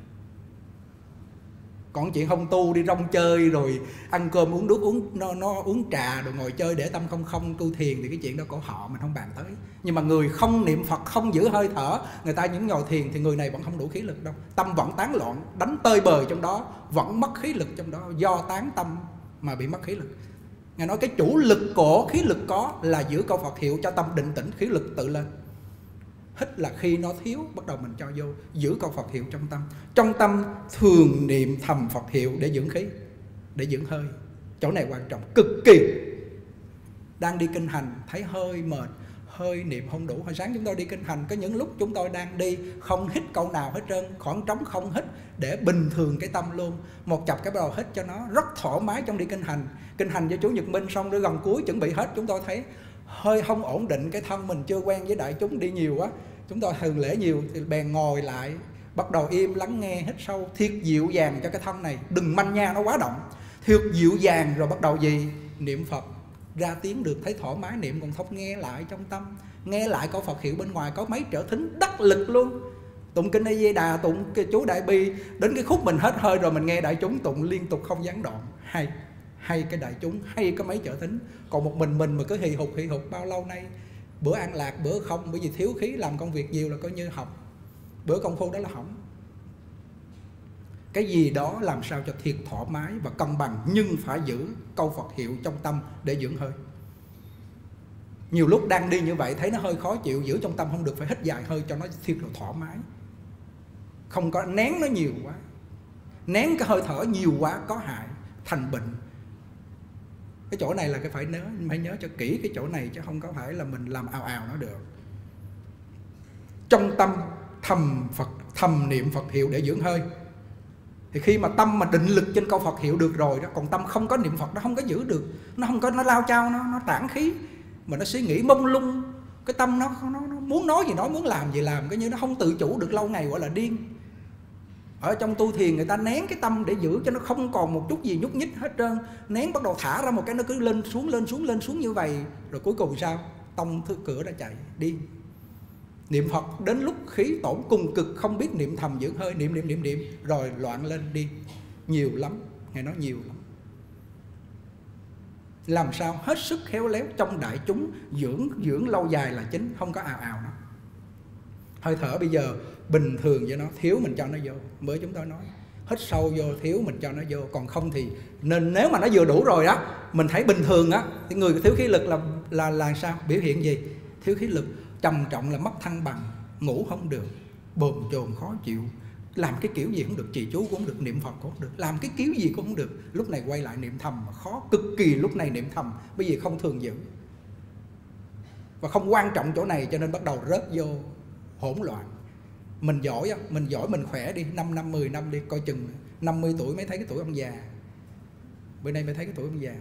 Còn chuyện không tu đi rong chơi rồi ăn cơm uống nước uống nó, nó uống trà rồi ngồi chơi để tâm không không tu thiền thì cái chuyện đó của họ mình không bàn tới. Nhưng mà người không niệm Phật, không giữ hơi thở, người ta những ngồi thiền thì người này vẫn không đủ khí lực đâu, tâm vẫn tán loạn, đánh tơi bời trong đó, vẫn mất khí lực trong đó, do tán tâm mà bị mất khí lực. Ngài nói cái chủ lực của khí lực có là giữ câu Phật hiệu cho tâm định tĩnh, khí lực tự lên. Hít là khi nó thiếu, bắt đầu mình cho vô, giữ câu Phật hiệu trong tâm. Trong tâm thường niệm thầm Phật hiệu để dưỡng khí, để dưỡng hơi. Chỗ này quan trọng, cực kỳ. Đang đi kinh hành, thấy hơi mệt, hơi niệm không đủ. Hồi sáng chúng tôi đi kinh hành, có những lúc chúng tôi đang đi, không hít câu nào hết trơn, khoảng trống không hít, để bình thường cái tâm luôn. Một chập cái bắt đầu hít cho nó rất thoải mái trong đi kinh hành. Kinh hành với chú Nhật Minh xong rồi gần cuối chuẩn bị hết, chúng tôi thấy hơi không ổn định, cái thân mình chưa quen với đại chúng đi nhiều quá, chúng tôi thường lễ nhiều thì bèn ngồi lại, bắt đầu im lắng nghe, hít sâu, thiệt dịu dàng cho cái thân này, đừng manh nha nó quá động, thiệt dịu dàng rồi bắt đầu gì? Niệm Phật, ra tiếng được thấy thoải mái niệm, còn không nghe lại trong tâm, nghe lại câu Phật hiệu bên ngoài có mấy trở thính đắc lực luôn. Tụng kinh A Di Đà, tụng cái chú Đại Bi, đến cái khúc mình hết hơi rồi mình nghe đại chúng tụng liên tục không gián đoạn, hay hay cái đại chúng, hay có mấy trợ thính. Còn một mình mình mà cứ hì hục hì hục bao lâu nay, bữa an lạc bữa không, bởi vì thiếu khí làm công việc nhiều là coi như học, bữa công phu đó là hỏng. Cái gì đó làm sao cho thiệt thoải mái và cân bằng, nhưng phải giữ câu Phật hiệu trong tâm để dưỡng hơi. Nhiều lúc đang đi như vậy thấy nó hơi khó chịu, giữ trong tâm không được, phải hít dài hơi cho nó thiệt là thoải mái, không có nén nó nhiều quá. Nén cái hơi thở nhiều quá có hại, thành bệnh. Cái chỗ này là cái phải nhớ, phải nhớ cho kỹ cái chỗ này, chứ không có phải là mình làm ào ào nó được. Trong tâm thầm Phật, thầm niệm Phật hiệu để dưỡng hơi. Thì khi mà tâm mà định lực trên câu Phật hiệu được rồi đó, còn tâm không có niệm Phật nó không có giữ được, nó không có, nó lao chao, nó nó tản khí, mà nó suy nghĩ mông lung, cái tâm nó, nó, nó muốn nói gì nói, muốn làm gì làm, cái như nó không tự chủ được, lâu ngày gọi là điên. Ở trong tu thiền người ta nén cái tâm để giữ cho nó không còn một chút gì nhúc nhích hết trơn, nén bắt đầu thả ra một cái nó cứ lên xuống lên xuống lên xuống như vậy, rồi cuối cùng sao? Tông thứ cửa đã chạy điên. Niệm Phật đến lúc khí tổn cùng cực, không biết niệm thầm dưỡng hơi, niệm niệm niệm niệm rồi loạn lên đi. Nhiều lắm, Ngài nói nhiều lắm. Làm sao hết sức khéo léo trong đại chúng, dưỡng dưỡng lâu dài là chính, không có ào ào nó. Hơi thở bây giờ bình thường với nó, thiếu mình cho nó vô. Mới chúng tôi nói hít sâu vô, thiếu mình cho nó vô. Còn không thì nên nếu mà nó vừa đủ rồi đó, mình thấy bình thường á, thì người thiếu khí lực là là là sao? Biểu hiện gì? Thiếu khí lực trầm trọng là mất thăng bằng, ngủ không được, bồn chồn khó chịu, làm cái kiểu gì cũng được, trì chú cũng không được, niệm Phật cũng không được, làm cái kiểu gì cũng không được. Lúc này quay lại niệm thầm mà khó cực kỳ. Lúc này niệm thầm bởi vì không thường giữ và không quan trọng chỗ này, cho nên bắt đầu rớt vô hỗn loạn. Mình giỏi, mình giỏi mình khỏe đi, năm năm, mười năm đi, coi chừng năm mươi tuổi mới thấy cái tuổi ông già. Bữa nay mới thấy cái tuổi ông già.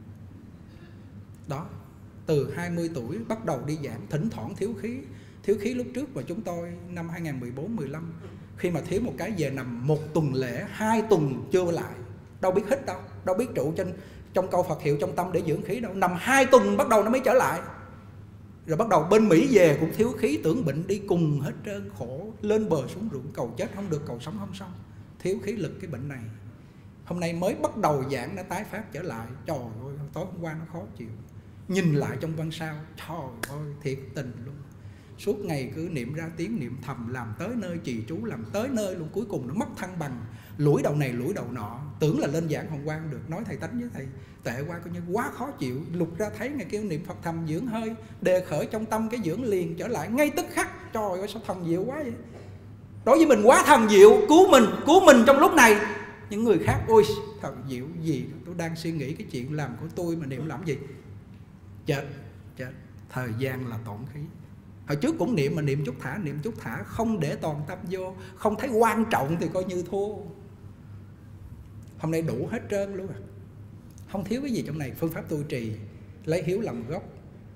Đó, từ hai mươi tuổi bắt đầu đi giảm, thỉnh thoảng thiếu khí. Thiếu khí lúc trước mà chúng tôi năm hai nghìn mười bốn mười lăm, khi mà thiếu một cái về nằm một tuần lễ, hai tuần chưa lại, đâu biết hít đâu, đâu biết trụ trên trong câu Phật hiệu trong tâm để dưỡng khí đâu. Nằm hai tuần bắt đầu nó mới trở lại. Rồi bắt đầu bên Mỹ về cũng thiếu khí, tưởng bệnh đi cùng hết trơn, khổ, lên bờ xuống ruộng, cầu chết không được, cầu sống không xong. Thiếu khí lực cái bệnh này. Hôm nay mới bắt đầu giảng nó tái phát trở lại. Trời ơi, tối hôm qua nó khó chịu. Nhìn lại trong văn sao, trời ơi, thiệt tình luôn. Suốt ngày cứ niệm ra tiếng niệm thầm, làm tới nơi trì chú, làm tới nơi luôn. Cuối cùng nó mất thăng bằng, lủi đầu này lủi đầu nọ. Tưởng là lên giảng hôm qua không được, nói thầy Tánh với thầy tệ qua coi như quá khó chịu. Lục ra thấy ngày kêu niệm Phật thầm dưỡng hơi, đề khởi trong tâm cái dưỡng liền trở lại ngay tức khắc. Trời ơi sao thần diệu quá vậy. Đối với mình quá thần diệu, cứu mình, cứu mình trong lúc này. Những người khác, ôi thần diệu gì, tôi đang suy nghĩ cái chuyện làm của tôi mà niệm làm gì. Chết, chết, thời gian là tổn khí. Hồi trước cũng niệm mà niệm chút thả, niệm chút thả, không để toàn tâm vô, không thấy quan trọng thì coi như thua. Hôm nay đủ hết trơn luôn à. Không thiếu cái gì trong này. Phương pháp tu trì lấy hiếu làm gốc.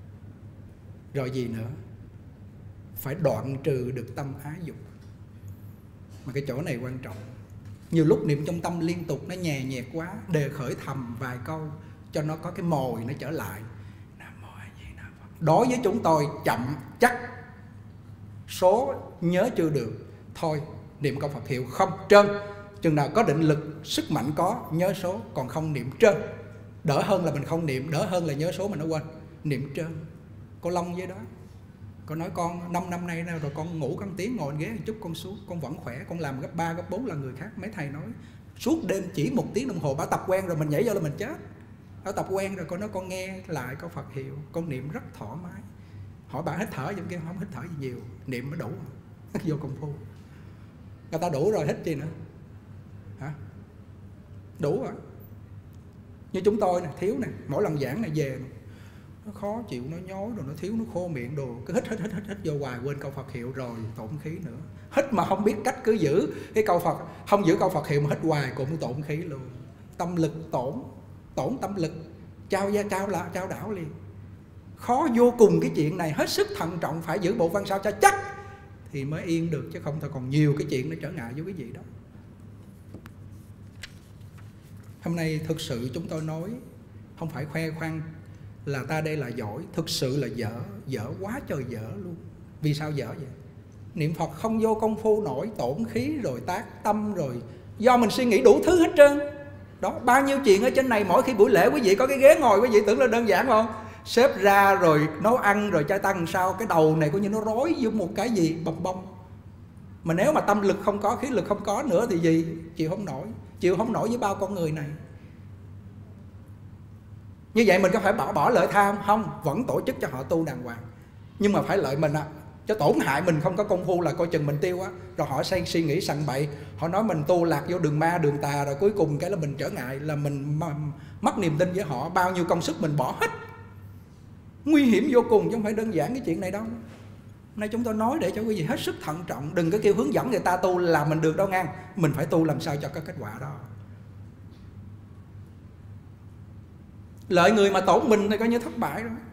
Rồi gì nữa? Phải đoạn trừ được tâm ái dục. Mà cái chỗ này quan trọng. Nhiều lúc niệm trong tâm liên tục nó nhè nhẹt quá, đề khởi thầm vài câu cho nó có cái mồi nó trở lại. Đối với chúng tôi chậm chắc, số nhớ chưa được, thôi niệm câu Phật hiệu không trơn. Chừng nào có định lực, sức mạnh có, nhớ số, còn không niệm trơn. Đỡ hơn là mình không niệm, đỡ hơn là nhớ số mà nó quên. Niệm trơn. Cô Long với đó, cô nói con năm năm nay rồi con ngủ con tiếng, ngồi ghế một chút con xuống, con vẫn khỏe, con làm gấp ba gấp bốn là người khác. Mấy thầy nói suốt đêm chỉ một tiếng đồng hồ, bà tập quen rồi mình nhảy vô là mình chết. Bà tập quen rồi, con nói con nghe lại câu Phật hiệu, con niệm rất thoải mái. Hỏi bà hít thở giống kia, không hít thở gì nhiều, niệm mới đủ. Vô công phu. Người ta đủ rồi hít chi nữa hả? Đủ rồi. Như chúng tôi nè, thiếu nè, mỗi lần giảng này về nó khó chịu, nó nhói rồi nó thiếu, nó khô miệng đồ, cứ hít hít hít hít hít vô hoài, quên câu Phật hiệu rồi tổn khí nữa. Hít mà không biết cách cứ giữ cái câu Phật, không giữ câu Phật hiệu mà hít hoài cũng tổn khí luôn. Tâm lực tổn, tổn tâm lực, trao ra trao là trao đảo liền. Khó vô cùng cái chuyện này, hết sức thận trọng, phải giữ bộ văn sao cho chắc thì mới yên được, chứ không thôi còn nhiều cái chuyện nó trở ngại với cái gì đó. Hôm nay thực sự chúng tôi nói không phải khoe khoang là ta đây là giỏi, thực sự là dở, dở quá trời dở luôn. Vì sao dở vậy? Niệm Phật không vô công phu nổi, tổn khí rồi tác tâm rồi, do mình suy nghĩ đủ thứ hết trơn. Đó, bao nhiêu chuyện ở trên này, mỗi khi buổi lễ quý vị có cái ghế ngồi, quý vị tưởng là đơn giản không? Xếp ra rồi nấu ăn rồi trai tăng sao, cái đầu này coi như nó rối với một cái gì bồng bông. Mà nếu mà tâm lực không có, khí lực không có nữa thì gì? Chịu không nổi, chịu không nổi với bao con người này. Như vậy mình có phải bỏ bỏ lợi tha không? Không, vẫn tổ chức cho họ tu đàng hoàng. Nhưng mà phải lợi mình à. Cho tổn hại mình không có công phu là coi chừng mình tiêu á. Rồi họ say suy nghĩ sằng bậy, họ nói mình tu lạc vô đường ma đường tà, rồi cuối cùng cái là mình trở ngại, là mình mất niềm tin với họ. Bao nhiêu công sức mình bỏ hết, nguy hiểm vô cùng, chứ không phải đơn giản cái chuyện này đâu. Nay chúng tôi nói để cho quý vị hết sức thận trọng, đừng có kêu hướng dẫn người ta tu là mình được đâu ngang. Mình phải tu làm sao cho có kết quả đó. Lợi người mà tổn mình thì coi như thất bại rồi.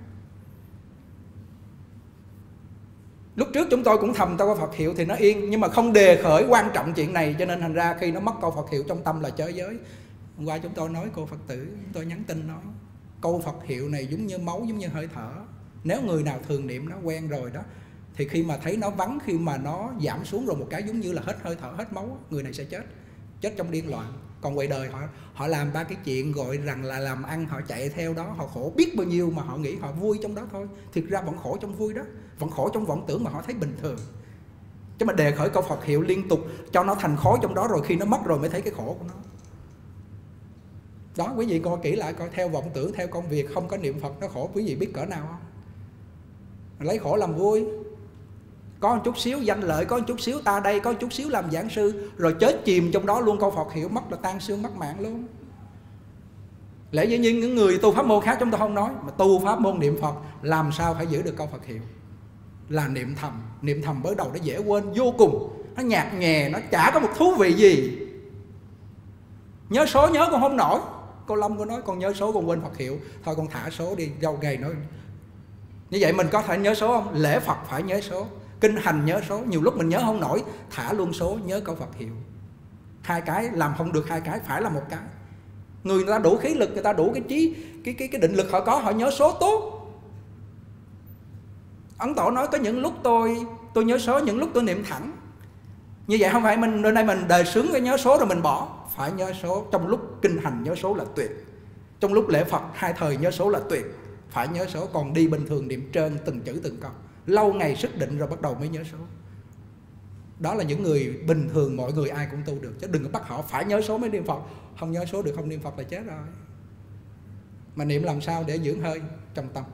Lúc trước chúng tôi cũng thầm câu Phật hiệu thì nó yên, nhưng mà không đề khởi quan trọng chuyện này, cho nên thành ra khi nó mất câu Phật hiệu trong tâm là chới giới. Hôm qua chúng tôi nói cô Phật tử, chúng tôi nhắn tin nói câu Phật hiệu này giống như máu, giống như hơi thở. Nếu người nào thường niệm nó quen rồi đó Thì khi mà thấy nó vắng, khi mà nó giảm xuống rồi một cái giống như là hết hơi thở, hết máu, người này sẽ chết, chết trong điên loạn. Còn ngoài đời họ họ làm ba cái chuyện gọi rằng là làm ăn, họ chạy theo đó, họ khổ biết bao nhiêu mà họ nghĩ họ vui trong đó thôi. Thực ra vẫn khổ trong vui đó, vẫn khổ trong vọng tưởng mà họ thấy bình thường. Chứ mà đề khởi câu Phật hiệu liên tục cho nó thành khối trong đó, rồi khi nó mất rồi mới thấy cái khổ của nó. Đó, quý vị coi kỹ lại coi, theo vọng tưởng, theo công việc, không có niệm Phật nó khổ, quý vị biết cỡ nào không? Lấy khổ làm vui. Có một chút xíu danh lợi, có một chút xíu ta đây, có một chút xíu làm giảng sư, rồi chết chìm trong đó luôn, câu Phật hiệu mất là tan xương mất mạng luôn. Lẽ dĩ nhiên những người tu pháp môn khác chúng tôi không nói, mà tu pháp môn niệm Phật làm sao phải giữ được câu Phật hiệu? Là niệm thầm. Niệm thầm mới đầu nó dễ quên vô cùng, nó nhạt nhè, nó chả có một thú vị gì. Nhớ số nhớ con không nổi. Cô Lâm có nói con nhớ số con quên Phật hiệu, thôi con thả số đi, dâu gầy nói. Như vậy mình có thể nhớ số không? Lễ Phật phải nhớ số, kinh hành nhớ số. Nhiều lúc mình nhớ không nổi, thả luôn số, nhớ câu Phật hiệu. Hai cái làm không được, hai cái phải là một cái. Người ta đủ khí lực, người ta đủ cái trí, cái cái cái định lực họ có, họ nhớ số tốt. Ấn Tổ nói có những lúc tôi tôi nhớ số, những lúc tôi niệm thẳng. Như vậy không phải mình nơi đây mình đề xướng cái nhớ số rồi mình bỏ. Phải nhớ số, trong lúc kinh hành nhớ số là tuyệt, trong lúc lễ Phật hai thời nhớ số là tuyệt. Phải nhớ số, còn đi bình thường niệm trơn từng chữ từng câu, lâu ngày sức định rồi bắt đầu mới nhớ số. Đó là những người bình thường, mọi người ai cũng tu được, chứ đừng có bắt họ phải nhớ số mới niệm Phật. Không nhớ số được, không niệm Phật là chết rồi. Mà niệm làm sao để dưỡng hơi trong tâm?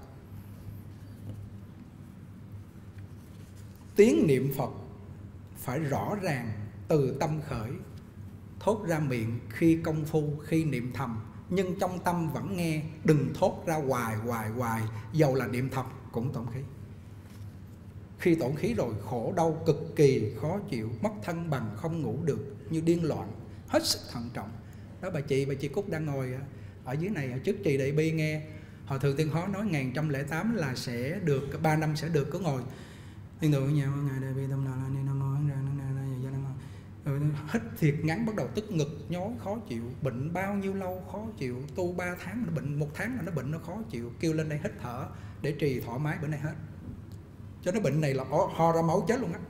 Tiếng niệm Phật phải rõ ràng từ tâm khởi, thốt ra miệng khi công phu, khi niệm thầm, nhưng trong tâm vẫn nghe, đừng thốt ra hoài hoài hoài, dầu là niệm thầm cũng tổn khí. Khi tổn khí rồi khổ đau cực kỳ khó chịu, mất thân bằng, không ngủ được, như điên loạn, hết sức thận trọng. Đó bà chị, bà chị Cúc đang ngồi ở dưới này, ở trước trì Đại Bi nghe Hòa Thượng Tiên Khó nói ngày một trăm lẻ tám là sẽ được, ba năm sẽ được, có ngồi Thiên Thượng ở nhà ngày Đại Bi tâm nào ni nam mô ra nam ra nam hít thiệt ngắn, bắt đầu tức ngực nhói khó chịu, bệnh bao nhiêu lâu khó chịu, tu ba tháng nó bệnh, một tháng là nó bệnh nó khó chịu, kêu lên đây hít thở để trì thoải mái bữa nay hết. Cho nó bệnh này là ho ra máu chết luôn á.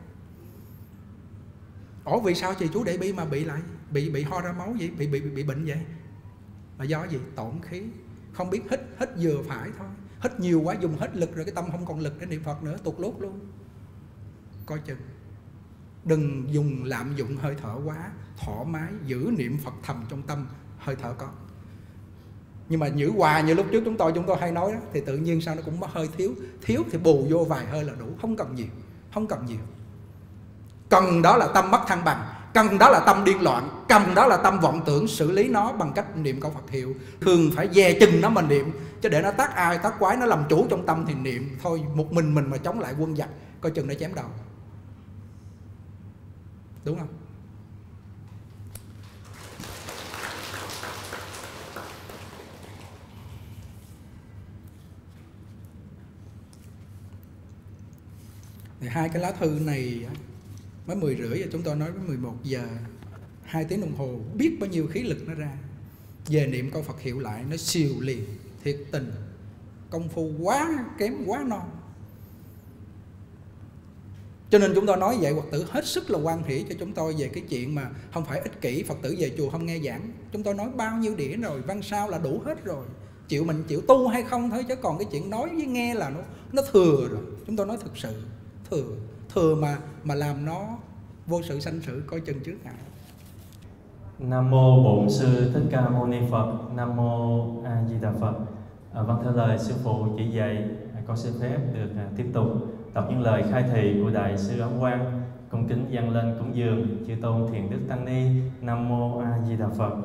Ủa vì sao chị chú Đại Bi mà bị lại bị bị ho ra máu vậy, bị bị bị bệnh vậy? Là do gì? Tổn khí, không biết hít, hít vừa phải thôi, hít nhiều quá dùng hết lực rồi cái tâm không còn lực để niệm Phật nữa, tụt lốt luôn. Coi chừng, đừng dùng lạm dụng hơi thở quá, thoải mái giữ niệm Phật thầm trong tâm, hơi thở có. Nhưng mà giữ hoài như lúc trước chúng tôi chúng tôi hay nói đó, thì tự nhiên sao nó cũng hơi thiếu, thiếu thì bù vô vài hơi là đủ, không cần nhiều, không cần nhiều. Cần đó là tâm mất thăng bằng, cần đó là tâm điên loạn, cần đó là tâm vọng tưởng, xử lý nó bằng cách niệm câu Phật hiệu. Thường phải dè chừng nó mà niệm, chứ để nó tác ai tác quái, nó làm chủ trong tâm thì niệm thôi. Một mình mình mà chống lại quân giặc, coi chừng nó chém đầu, đúng không? Thì hai cái lá thư này mới mười rưỡi và chúng tôi nói với mười một giờ, hai tiếng đồng hồ, biết bao nhiêu khí lực nó ra. Về niệm câu Phật hiệu lại nó siêu liền, thiệt tình. Công phu quá kém, quá non. Cho nên chúng tôi nói vậy, Phật tử hết sức là hoan hỷ cho chúng tôi về cái chuyện mà không phải ích kỷ, Phật tử về chùa không nghe giảng. Chúng tôi nói bao nhiêu đĩa rồi, văn sao là đủ hết rồi. Chịu mình chịu tu hay không thôi, chứ còn cái chuyện nói với nghe là nó nó thừa rồi. Chúng tôi nói thực sự thừa, thừa mà mà làm nó vô sự sanh sự, coi chừng trước ngại. Nam mô Bổn Sư Thích Ca Mâu Ni Phật. Nam mô A Di Đà Phật. À, vâng, theo lời sư phụ chỉ dạy, con xin phép được à, tiếp tục đọc những lời khai thị của đại sư Ấn Quang, cung kính dâng lên cúng dường chư tôn Thiện Đức Tăng Ni. Nam mô A Di Đà Phật.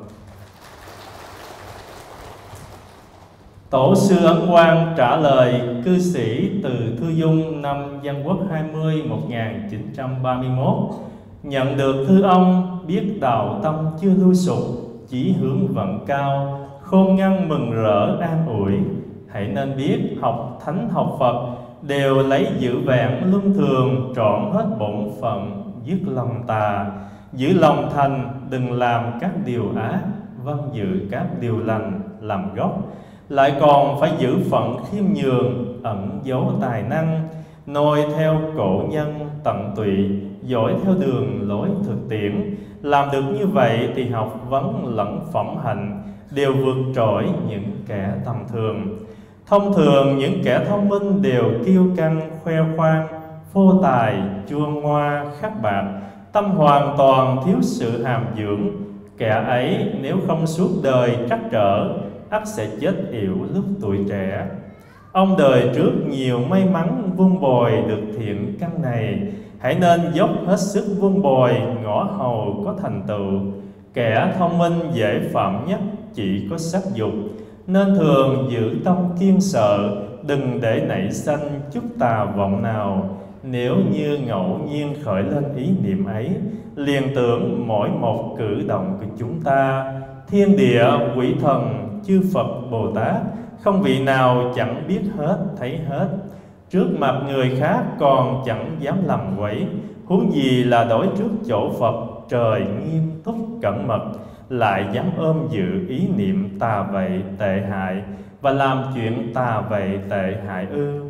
Tổ sư Ấn Quang trả lời cư sĩ từ Thư Dung năm Dân Quốc hai mươi một nghìn chín trăm ba mươi mốt: nhận được thư ông, biết đạo tâm chưa lui sụp, chỉ hướng vận cao, khôn ngăn mừng rỡ an ủi. Hãy nên biết học thánh học Phật đều lấy giữ vẹn luân thường, trọn hết bổn phận, dứt lòng tà, giữ lòng thành, đừng làm các điều ác, vâng giữ các điều lành làm gốc. Lại còn phải giữ phận khiêm nhường, ẩn giấu tài năng, noi theo cổ nhân tận tụy, dõi theo đường lối thực tiễn. Làm được như vậy thì học vấn lẫn phẩm hạnh đều vượt trội những kẻ tầm thường. Thông thường những kẻ thông minh đều kiêu căng, khoe khoang, phô tài, chua ngoa, khắc bạc, tâm hoàn toàn thiếu sự hàm dưỡng. Kẻ ấy nếu không suốt đời trắc trở, ắt sẽ chết yểu lúc tuổi trẻ. Ông đời trước nhiều may mắn vun bồi được thiện căn này, hãy nên dốc hết sức vun bồi, ngõ hầu có thành tựu. Kẻ thông minh dễ phạm nhất chỉ có sắc dục, nên thường giữ tâm kiên sợ, đừng để nảy sanh chút tà vọng nào. Nếu như ngẫu nhiên khởi lên ý niệm ấy, liền tưởng mỗi một cử động của chúng ta, thiên địa, quỷ thần, chư Phật, Bồ Tát, không vị nào chẳng biết hết, thấy hết. Trước mặt người khác còn chẳng dám làm quấy, huống gì là đối trước chỗ Phật trời nghiêm túc cẩn mật, lại dám ôm giữ ý niệm tà vậy tệ hại, và làm chuyện tà vậy tệ hại ư?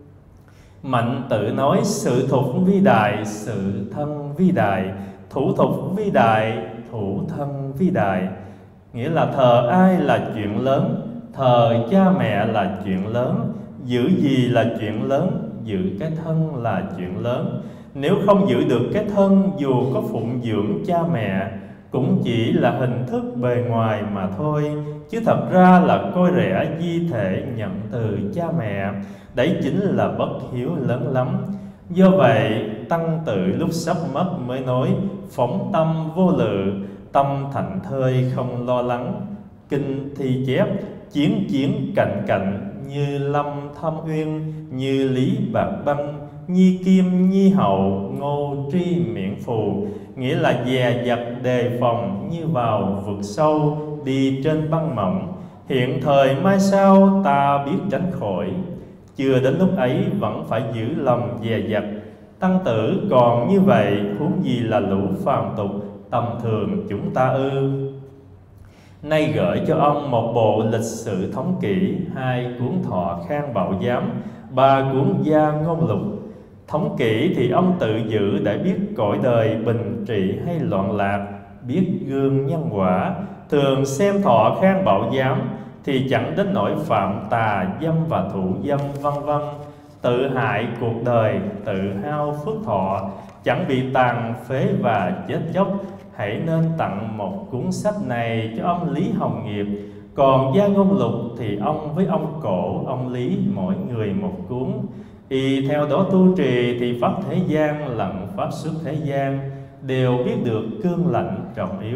Mạnh tự nói sự thục vi đại, sự thân vi đại, thủ thục vi đại, thủ thân vi đại. Nghĩa là thờ ai là chuyện lớn, thờ cha mẹ là chuyện lớn, giữ gì là chuyện lớn, giữ cái thân là chuyện lớn. Nếu không giữ được cái thân, dù có phụng dưỡng cha mẹ cũng chỉ là hình thức bề ngoài mà thôi, chứ thật ra là coi rẻ di thể nhận từ cha mẹ. Đấy chính là bất hiếu lớn lắm. Do vậy tăng tự lúc sắp mất mới nói phóng tâm vô lự, tâm thảnh thơi không lo lắng. Kinh thi chép chiến chiến cạnh cạnh, như lâm thâm uyên, như lý bạc băng, nhi kim nhi hậu, ngô tri miễn phù. Nghĩa là dè dặt đề phòng như vào vực sâu, đi trên băng mỏng. Hiện thời mai sau ta biết tránh khỏi, chưa đến lúc ấy vẫn phải giữ lòng dè dặt. Tăng tử còn như vậy, huống gì là lũ phàm tục tầm thường chúng ta ư? Nay gửi cho ông một bộ lịch sử thống kỷ, hai cuốn Thọ Khang Bảo Giám, ba cuốn Gia Ngôn Lục. Thống kỷ thì ông tự giữ để biết cõi đời bình trị hay loạn lạc, biết gương nhân quả. Thường xem Thọ Khang Bảo Giám thì chẳng đến nỗi phạm tà dâm và thụ dâm vân vân, tự hại cuộc đời, tự hao phước thọ, chẳng bị tàn phế và chết chóc. Hãy nên tặng một cuốn sách này cho ông Lý Hồng Nghiệp. Còn Gia Ngôn Lục thì ông với ông Cổ, ông Lý mỗi người một cuốn. Y theo đó tu trì thì pháp thế gian lẫn pháp xuất thế gian, đều biết được cương lãnh trọng yếu.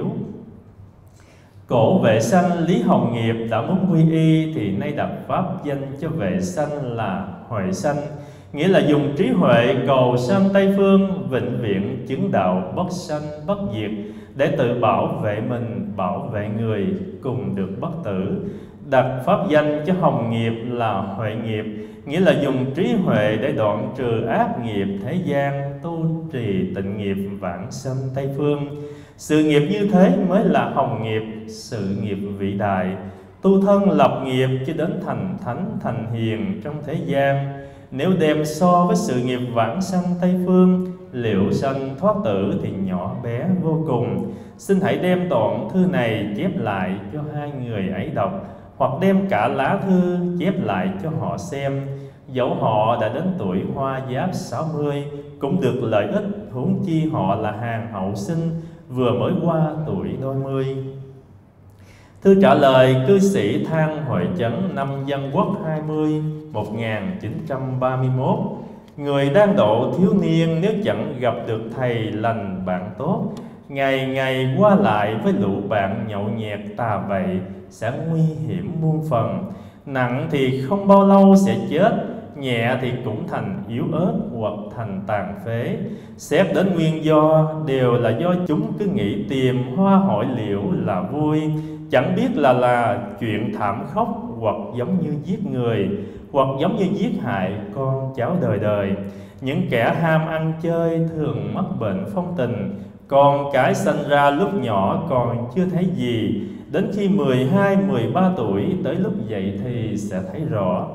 Cổ Vệ Sanh Lý Hồng Nghiệp đã muốn quy y thì nay đặt pháp danh cho Vệ Sanh là Huệ Sanh, nghĩa là dùng trí huệ cầu sanh Tây Phương, vĩnh viễn chứng đạo bất sanh bất diệt, để tự bảo vệ mình, bảo vệ người, cùng được bất tử. Đặt pháp danh cho Hồng Nghiệp là Huệ Nghiệp, nghĩa là dùng trí huệ để đoạn trừ ác nghiệp thế gian, tu trì tịnh nghiệp vãng sanh Tây Phương. Sự nghiệp như thế mới là Hồng Nghiệp, sự nghiệp vĩ đại. Tu thân lập nghiệp cho đến thành thánh thành hiền trong thế gian. Nếu đem so với sự nghiệp vãng sanh Tây Phương, liệu sanh thoát tử thì nhỏ bé vô cùng. Xin hãy đem đoạn thư này chép lại cho hai người ấy đọc, hoặc đem cả lá thư chép lại cho họ xem. Dẫu họ đã đến tuổi hoa giáp sáu mươi cũng được lợi ích, huống chi họ là hàng hậu sinh, vừa mới qua tuổi đôi mươi. Thư trả lời cư sĩ Thang Huệ Chấn năm Dân Quốc hai mươi một nghìn chín trăm ba mươi mốt. Người đang độ thiếu niên nếu chẳng gặp được thầy lành bạn tốt, ngày ngày qua lại với lũ bạn nhậu nhẹt tà vậy, sẽ nguy hiểm muôn phần. Nặng thì không bao lâu sẽ chết, nhẹ thì cũng thành yếu ớt hoặc thành tàn phế. Xét đến nguyên do đều là do chúng cứ nghĩ tìm hoa hỏi liễu là vui, chẳng biết là là chuyện thảm khốc, hoặc giống như giết người, hoặc giống như giết hại con cháu đời đời. Những kẻ ham ăn chơi thường mắc bệnh phong tình, con cái sanh ra lúc nhỏ còn chưa thấy gì, đến khi mười hai, mười ba tuổi tới lúc dậy thì sẽ thấy rõ.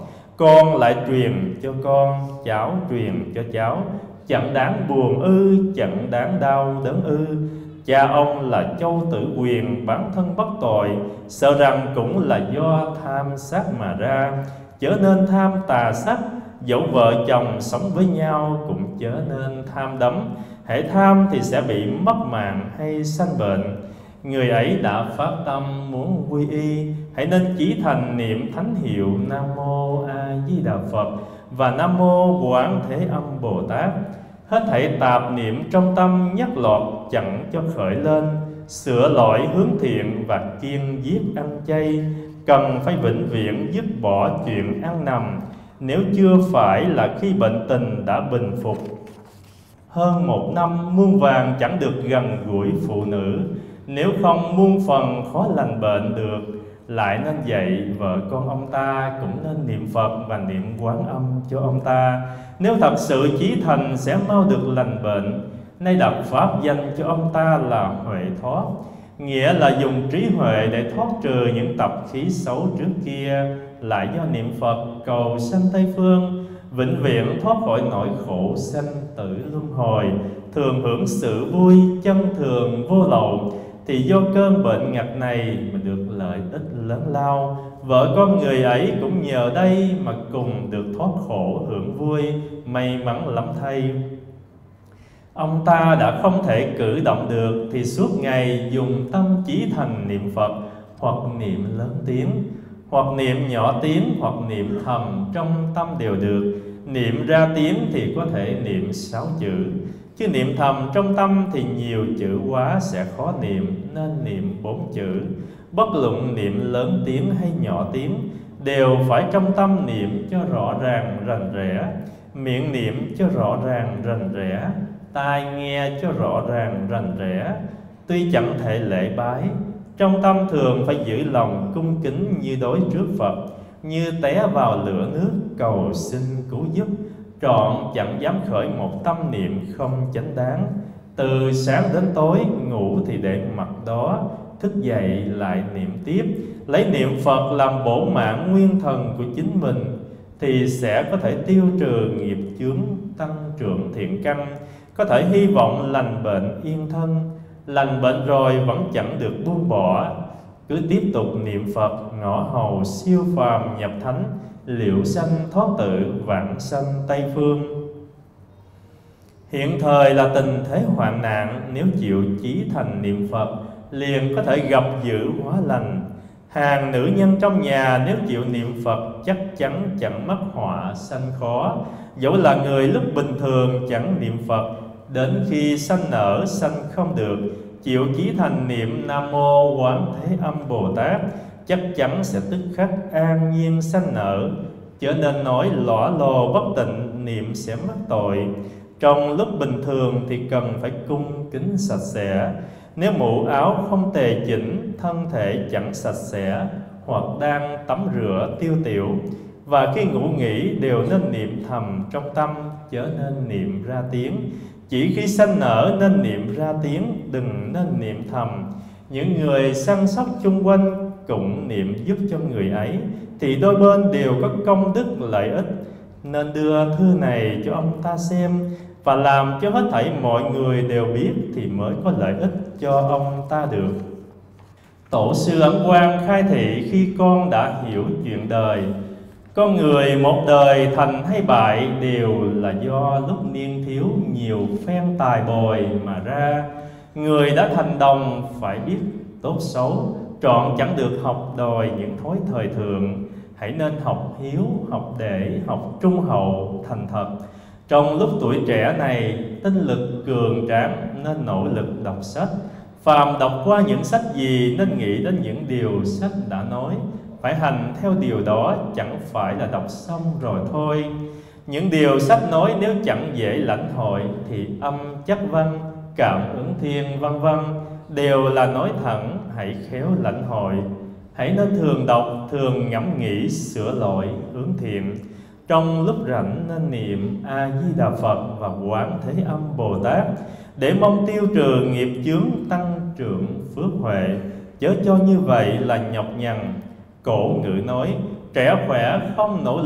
con lại truyền cho con, cháu truyền cho cháu. Chẳng đáng buồn ư, chẳng đáng đau đớn ư. Cha ông là Châu Tử Quyền, bản thân bất tội, sợ rằng cũng là do tham sát mà ra, chớ nên tham tà sắc. Dẫu vợ chồng sống với nhau cũng chớ nên tham đắm, hễ tham thì sẽ bị mất mạng hay sanh bệnh. Người ấy đã phát tâm muốn quy y, hãy nên chí thành niệm thánh hiệu Nam Mô A Di Đà Phật và Nam Mô Quán Thế Âm Bồ Tát. Hết thảy tạp niệm trong tâm nhất lọt chẳng cho khởi lên, sửa lỗi hướng thiện và kiêng giết ăn chay. Cần phải vĩnh viễn dứt bỏ chuyện ăn nằm, nếu chưa phải là khi bệnh tình đã bình phục. Hơn một năm muôn vàng chẳng được gần gũi phụ nữ, nếu không muôn phần khó lành bệnh được. Lại nên dạy vợ con ông ta cũng nên niệm Phật và niệm Quán Âm cho ông ta. Nếu thật sự chí thành sẽ mau được lành bệnh. Nay đặt pháp danh cho ông ta là Huệ Thoát, nghĩa là dùng trí huệ để thoát trừ những tập khí xấu trước kia. Lại do niệm Phật cầu sanh Tây Phương, vĩnh viễn thoát khỏi nỗi khổ sanh tử luân hồi, thường hưởng sự vui chân thường vô lậu. Thì do cơn bệnh ngặt này mà được lợi ích lớn lao. Vợ con người ấy cũng nhờ đây mà cùng được thoát khổ hưởng vui, may mắn lắm thay. Ông ta đã không thể cử động được thì suốt ngày dùng tâm chí thành niệm Phật, hoặc niệm lớn tiếng, hoặc niệm nhỏ tiếng, hoặc niệm thầm trong tâm đều được. Niệm ra tiếng thì có thể niệm sáu chữ, chứ niệm thầm trong tâm thì nhiều chữ quá sẽ khó niệm, nên niệm bốn chữ. Bất luận niệm lớn tiếng hay nhỏ tiếng, đều phải trong tâm niệm cho rõ ràng rành rẽ, miệng niệm cho rõ ràng rành rẽ, tai nghe cho rõ ràng rành rẽ. Tuy chẳng thể lễ bái, trong tâm thường phải giữ lòng cung kính như đối trước Phật, như té vào lửa nước cầu xin cứu giúp. Trọn chẳng dám khởi một tâm niệm không chánh đáng. Từ sáng đến tối ngủ thì để mặt đó, thức dậy lại niệm tiếp. Lấy niệm Phật làm bổ mạng nguyên thần của chính mình, thì sẽ có thể tiêu trừ nghiệp chướng, tăng trưởng thiện căn, có thể hy vọng lành bệnh yên thân. Lành bệnh rồi vẫn chẳng được buông bỏ, cứ tiếp tục niệm Phật ngõ hầu siêu phàm nhập thánh, liệu sanh thoát tử vãng sanh Tây Phương. Hiện thời là tình thế hoạn nạn, nếu chịu chí thành niệm Phật liền có thể gặp dữ hóa lành. Hàng nữ nhân trong nhà nếu chịu niệm Phật chắc chắn chẳng mắc họa sanh khó. Dẫu là người lúc bình thường chẳng niệm Phật, đến khi sanh nở sanh không được, chịu chí thành niệm Nam Mô Quán Thế Âm Bồ Tát, chắc chắn sẽ tức khắc an nhiên sanh nở. Chớ nên nói lõa lồ bất tịnh niệm sẽ mắc tội. Trong lúc bình thường thì cần phải cung kính sạch sẽ. Nếu mũ áo không tề chỉnh, thân thể chẳng sạch sẽ, hoặc đang tắm rửa tiêu tiểu, và khi ngủ nghỉ đều nên niệm thầm trong tâm, chớ nên niệm ra tiếng. Chỉ khi sanh nở nên niệm ra tiếng, đừng nên niệm thầm. Những người săn sóc chung quanh cũng niệm giúp cho người ấy, thì đôi bên đều có công đức lợi ích. Nên đưa thư này cho ông ta xem, và làm cho hết thảy mọi người đều biết, thì mới có lợi ích cho ông ta được. Tổ sư Ấn Quang khai thị khi con đã hiểu chuyện đời. Con người một đời thành hay bại đều là do lúc niên thiếu nhiều phen tài bồi mà ra. Người đã thành đồng phải biết tốt xấu, trọn chẳng được học đòi những thói thời thượng. Hãy nên học hiếu, học để, học trung hậu, thành thật. Trong lúc tuổi trẻ này, tinh lực cường tráng nên nỗ lực đọc sách. Phàm đọc qua những sách gì nên nghĩ đến những điều sách đã nói, phải hành theo điều đó, chẳng phải là đọc xong rồi thôi. Những điều sách nói nếu chẳng dễ lãnh hội thì âm chắc văn, cảm ứng thiên vân vân đều là nói thẳng, hãy khéo lãnh hội. Hãy nên thường đọc, thường ngẫm nghĩ, sửa lỗi, hướng thiện. Trong lúc rảnh nên niệm A Di Đà Phật và Quán Thế Âm Bồ Tát, để mong tiêu trừ nghiệp chướng, tăng trưởng phước huệ. Chớ cho như vậy là nhọc nhằn. Cổ ngữ nói, trẻ khỏe không nỗ lực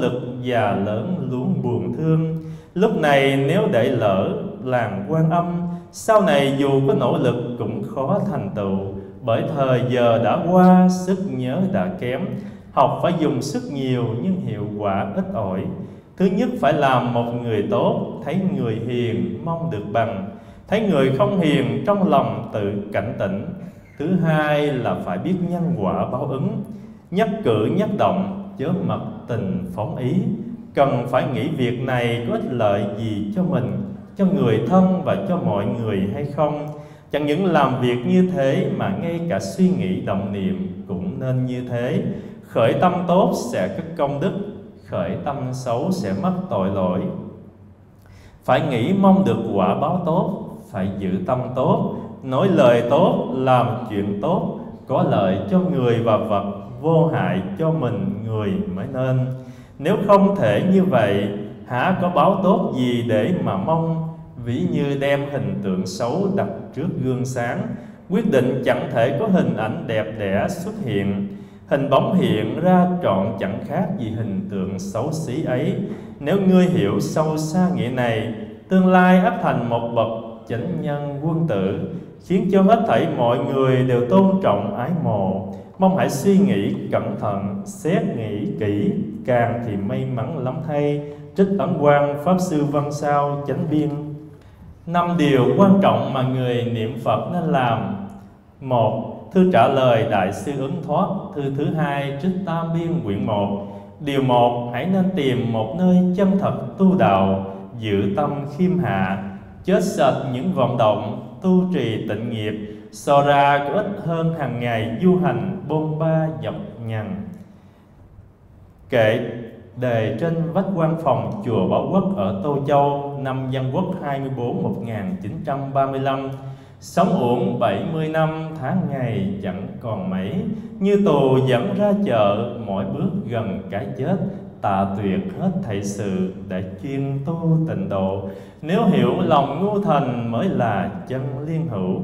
già lớn luôn buồn thương. Lúc này nếu để lỡ làng Quan Âm, sau này dù có nỗ lực cũng khó thành tựu. Bởi thời giờ đã qua, sức nhớ đã kém. Học phải dùng sức nhiều nhưng hiệu quả ít ỏi. Thứ nhất phải làm một người tốt, thấy người hiền mong được bằng, thấy người không hiền trong lòng tự cảnh tỉnh. Thứ hai là phải biết nhân quả báo ứng, nhất cử nhất động chớ mặc tình phóng ý. Cần phải nghĩ việc này có ích lợi gì cho mình, cho người thân và cho mọi người hay không. Chẳng những làm việc như thế mà ngay cả suy nghĩ động niệm cũng nên như thế. Khởi tâm tốt sẽ có công đức, khởi tâm xấu sẽ mắc tội lỗi. Phải nghĩ mong được quả báo tốt, phải giữ tâm tốt, nói lời tốt, làm chuyện tốt, có lợi cho người và vật, vô hại cho mình người mới nên. Nếu không thể như vậy, há có báo tốt gì để mà mong? Ví như đem hình tượng xấu đặt trước gương sáng, quyết định chẳng thể có hình ảnh đẹp đẽ xuất hiện. Hình bóng hiện ra trọn chẳng khác gì hình tượng xấu xí ấy. Nếu ngươi hiểu sâu xa nghĩa này, tương lai ắt thành một bậc chánh nhân quân tử, khiến cho hết thảy mọi người đều tôn trọng ái mộ. Mong hãy suy nghĩ cẩn thận, xét nghĩ kỹ, càng thì may mắn lắm thay. Trích Ấn Quang, Pháp Sư Văn Sao, Chánh Biên. Năm điều quan trọng mà người niệm Phật nên làm. Một. Thư trả lời Đại sư Ứng Thoát, thư thứ hai, Trích Tam Biên quyển một. Điều một, hãy nên tìm một nơi chân thật tu đạo, giữ tâm khiêm hạ, chết sạch những vọng động, tu trì tịnh nghiệp, so ra có ích hơn hàng ngày du hành bôn ba nhọc nhằn. Kệ đề trên vách quan phòng chùa Bảo Quốc ở Tô Châu, năm Dân Quốc hai mươi tư một nghìn chín trăm ba mươi lăm. Sống uổng bảy mươi năm, tháng ngày chẳng còn mấy. Như tù dẫn ra chợ, mỗi bước gần cái chết. Tạ tuyệt hết thảy sự để chuyên tu tịnh độ. Nếu hiểu lòng ngu thành mới là chân liên hữu.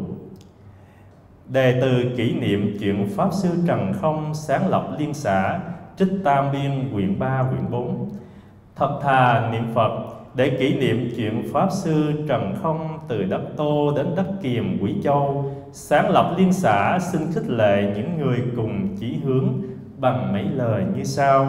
Đề từ kỷ niệm chuyện Pháp Sư Trần Không sáng lập liên xã. Trích Tam Biên quyển ba quyển bốn. Thật thà niệm Phật để kỷ niệm chuyện Pháp Sư Trần Không từ đất Tô đến đất Kiềm Quý Châu sáng lập liên xã, xin khích lệ những người cùng chí hướng bằng mấy lời như sau.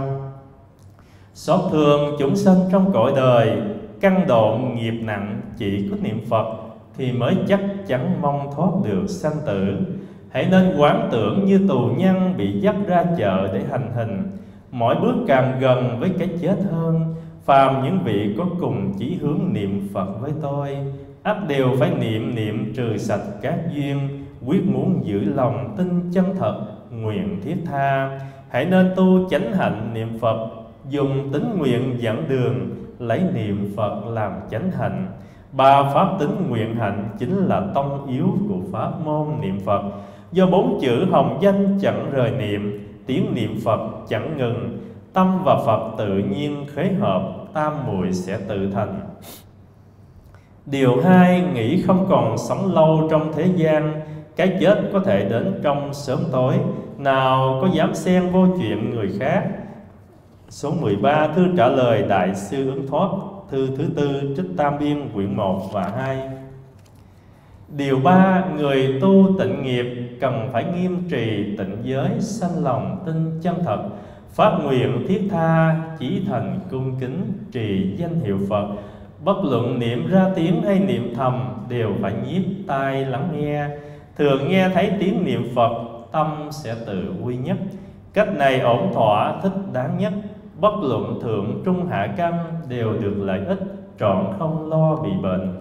Xót thương chúng sanh trong cõi đời, căn độn nghiệp nặng, chỉ có niệm Phật thì mới chắc chắn mong thoát được sanh tử. Hãy nên quán tưởng như tù nhân bị dắt ra chợ để hành hình, mỗi bước càng gần với cái chết hơn. Phàm những vị có cùng chí hướng niệm Phật với tôi, ắt đều phải niệm niệm trừ sạch các duyên, quyết muốn giữ lòng tin chân thật, nguyện thiết tha. Hãy nên tu chánh hạnh niệm Phật, dùng tín nguyện dẫn đường, lấy niệm Phật làm chánh hạnh. Ba pháp tín nguyện hạnh chính là tông yếu của pháp môn niệm Phật. Do bốn chữ hồng danh chẳng rời niệm, tiếng niệm Phật chẳng ngừng, tâm và Phật tự nhiên khế hợp, tam muội sẽ tự thành. Điều hai, nghĩ không còn sống lâu trong thế gian, cái chết có thể đến trong sớm tối, nào có dám xen vô chuyện người khác. Số mười ba, thư trả lời Đại sư Ứng Thoát, thư thứ tư, Trích Tam Biên quyển một và hai. Điều ba, người tu tịnh nghiệp cần phải nghiêm trì tịnh giới, sanh lòng tin chân thật, phát nguyện thiết tha, chí thành cung kính, trì danh hiệu Phật. Bất luận niệm ra tiếng hay niệm thầm đều phải nhiếp tai lắng nghe. Thường nghe thấy tiếng niệm Phật, tâm sẽ tự quy nhất. Cách này ổn thỏa, thích đáng nhất. Bất luận thượng trung hạ căn đều được lợi ích, trọn không lo bị bệnh.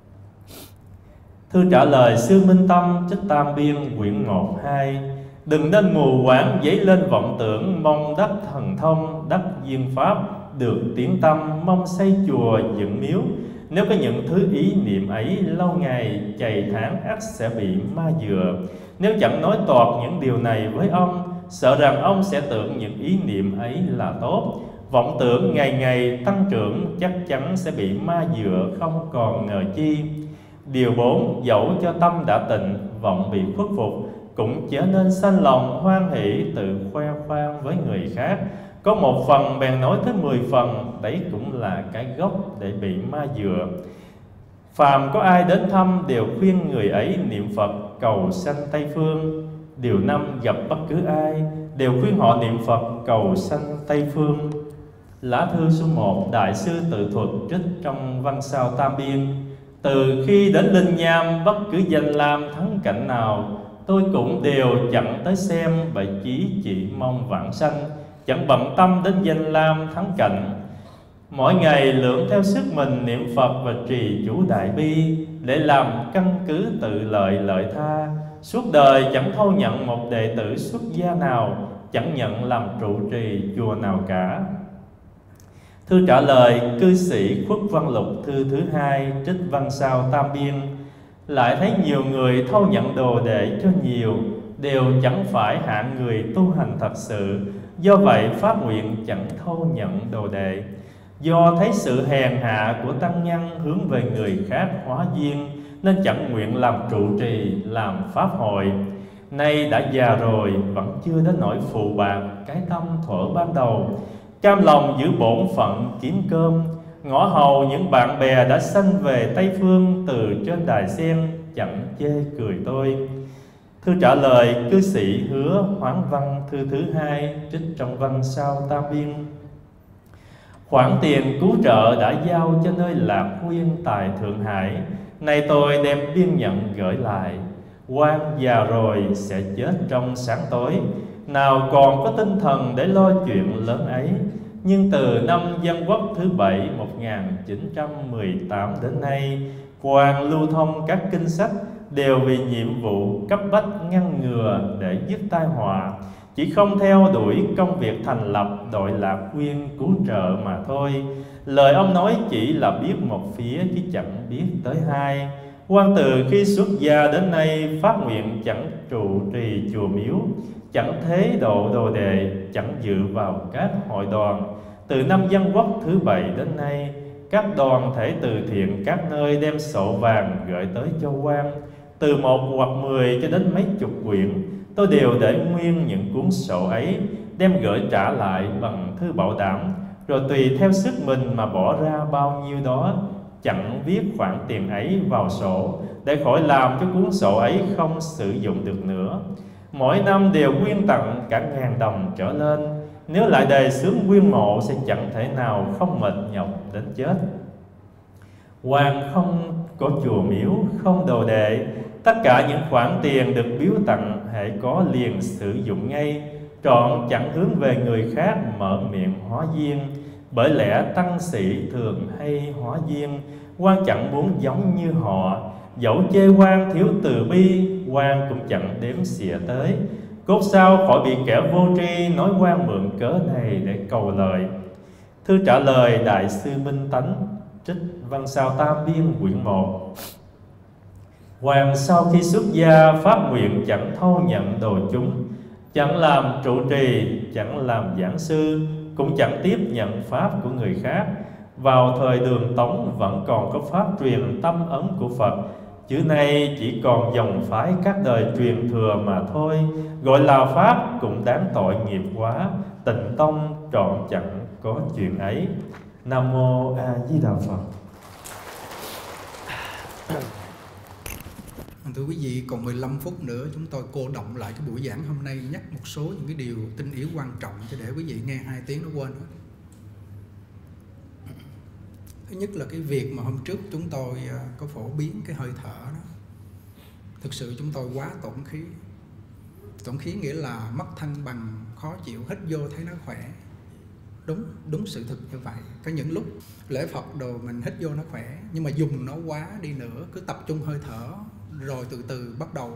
Thư trả lời Sư Minh Tâm, Trích Tam Biên quyển một, hai. Đừng nên mù quáng dấy lên vọng tưởng, mong đắc thần thông, đắc duyên pháp, được tiếng tâm, mong xây chùa dựng miếu. Nếu có những thứ ý niệm ấy, lâu ngày chày tháng ắt sẽ bị ma dừa. Nếu chẳng nói toạc những điều này với ông, sợ rằng ông sẽ tưởng những ý niệm ấy là tốt. Vọng tưởng ngày ngày tăng trưởng, chắc chắn sẽ bị ma dựa, không còn ngờ chi. Điều bốn, dẫu cho tâm đã tịnh, vọng bị khuất phục, cũng chớ nên sanh lòng hoan hỷ tự khoe khoang với người khác. Có một phần bèn nói tới mười phần, đấy cũng là cái gốc để bị ma dựa. Phàm có ai đến thăm đều khuyên người ấy niệm Phật cầu sanh Tây Phương. Điều năm, gặp bất cứ ai đều khuyên họ niệm Phật cầu sanh Tây Phương. Lá thư số một, Đại sư tự thuật trích trong Văn Sao Tam Biên. Từ khi đến Linh Nham, bất cứ danh lam thắng cảnh nào, tôi cũng đều chẳng tới xem, bởi chí chỉ mong vãng sanh, chẳng bận tâm đến danh lam thắng cảnh. Mỗi ngày lượng theo sức mình niệm Phật và trì chú đại bi, để làm căn cứ tự lợi lợi tha. Suốt đời chẳng thâu nhận một đệ tử xuất gia nào, chẳng nhận làm trụ trì chùa nào cả. Thư trả lời cư sĩ Khuất Văn Lục, thư thứ hai, trích Văn Sao Tam Biên. Lại thấy nhiều người thâu nhận đồ đệ cho nhiều, đều chẳng phải hạng người tu hành thật sự. Do vậy phát nguyện chẳng thâu nhận đồ đệ. Do thấy sự hèn hạ của tăng nhân hướng về người khác hóa duyên, nên chẳng nguyện làm trụ trì, làm pháp hội. Nay đã già rồi, vẫn chưa đến nỗi phụ bạc cái tâm thuở ban đầu, cam lòng giữ bổn phận kiếm cơm. Ngõ hầu những bạn bè đã sanh về Tây Phương, từ trên đài sen chẳng chê cười tôi. Thư trả lời cư sĩ Hứa Hoáng Văn, thư thứ hai, trích trong Văn Sao Tam Biên. Khoản tiền cứu trợ đã giao cho nơi Lạc Nguyên tại Thượng Hải, nay tôi đem biên nhận gửi lại. Quan già rồi sẽ chết trong sáng tối, nào còn có tinh thần để lo chuyện lớn ấy. Nhưng từ năm Dân Quốc thứ bảy một nghìn chín trăm mười tám đến nay, quan lưu thông các kinh sách đều vì nhiệm vụ cấp bách ngăn ngừa để dứt tai họa, chỉ không theo đuổi công việc thành lập đội Lạc Nguyên cứu trợ mà thôi. Lời ông nói chỉ là biết một phía chứ chẳng biết tới hai. Quan từ khi xuất gia đến nay phát nguyện chẳng trụ trì chùa miếu, chẳng thế độ đồ đệ, chẳng dự vào các hội đoàn. Từ năm Dân Quốc thứ bảy đến nay, các đoàn thể từ thiện các nơi đem sổ vàng gửi tới cho quan, từ một hoặc mười cho đến mấy chục quyển. Tôi đều để nguyên những cuốn sổ ấy, đem gửi trả lại bằng thư bảo đảm, rồi tùy theo sức mình mà bỏ ra bao nhiêu đó, chẳng viết khoản tiền ấy vào sổ, để khỏi làm cho cuốn sổ ấy không sử dụng được nữa. Mỗi năm đều quyên tặng cả ngàn đồng trở lên. Nếu lại đề xướng quyên mộ sẽ chẳng thể nào không mệt nhọc đến chết. Quan không có chùa miếu, không đồ đệ, tất cả những khoản tiền được biếu tặng hễ có liền sử dụng ngay, trọn chẳng hướng về người khác mở miệng hóa duyên. Bởi lẽ tăng sĩ thường hay hóa duyên, quan chẳng muốn giống như họ. Dẫu chê quan thiếu từ bi, quan cũng chẳng đếm xỉa tới. Cốt sao khỏi bị kẻ vô tri nói quan mượn cớ này để cầu lợi. Thư trả lời Đại sư Minh Tánh, trích Văn Sao Tam Biên quyển một. Quan sau khi xuất gia phát nguyện chẳng thâu nhận đồ chúng, chẳng làm trụ trì, chẳng làm giảng sư, cũng chẳng tiếp nhận pháp của người khác. Vào thời Đường Tống vẫn còn có pháp truyền tâm ấn của Phật, chữ này chỉ còn dòng phái các đời truyền thừa mà thôi. Gọi là pháp cũng đáng tội nghiệp quá, Tịnh Tông trọn chẳng có chuyện ấy. Nam Mô A Di Đà Phật. Thưa quý vị, còn mười lăm phút nữa chúng tôi cô động lại cái buổi giảng hôm nay, nhắc một số những cái điều tinh yếu quan trọng cho để quý vị nghe hai tiếng nó quên hết. Thứ nhất là cái việc mà hôm trước chúng tôi có phổ biến cái hơi thở đó. Thực sự chúng tôi quá tổn khí. Tổn khí nghĩa là mất thăng bằng, khó chịu, hít vô thấy nó khỏe. Đúng, đúng sự thực như vậy. Có những lúc lễ Phật đồ mình hít vô nó khỏe, nhưng mà dùng nó quá đi nữa, cứ tập trung hơi thở, rồi từ từ bắt đầu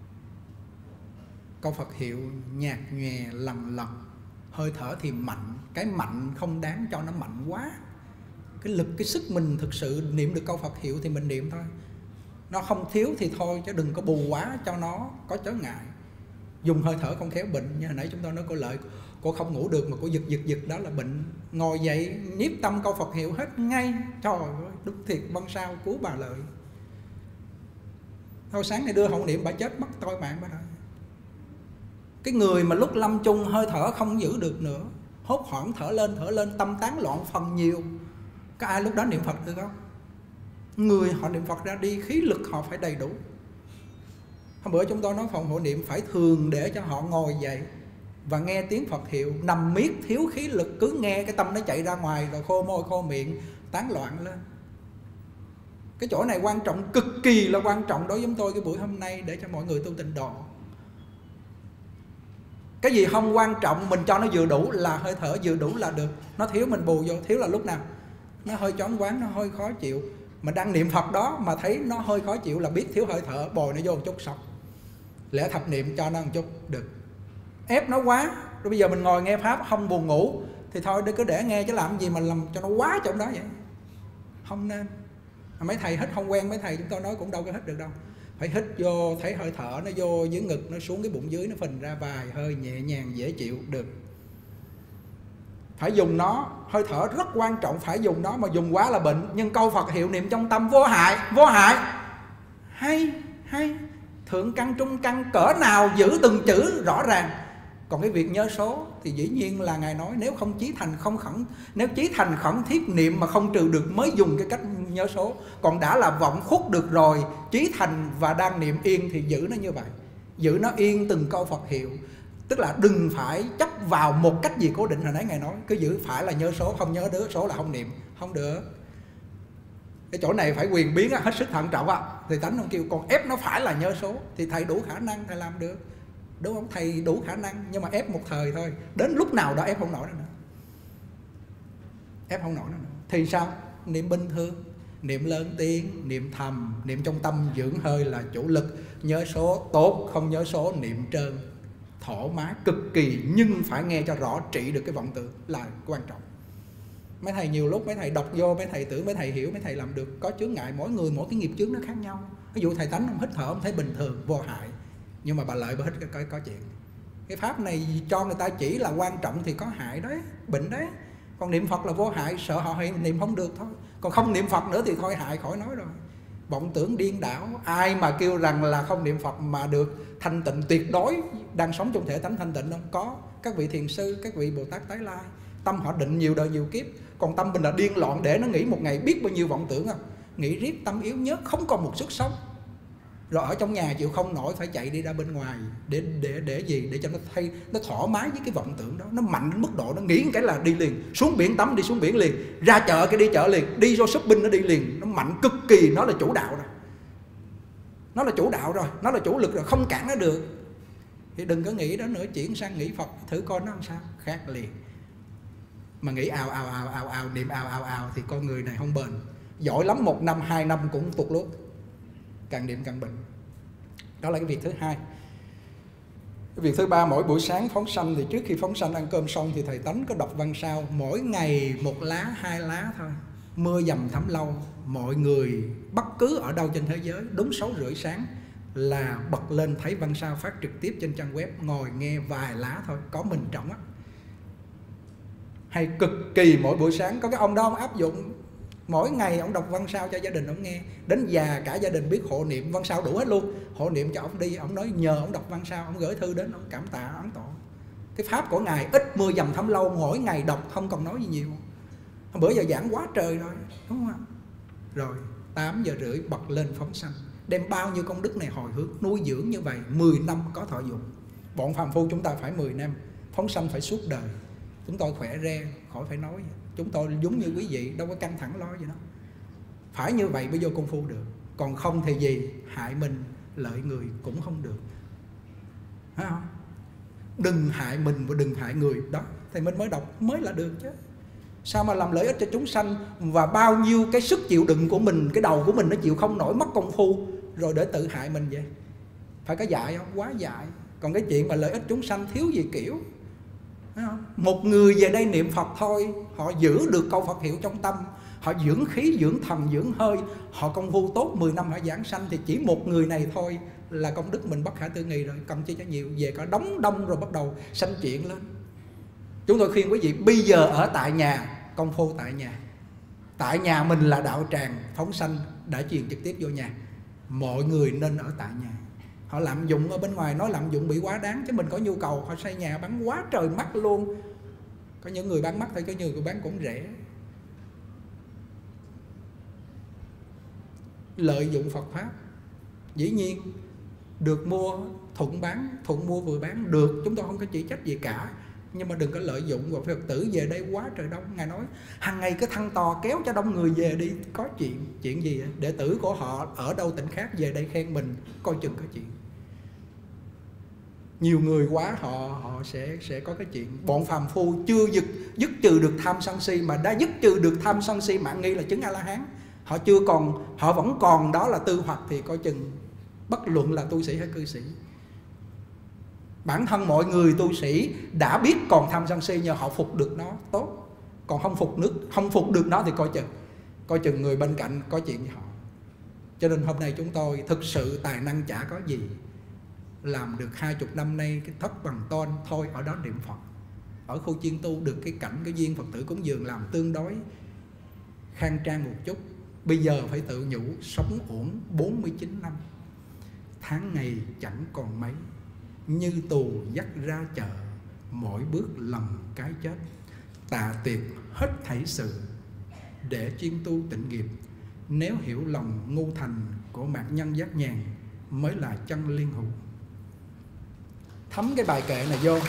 câu Phật hiệu nhạt nhòe lầm lầm. Hơi thở thì mạnh, cái mạnh không đáng cho nó mạnh quá. Cái lực, cái sức mình thực sự niệm được câu Phật hiệu thì mình niệm thôi. Nó không thiếu thì thôi, chứ đừng có bù quá cho nó có chướng ngại. Dùng hơi thở không khéo bệnh, như hồi nãy chúng tôi nói cô Lợi, cô không ngủ được mà cô giật giật giật, đó là bệnh. Ngồi dậy nhiếp tâm câu Phật hiệu hết ngay. Trời ơi, đúng thiệt Văn Sao cứu bà Lợi. Thôi sáng nay đưa hậu niệm bà chết mất tôi mạng bà rồi. Cái người mà lúc lâm chung hơi thở không giữ được nữa, hốt hoảng thở lên thở lên, tâm tán loạn phần nhiều. Có ai lúc đó niệm Phật được không? Người họ niệm Phật ra đi, khí lực họ phải đầy đủ. Hôm bữa chúng tôi nói phòng hộ niệm phải thường để cho họ ngồi dậy và nghe tiếng Phật hiệu. Nằm miết thiếu khí lực, cứ nghe cái tâm nó chạy ra ngoài rồi khô môi khô miệng, tán loạn lên. Cái chỗ này quan trọng, cực kỳ là quan trọng đối với chúng tôi cái buổi hôm nay, để cho mọi người tu tịnh độ. Cái gì không quan trọng mình cho nó vừa đủ, là hơi thở vừa đủ là được. Nó thiếu mình bù vô. Thiếu là lúc nào? Nó hơi choáng váng, nó hơi khó chịu. Mình đang niệm Phật đó mà thấy nó hơi khó chịu là biết thiếu hơi thở, bồi nó vô một chút xong. Lẽ thập niệm cho nó một chút, được. Ép nó quá, rồi bây giờ mình ngồi nghe Pháp không buồn ngủ thì thôi cứ để nghe, chứ làm gì mà làm cho nó quá trong đó vậy. Không nên. Mấy thầy hít không quen, mấy thầy chúng tôi nói cũng đâu có hít được đâu. Phải hít vô, thấy hơi thở nó vô dưới ngực, nó xuống cái bụng dưới, nó phình ra vài hơi nhẹ nhàng dễ chịu, được. Phải dùng nó, hơi thở rất quan trọng, phải dùng nó, mà dùng quá là bệnh. Nhưng câu Phật hiệu niệm trong tâm vô hại, vô hại. Hay, hay. Thượng căn, trung căn, cỡ nào giữ từng chữ rõ ràng. Còn cái việc nhớ số thì dĩ nhiên là Ngài nói nếu không chí thành không khẩn, nếu chí thành khẩn thiết niệm mà không trừ được mới dùng cái cách nhớ số. Còn đã là vọng khuất được rồi, chí thành và đang niệm yên thì giữ nó như vậy. Giữ nó yên từng câu Phật hiệu. Tức là đừng phải chấp vào một cách gì cố định. Hồi nãy Ngài nói cứ giữ phải là nhớ số, không nhớ đứa số là không niệm. Không được. Cái chỗ này phải quyền biến hết sức thận trọng á. Thì Tánh ông kêu còn ép nó phải là nhớ số thì thầy đủ khả năng thầy làm được, đúng không? Thầy đủ khả năng, nhưng mà ép một thời thôi. Đến lúc nào đó ép không nổi nữa, ép không nổi nữa. Thì sao? Niệm bình thường, niệm lớn tiếng, niệm thầm, niệm trong tâm dưỡng hơi là chủ lực. Nhớ số tốt, không nhớ số niệm trơn, thoải mái cực kỳ. Nhưng phải nghe cho rõ, trị được cái vọng tưởng là quan trọng. Mấy thầy nhiều lúc mấy thầy đọc vô, mấy thầy tưởng mấy thầy hiểu, mấy thầy làm được. Có chướng ngại, mỗi người mỗi cái nghiệp chướng nó khác nhau. Ví dụ thầy Tánh ông hít thở ông thấy bình thường, vô hại, nhưng mà bà Lợi bà hít có, có, có chuyện. Cái pháp này cho người ta chỉ là quan trọng thì có hại đấy, bệnh đấy. Còn niệm Phật là vô hại, sợ họ hay niệm không được thôi. Còn không niệm Phật nữa thì thôi hại khỏi nói rồi. Vọng tưởng điên đảo. Ai mà kêu rằng là không niệm Phật mà được thanh tịnh tuyệt đối, đang sống trong thể tánh thanh tịnh không? Có. Các vị thiền sư, các vị Bồ Tát Tái Lai, tâm họ định nhiều đời nhiều kiếp. Còn tâm mình là điên loạn, để nó nghĩ một ngày biết bao nhiêu vọng tưởng không? Nghĩ riết tâm yếu nhớt, không còn một sức sống. Rồi ở trong nhà chịu không nổi phải chạy đi ra bên ngoài. Để để để gì? Để cho nó thay, nó thoải mái với cái vọng tưởng đó. Nó mạnh đến mức độ nó nghĩ cái là đi liền. Xuống biển tắm đi xuống biển liền. Ra chợ cái đi chợ liền. Đi vô shopping nó đi liền. Nó mạnh cực kỳ. Nó là chủ đạo rồi. Nó là chủ đạo rồi. Nó là chủ lực rồi. Không cản nó được. Thì đừng có nghĩ đó nữa. Chuyển sang nghĩ Phật thử coi nó làm sao. Khác liền. Mà nghĩ ào ào ào ào ào, niệm ào ào ào thì con người này không bền. Giỏi lắm một năm hai năm cũng tụt lốt. Càng niệm càng bệnh. Đó là cái việc thứ hai. Cái việc thứ ba, mỗi buổi sáng phóng sanh thì trước khi phóng sanh ăn cơm xong thì thầy Tánh có đọc văn sao. Mỗi ngày một lá, hai lá thôi. Mưa dầm thấm lâu. Mọi người bất cứ ở đâu trên thế giới đúng sáu rưỡi sáng là bật lên thấy văn sao phát trực tiếp trên trang web, ngồi nghe vài lá thôi, có mình trọng á. Hay cực kỳ mỗi buổi sáng. Có cái ông đó ông áp dụng mỗi ngày ông đọc văn sao cho gia đình ông nghe. Đến già cả gia đình biết hộ niệm văn sao đủ hết luôn. Hộ niệm cho ông đi. Ông nói nhờ ông đọc văn sao. Ông gửi thư đến ông cảm tạ ấn tổ. Cái pháp của Ngài ít mưa dầm thấm lâu, mỗi ngày đọc không cần nói gì nhiều. Hôm bữa giờ giảng quá trời rồi, đúng không ạ? Rồi tám giờ rưỡi bật lên phóng sanh. Đem bao nhiêu công đức này hồi hướng nuôi dưỡng như vậy, mười năm có thọ dụng. Bọn phàm phu chúng ta phải mười năm, phóng sanh phải suốt đời. Chúng tôi khỏe re, khỏi phải nói. Chúng tôi giống như quý vị, đâu có căng thẳng lo gì đâu. Phải như vậy mới vô công phu được. Còn không thì gì? Hại mình, lợi người cũng không được. Thấy không? Đừng hại mình và đừng hại người. Đó, thì mình mới đọc mới là được chứ. Sao mà làm lợi ích cho chúng sanh. Và bao nhiêu cái sức chịu đựng của mình, cái đầu của mình nó chịu không nổi, mất công phu, rồi để tự hại mình vậy. Phải có dại không? Quá dại. Còn cái chuyện mà lợi ích chúng sanh thiếu gì kiểu. Một người về đây niệm Phật thôi, họ giữ được câu Phật hiệu trong tâm, họ dưỡng khí, dưỡng thần, dưỡng hơi, họ công phu tốt mười năm họ giảng sanh. Thì chỉ một người này thôi là công đức mình bất khả tư nghị rồi. Cần chi cho nhiều. Về có đống đông rồi bắt đầu sanh chuyện lên. Chúng tôi khuyên quý vị bây giờ ở tại nhà, công phu tại nhà. Tại nhà mình là đạo tràng, phóng sanh đã truyền trực tiếp vô nhà. Mọi người nên ở tại nhà. Họ lạm dụng ở bên ngoài, nói lạm dụng bị quá đáng. Chứ mình có nhu cầu họ xây nhà bắn quá trời mắt luôn. Có những người bán mắc thôi, có những người bán cũng rẻ. Lợi dụng Phật Pháp, dĩ nhiên được mua thuận bán, thuận mua vừa bán được, chúng tôi không có chỉ trách gì cả. Nhưng mà đừng có lợi dụng vào Phật tử về đây quá trời đông. Ngài nói hàng ngày cái thăng tò kéo cho đông người về đi. Có chuyện, chuyện gì vậy? Đệ tử của họ ở đâu tỉnh khác về đây khen mình, coi chừng có chuyện. Nhiều người quá họ họ sẽ sẽ có cái chuyện. Bọn phàm phu chưa dứt, dứt trừ được tham sân si, mà đã dứt trừ được tham sân si mạn nghi là chứng A-la-hán. Họ chưa còn, họ vẫn còn đó là tư hoặc thì coi chừng, bất luận là tu sĩ hay cư sĩ. Bản thân mọi người tu sĩ đã biết còn tham sân si, nhờ họ phục được nó tốt. Còn không phục nước, không phục được nó thì coi chừng, coi chừng người bên cạnh có chuyện với họ. Cho nên hôm nay chúng tôi thực sự tài năng chả có gì, làm được hai chục năm nay cái thất bằng ton thôi, ở đó niệm Phật. Ở khu chiên tu được cái cảnh, cái duyên Phật tử cúng dường làm tương đối khang trang một chút. Bây giờ phải tự nhủ sống ổn bốn mươi chín năm, tháng ngày chẳng còn mấy, như tù dắt ra chợ, mỗi bước lầm cái chết. Tạ tiệc hết thảy sự, để chuyên tu tịnh nghiệp. Nếu hiểu lòng ngu thành của mạt nhân giác nhàn, mới là chân liên hữu. Thấm cái bài kệ này vô,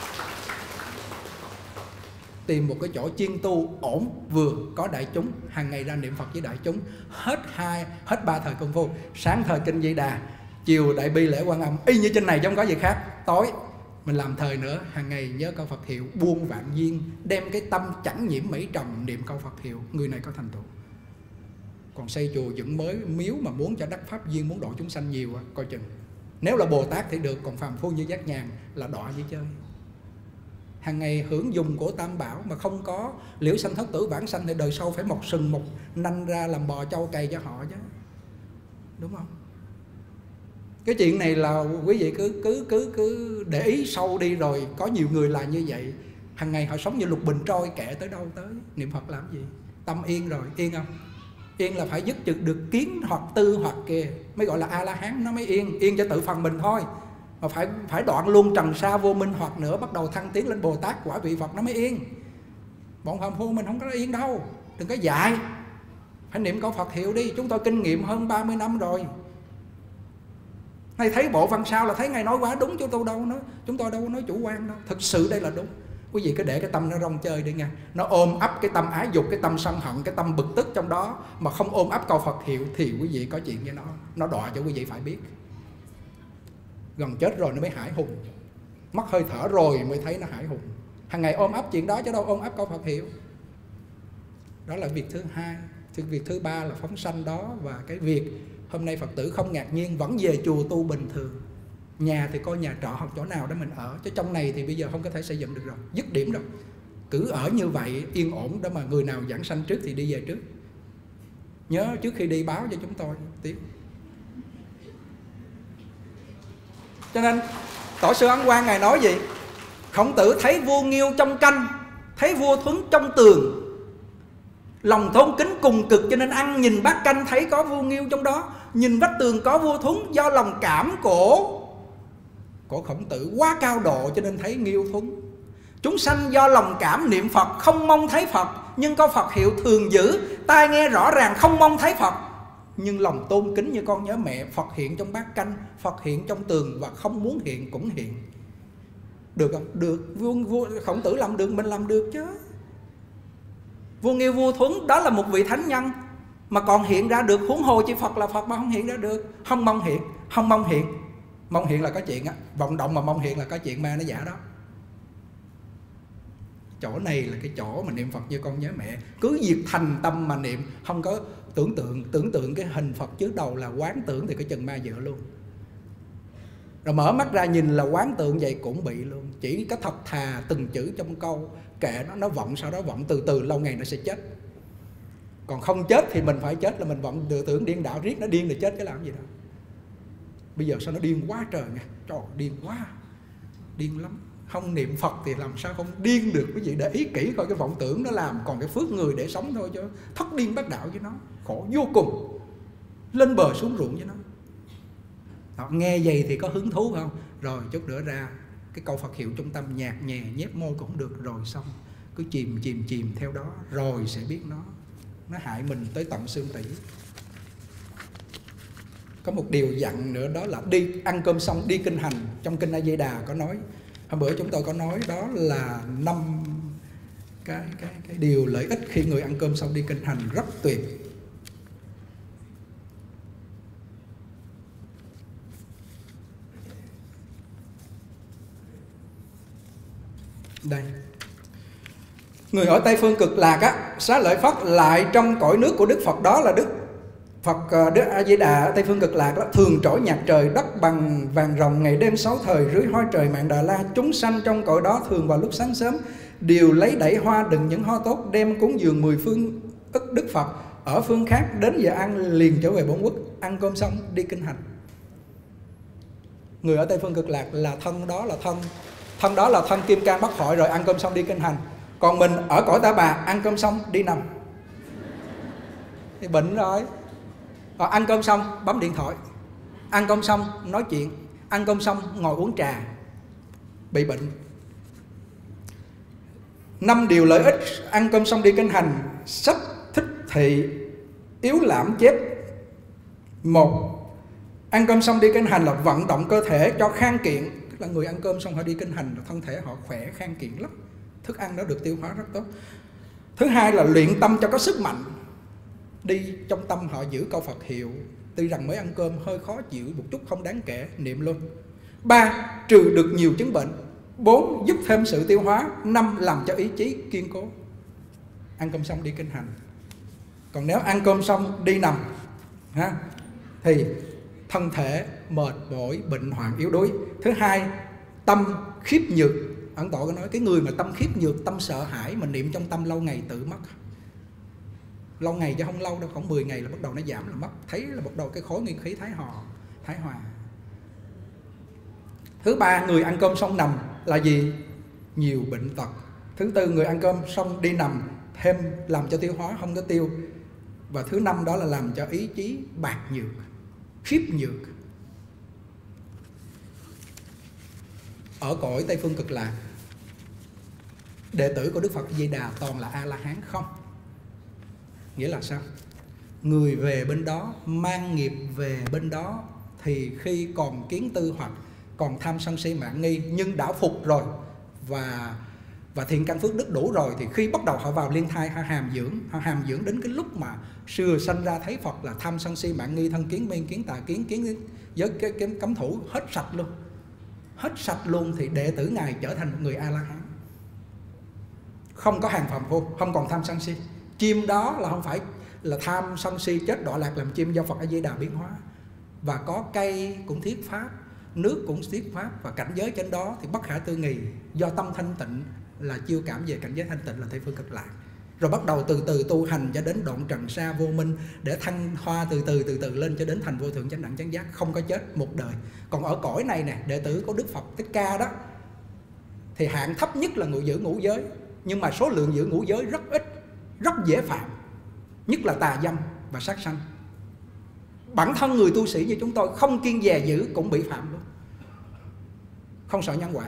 tìm một cái chỗ chuyên tu ổn, vừa có đại chúng, hàng ngày ra niệm Phật với đại chúng. Hết hai, hết ba thời công phu. Sáng thời kinh Di Đà, chiều đại bi lễ Quan Âm, y như trên này chứ không có gì khác. Tối mình làm thời nữa, hàng ngày nhớ câu Phật hiệu, buông vạn duyên, đem cái tâm chẳng nhiễm mỹ trần niệm câu Phật hiệu, người này có thành tựu. Còn xây chùa dựng mới miếu mà muốn cho đắc pháp duyên, muốn độ chúng sanh nhiều, coi chừng. Nếu là Bồ Tát thì được, còn phàm phu như Giác Nhàn là đọa với chơi. Hàng ngày hưởng dùng của Tam Bảo mà không có liễu sanh thất tử vãng sanh, thì đời sau phải mọc sừng mọc nanh ra làm bò trâu cày cho họ chứ, đúng không? Cái chuyện này là quý vị cứ cứ cứ cứ để ý sâu đi, rồi có nhiều người là như vậy. Hàng ngày họ sống như lục bình trôi, kệ tới đâu tới. Niệm Phật làm gì? Tâm yên rồi, yên không? Yên là phải dứt trừ được kiến hoặc tư hoặc kìa, mới gọi là A-la-hán, nó mới yên. Yên cho tự phần mình thôi, mà phải phải đoạn luôn trần sa vô minh hoặc nữa, bắt đầu thăng tiến lên Bồ Tát quả vị Phật nó mới yên. Bọn phàm phu mình không có yên đâu. Đừng có dại, phải niệm câu Phật hiệu đi. Chúng tôi kinh nghiệm hơn ba mươi năm rồi. Này thấy bộ văn sao là thấy Ngài nói quá đúng, chúng tôi đâu nói, chúng tôi đâu có nói chủ quan đâu. Thực sự đây là đúng. Quý vị cứ để cái tâm nó rong chơi đi nha. Nó ôm ấp cái tâm ái dục, cái tâm sân hận, cái tâm bực tức trong đó, mà không ôm ấp câu Phật hiệu thì quý vị có chuyện với nó. Nó đọa cho quý vị phải biết. Gần chết rồi nó mới hải hùng, mất hơi thở rồi mới thấy nó hải hùng. Hàng ngày ôm ấp chuyện đó chứ đâu ôm ấp câu Phật hiệu. Đó là việc thứ hai. Việc thứ ba là phóng sanh đó. Và cái việc hôm nay Phật tử không ngạc nhiên vẫn về chùa tu bình thường. Nhà thì coi nhà trọ hoặc chỗ nào đó mình ở, chứ trong này thì bây giờ không có thể xây dựng được rồi, dứt điểm rồi. Cứ ở như vậy yên ổn đó, mà người nào giảng sanh trước thì đi về trước. Nhớ trước khi đi báo cho chúng tôi tiếp. Cho nên Tổ sư Ấn Quang Ngài nói gì? Khổng Tử thấy vua Nghiêu trong canh, thấy vua Thuấn trong tường, lòng tôn kính cùng cực, cho nên ăn nhìn bát canh thấy có vua Nghiêu trong đó, nhìn vách tường có vua Thuấn. Do lòng cảm của của Khổng Tử quá cao độ cho nên thấy Nghiêu Thuấn. Chúng sanh do lòng cảm niệm Phật không mong thấy Phật, nhưng có Phật hiệu thường giữ, tai nghe rõ ràng không mong thấy Phật, nhưng lòng tôn kính như con nhớ mẹ. Phật hiện trong bát canh, Phật hiện trong tường, và không muốn hiện cũng hiện. Được không? Được. Vua, vua Khổng Tử làm được, mình làm được chứ. Vua Nghiêu, vua Thuấn đó là một vị thánh nhân mà còn hiện ra được, huống hồ chi Phật là Phật mà không hiện ra được. Không mong hiện, không mong hiện. Mong hiện là có chuyện á, vọng động mà mong hiện là có chuyện ma nó giả đó. Chỗ này là cái chỗ mà niệm Phật như con nhớ mẹ. Cứ việc thành tâm mà niệm, không có tưởng tượng. Tưởng tượng cái hình Phật trước đầu là quán tưởng thì cái chừng ma dựa luôn. Rồi mở mắt ra nhìn là quán tượng vậy cũng bị luôn. Chỉ có thật thà từng chữ trong câu, kệ nó, nó vọng, sau đó vọng từ từ lâu ngày nó sẽ chết. Còn không chết thì mình phải chết, là mình vọng tự tưởng điên đạo riết, nó điên thì chết chứ làm gì đâu. Bây giờ sao nó điên quá trời nha. Trời, điên quá, điên lắm. Không niệm Phật thì làm sao không điên được. Quý vị để ý kỹ coi cái vọng tưởng nó làm, còn cái phước người để sống thôi, chứ thất điên bát đạo với nó khổ vô cùng. Lên bờ xuống ruộng với nó. Đó, nghe vậy thì có hứng thú không? Rồi chút nữa ra cái câu Phật hiệu trung tâm, nhạc nhẹ nhép môi cũng được, rồi xong. cứ chìm chìm chìm theo đó rồi sẽ biết nó nó hại mình tới tận xương tủy. Có một điều dặn nữa, đó là đi ăn cơm xong đi kinh hành. Trong kinh A Di Đà có nói, hôm bữa chúng tôi có nói, đó là năm cái cái cái điều lợi ích khi người ăn cơm xong đi kinh hành rất tuyệt. Đây, người ở Tây Phương Cực Lạc á, Xá Lợi Phất lại trong cõi nước của Đức Phật, đó là Đức Phật Đức A Di Đà ở Tây Phương Cực Lạc đó, thường trỗi nhạc trời đất bằng vàng ròng, ngày đêm sáu thời rưới hoa trời mạng Đà La. Chúng sanh trong cõi đó thường vào lúc sáng sớm đều lấy đẩy hoa đựng những hoa tốt đem cúng dường mười phương ức Đức Phật. Ở phương khác đến giờ ăn liền trở về bốn quốc, ăn cơm xong đi kinh hành. Người ở Tây Phương Cực Lạc là thân đó là thân thân đó là thân kim cang bất hoại, rồi ăn cơm xong đi kinh hành. Còn mình ở cõi Ta Bà ăn cơm xong đi nằm thì bệnh rồi. Ờ, ăn cơm xong bấm điện thoại, ăn cơm xong nói chuyện, ăn cơm xong ngồi uống trà, bị bệnh. Năm điều lợi ích ăn cơm xong đi kinh hành. Sách Thích Thị Yếu Lãm chép: một, ăn cơm xong đi kinh hành là vận động cơ thể cho khang kiện. Tức là người ăn cơm xong họ đi kinh hành là thân thể họ khỏe khang kiện lắm, thức ăn đó được tiêu hóa rất tốt. Thứ hai là luyện tâm cho có sức mạnh. Đi trong tâm họ giữ câu Phật hiệu, tuy rằng mới ăn cơm hơi khó chịu một chút không đáng kể, niệm luôn. Ba, trừ được nhiều chứng bệnh. Bốn, giúp thêm sự tiêu hóa. Năm, làm cho ý chí kiên cố. Ăn cơm xong đi kinh hành. Còn nếu ăn cơm xong đi nằm ha, thì thân thể mệt mỏi, bệnh hoạn, yếu đuối. Thứ hai, tâm khiếp nhược. Ấn Tổ có nói cái người mà tâm khiếp nhược, tâm sợ hãi mà niệm trong tâm lâu ngày tự mất. Lâu ngày chứ không lâu đâu, khoảng mười ngày là bắt đầu nó giảm là mất. Thấy là bắt đầu cái khối nguyên khí thái hòa, thái hòa. Thứ ba, người ăn cơm xong nằm là gì? Nhiều bệnh tật. Thứ tư, người ăn cơm xong đi nằm thêm làm cho tiêu hóa không có tiêu. Và thứ năm đó là làm cho ý chí bạc nhược, khiếp nhược. Ở cõi Tây Phương Cực Lạc, đệ tử của Đức Phật Di Đà toàn là A-la-hán không. Nghĩa là sao? Người về bên đó, mang nghiệp về bên đó, thì khi còn kiến tư hoặc còn tham sân si mạn nghi, nhưng đã phục rồi và và thiện căn phước đức đủ rồi, thì khi bắt đầu họ vào liên thai, họ hàm dưỡng, họ hàm dưỡng đến cái lúc mà xưa sanh ra thấy Phật là tham sân si mạn nghi, thân kiến miên kiến tà kiến kiến với cái, cái cấm thủ hết sạch luôn, hết sạch luôn, thì đệ tử ngài trở thành một người A-la-hán, không có hàng phàm phu, không còn tham sân si. Chim đó là không phải là tham sân si chết đọa lạc làm chim, do Phật A Di Đà biến hóa. Và có cây cũng thiết pháp, nước cũng thiết pháp, và cảnh giới trên đó thì bất khả tư nghì. Do tâm thanh tịnh là chiêu cảm về cảnh giới thanh tịnh là Tây Phương Cực Lạc. Rồi bắt đầu từ từ tu hành cho đến đoạn trần sa vô minh, để thăng hoa từ từ từ từ lên cho đến thành vô thượng chánh đẳng chánh giác, không có chết một đời. Còn ở cõi này nè, đệ tử của Đức Phật Thích Ca đó, thì hạng thấp nhất là người giữ ngũ giới, nhưng mà số lượng giữ ngũ giới rất ít, rất dễ phạm, nhất là tà dâm và sát sanh. Bản thân người tu sĩ như chúng tôi không kiêng dè giữ cũng bị phạm luôn, không sợ nhân quả.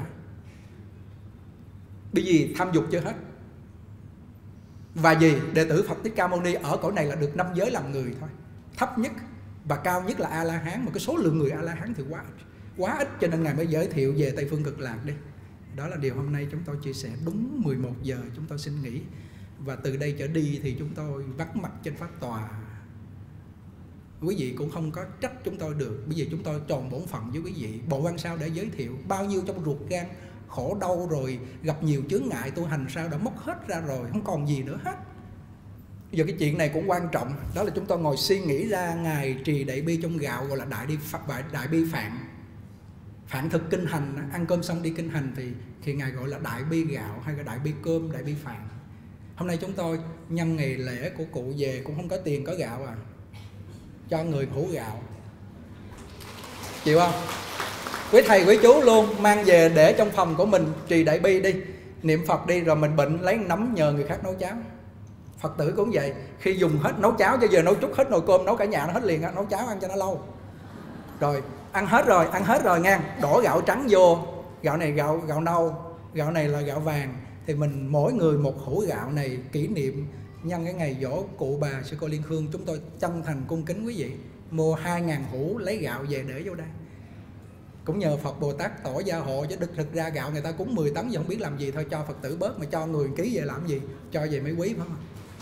Bởi vì tham dục chưa hết. Và gì? Đệ tử Phật Thích Ca Mâu Ni ở cõi này là được năm giới làm người thôi, thấp nhất, và cao nhất là A-la-hán. Mà cái số lượng người A-la-hán thì quá quá ít, cho nên Ngài mới giới thiệu về Tây Phương Cực Lạc đi. Đó là điều hôm nay chúng tôi chia sẻ. Đúng mười một giờ chúng tôi xin nghỉ, và từ đây trở đi thì chúng tôi vắng mặt trên pháp tòa. Quý vị cũng không có trách chúng tôi được, bởi vì chúng tôi tròn bổn phận với quý vị. Bộ Quan Sao để giới thiệu bao nhiêu trong ruột gan khổ đau, rồi gặp nhiều chướng ngại tu hành sao đã mất hết ra rồi, không còn gì nữa hết. Bây giờ cái chuyện này cũng quan trọng, đó là chúng tôi ngồi suy nghĩ ra Ngài trì đại bi trong gạo, gọi là đại đi đại bi phạn. Phạn thực kinh hành, ăn cơm xong đi kinh hành thì thì Ngài gọi là đại bi gạo, hay là đại bi cơm, đại bi phạn. Hôm nay chúng tôi nhân ngày lễ của cụ về cũng không có tiền có gạo à, cho người hủ gạo, chịu không? Quý thầy quý chú luôn mang về để trong phòng của mình trì đại bi đi, niệm Phật đi, rồi mình bệnh lấy nấm nhờ người khác nấu cháo. Phật tử cũng vậy, khi dùng hết nấu cháo, cho giờ nấu chút hết nồi cơm, nấu cả nhà nó hết liền, nấu cháo ăn cho nó lâu. Rồi ăn hết rồi, ăn hết rồi nha, đổ gạo trắng vô, gạo này gạo gạo nâu, gạo này là gạo vàng, thì mình mỗi người một hũ gạo này kỷ niệm nhân cái ngày giỗ cụ bà Sư Cô Liên Hương, chúng tôi chân thành cung kính quý vị mua hai ngàn hũ lấy gạo về để vô đây. Cũng nhờ Phật Bồ Tát tỏ gia hộ, chứ thực ra gạo người ta cúng mười tấn giờ không biết làm gì, thôi cho Phật tử bớt, mà cho người ký về làm gì, cho về mấy quý phải không?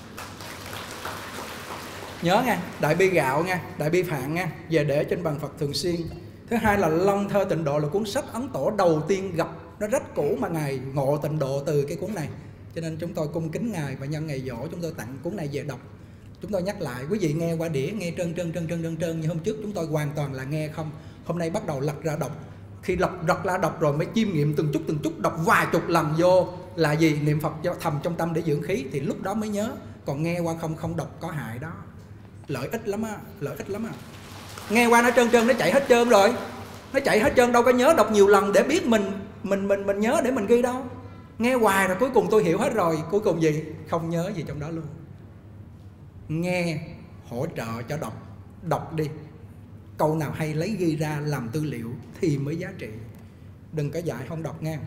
Nhớ nha, đại bi gạo nha, đại bi phạn nha, về để trên bàn Phật thường xuyên. Thứ hai là Long Thơ Tịnh Độ là cuốn sách Ấn Tổ đầu tiên gặp, nó rất cũ mà Ngài ngộ tịnh độ từ cái cuốn này. Cho nên chúng tôi cung kính Ngài và nhân ngày giỗ chúng tôi tặng cuốn này về đọc. Chúng tôi nhắc lại, quý vị nghe qua đĩa, nghe trơn trơn trơn trơn trơn trơn như hôm trước chúng tôi hoàn toàn là nghe không. Hôm nay bắt đầu lật ra đọc. Khi lật lật ra đọc rồi mới chiêm nghiệm từng chút từng chút, đọc vài chục lần vô là gì? Niệm Phật thầm trong tâm để dưỡng khí, thì lúc đó mới nhớ. Còn nghe qua không không đọc có hại đó. Lợi ích lắm á, lợi ích lắm á. Nghe qua nó trơn trơn nó chạy hết trơn rồi. Nó chạy hết trơn đâu có nhớ đọc nhiều lần để biết mình mình mình mình nhớ để mình ghi đâu. Nghe hoài rồi cuối cùng tôi hiểu hết rồi, cuối cùng gì? Không nhớ gì trong đó luôn. Nghe hỗ trợ cho đọc, đọc đi. Câu nào hay lấy ghi ra làm tư liệu thì mới giá trị. Đừng có dạy không đọc nghe.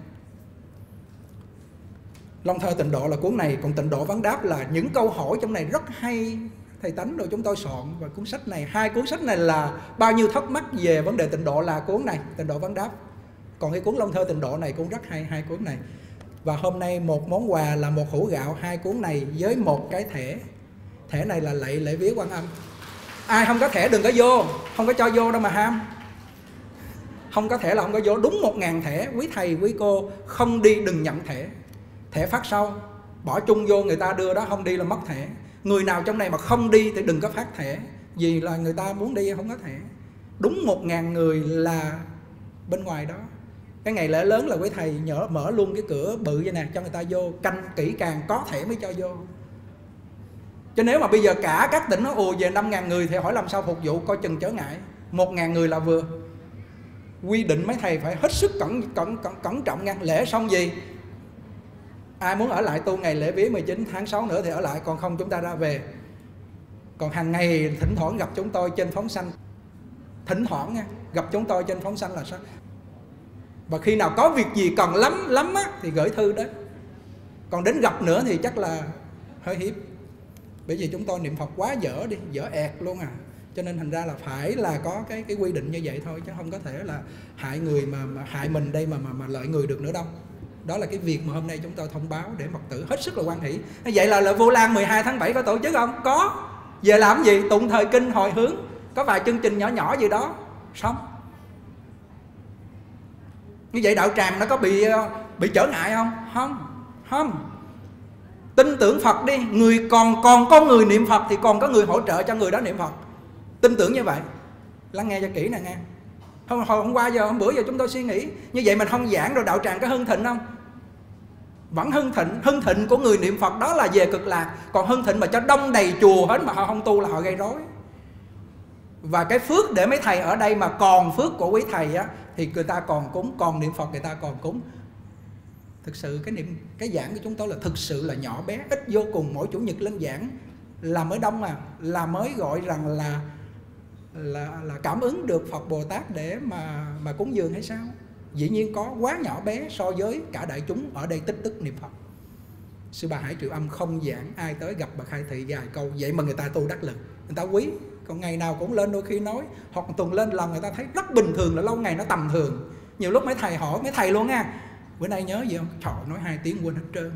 Long Thơ Tịnh Độ là cuốn này, còn Tịnh Độ Vấn Đáp là những câu hỏi trong này rất hay. Thầy Tánh rồi chúng tôi soạn và cuốn sách này, hai cuốn sách này là bao nhiêu thắc mắc về vấn đề tịnh độ là cuốn này, Tịnh Độ Vấn Đáp. Còn cái cuốn Long Thơ Tịnh Độ này cũng rất hay, hai cuốn này. Và hôm nay một món quà là một hũ gạo, hai cuốn này với một cái thẻ. Thẻ này là lạy lễ vía Quan Âm. Ai không có thẻ đừng có vô, không có cho vô đâu mà ham. Không có thẻ là không có vô, đúng một ngàn thẻ. Quý thầy, quý cô không đi đừng nhận thẻ. Thẻ phát sau, bỏ chung vô người ta đưa đó, không đi là mất thẻ. Người nào trong này mà không đi thì đừng có phát thẻ, vì là người ta muốn đi không có thẻ. Đúng một ngàn người là bên ngoài đó. Cái ngày lễ lớn là quý thầy nhớ mở luôn cái cửa bự vậy nè, cho người ta vô, canh kỹ càng có thẻ mới cho vô. Chứ nếu mà bây giờ cả các tỉnh nó ùa về năm ngàn người thì hỏi làm sao phục vụ, coi chừng trở ngại. Một ngàn người là vừa. Quy định mấy thầy phải hết sức cẩn, cẩn, cẩn, cẩn trọng nha. Lễ xong gì? Ai muốn ở lại tu ngày lễ vía mười chín tháng sáu nữa thì ở lại, còn không chúng ta ra về. Còn hàng ngày thỉnh thoảng gặp chúng tôi trên phóng sanh, thỉnh thoảng nha, gặp chúng tôi trên phóng sanh là sao? Và khi nào có việc gì cần lắm lắm á thì gửi thư đến. Còn đến gặp nữa thì chắc là hơi hiếp. Bởi vì chúng tôi niệm Phật quá dở đi, dở ẹt luôn à. Cho nên thành ra là phải là có cái cái quy định như vậy thôi, chứ không có thể là hại người mà, mà hại mình đây mà mà mà lợi người được nữa đâu. Đó là cái việc mà hôm nay chúng tôi thông báo để Phật tử hết sức là hoan hỷ. Vậy là, là Vu Lan mười hai tháng bảy có tổ chức không? Có. Về làm gì? Tụng thời kinh hồi hướng, có vài chương trình nhỏ nhỏ gì đó, xong. Như vậy đạo tràng nó có bị bị trở ngại không? Không, không. Tin tưởng Phật đi, người còn còn có người niệm Phật thì còn có người hỗ trợ cho người đó niệm Phật. Tin tưởng như vậy. Lắng nghe cho kỹ nè nghe. Hôm, hôm qua giờ, hôm bữa giờ chúng tôi suy nghĩ như vậy mình không giảng rồi đạo tràng có hưng thịnh không? Vẫn hưng thịnh. Hưng thịnh của người niệm Phật đó là về cực lạc. Còn hưng thịnh mà cho đông đầy chùa hết mà họ không tu là họ gây rối. Và cái phước để mấy thầy ở đây mà còn phước của quý thầy á, thì người ta còn cúng, còn niệm Phật người ta còn cúng. Thực sự cái niệm cái giảng của chúng tôi là thực sự là nhỏ bé, ít vô cùng. Mỗi chủ nhật lên giảng là mới đông à, là mới gọi rằng là là là cảm ứng được Phật Bồ Tát để mà mà cúng dường hay sao? Dĩ nhiên có, quá nhỏ bé so với cả đại chúng ở đây tích tức niệm Phật. Sư Bà Hải Triệu Âm không giảng, ai tới gặp bà khai thị vài câu, vậy mà người ta tu đắc lực, người ta quý. Còn ngày nào cũng lên, đôi khi nói hoặc tuần lên lần người ta thấy rất bình thường, là lâu ngày nó tầm thường. Nhiều lúc mấy thầy hỏi, mấy thầy luôn nha, bữa nay nhớ gì không? Trời, nói hai tiếng quên hết trơn.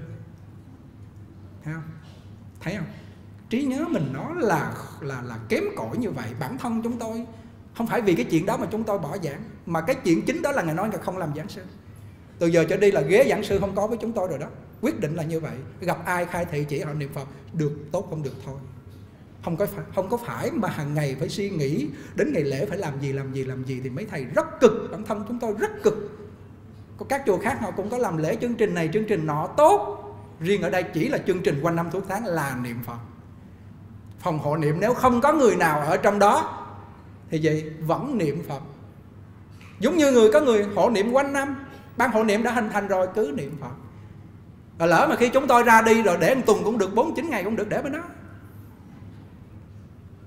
Thấy không? Thấy không? Trí nhớ mình nó là là là kém cỏi như vậy. Bản thân chúng tôi không phải vì cái chuyện đó mà chúng tôi bỏ giảng, mà cái chuyện chính đó là Ngài nói là không làm giảng sư. Từ giờ trở đi là ghế giảng sư không có với chúng tôi rồi đó. Quyết định là như vậy. Gặp ai khai thị chỉ họ niệm Phật, được tốt không được thôi. Không có phải, không có phải mà hàng ngày phải suy nghĩ đến ngày lễ phải làm gì làm gì làm gì. Thì mấy thầy rất cực, bản thân chúng tôi rất cực. Có các chùa khác họ cũng có làm lễ chương trình này chương trình nọ tốt. Riêng ở đây chỉ là chương trình quanh năm suốt tháng là niệm Phật. Phòng hộ niệm nếu không có người nào ở trong đó thì vậy vẫn niệm Phật. Giống như người có người hộ niệm quanh năm, ban hộ niệm đã hình thành rồi cứ niệm Phật. Và lỡ mà khi chúng tôi ra đi rồi để một tuần cũng được, bốn chín ngày cũng được, để bên đó.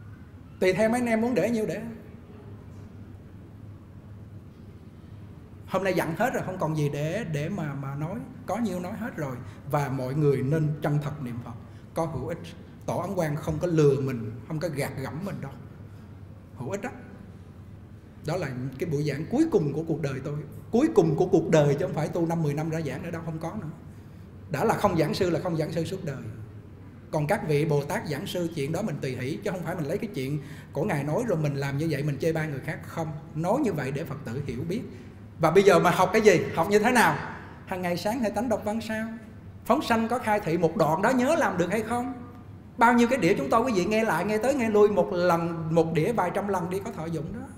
Tùy theo mấy anh em muốn để nhiêu để. Hôm nay dặn hết rồi, không còn gì để để mà mà nói, có nhiêu nói hết rồi. Và mọi người nên chân thật niệm Phật, có hữu ích. Tổ Ấn Quang không có lừa mình, không có gạt gẫm mình đâu, hữu ích đó. Đó là cái buổi giảng cuối cùng của cuộc đời tôi, cuối cùng của cuộc đời, chứ không phải tu năm mười năm ra giảng nữa đâu, không có nữa. Đã là không giảng sư là không giảng sư suốt đời. Còn các vị Bồ Tát giảng sư, chuyện đó mình tùy hỷ, chứ không phải mình lấy cái chuyện của Ngài nói rồi mình làm như vậy, mình chê bai người khác. Không, nói như vậy để Phật tử hiểu biết. Và bây giờ mà học cái gì? Học như thế nào? Hàng ngày sáng hãy tánh đọc văn sao, phóng sanh có khai thị, một đoạn đó nhớ làm được hay không? Bao nhiêu cái đĩa chúng tôi quý vị nghe lại, nghe tới nghe lui, một lần một đĩa vài trăm lần đi, có thọ dụng đó.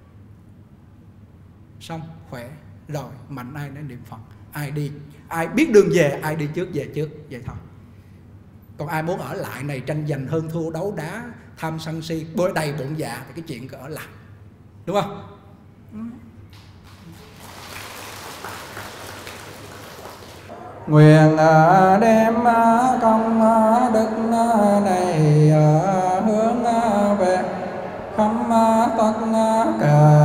Xong, khỏe rồi, mạnh ai nên niệm Phật. Ai đi, ai biết đường về, ai đi trước về trước, vậy thôi. Còn ai muốn ở lại này tranh giành hơn thua, đấu đá, tham sân si, bôi đầy bụng dạ, thì cái chuyện cứ ở lại, đúng không? Nguyện đem công đức này hướng về khắp tất cả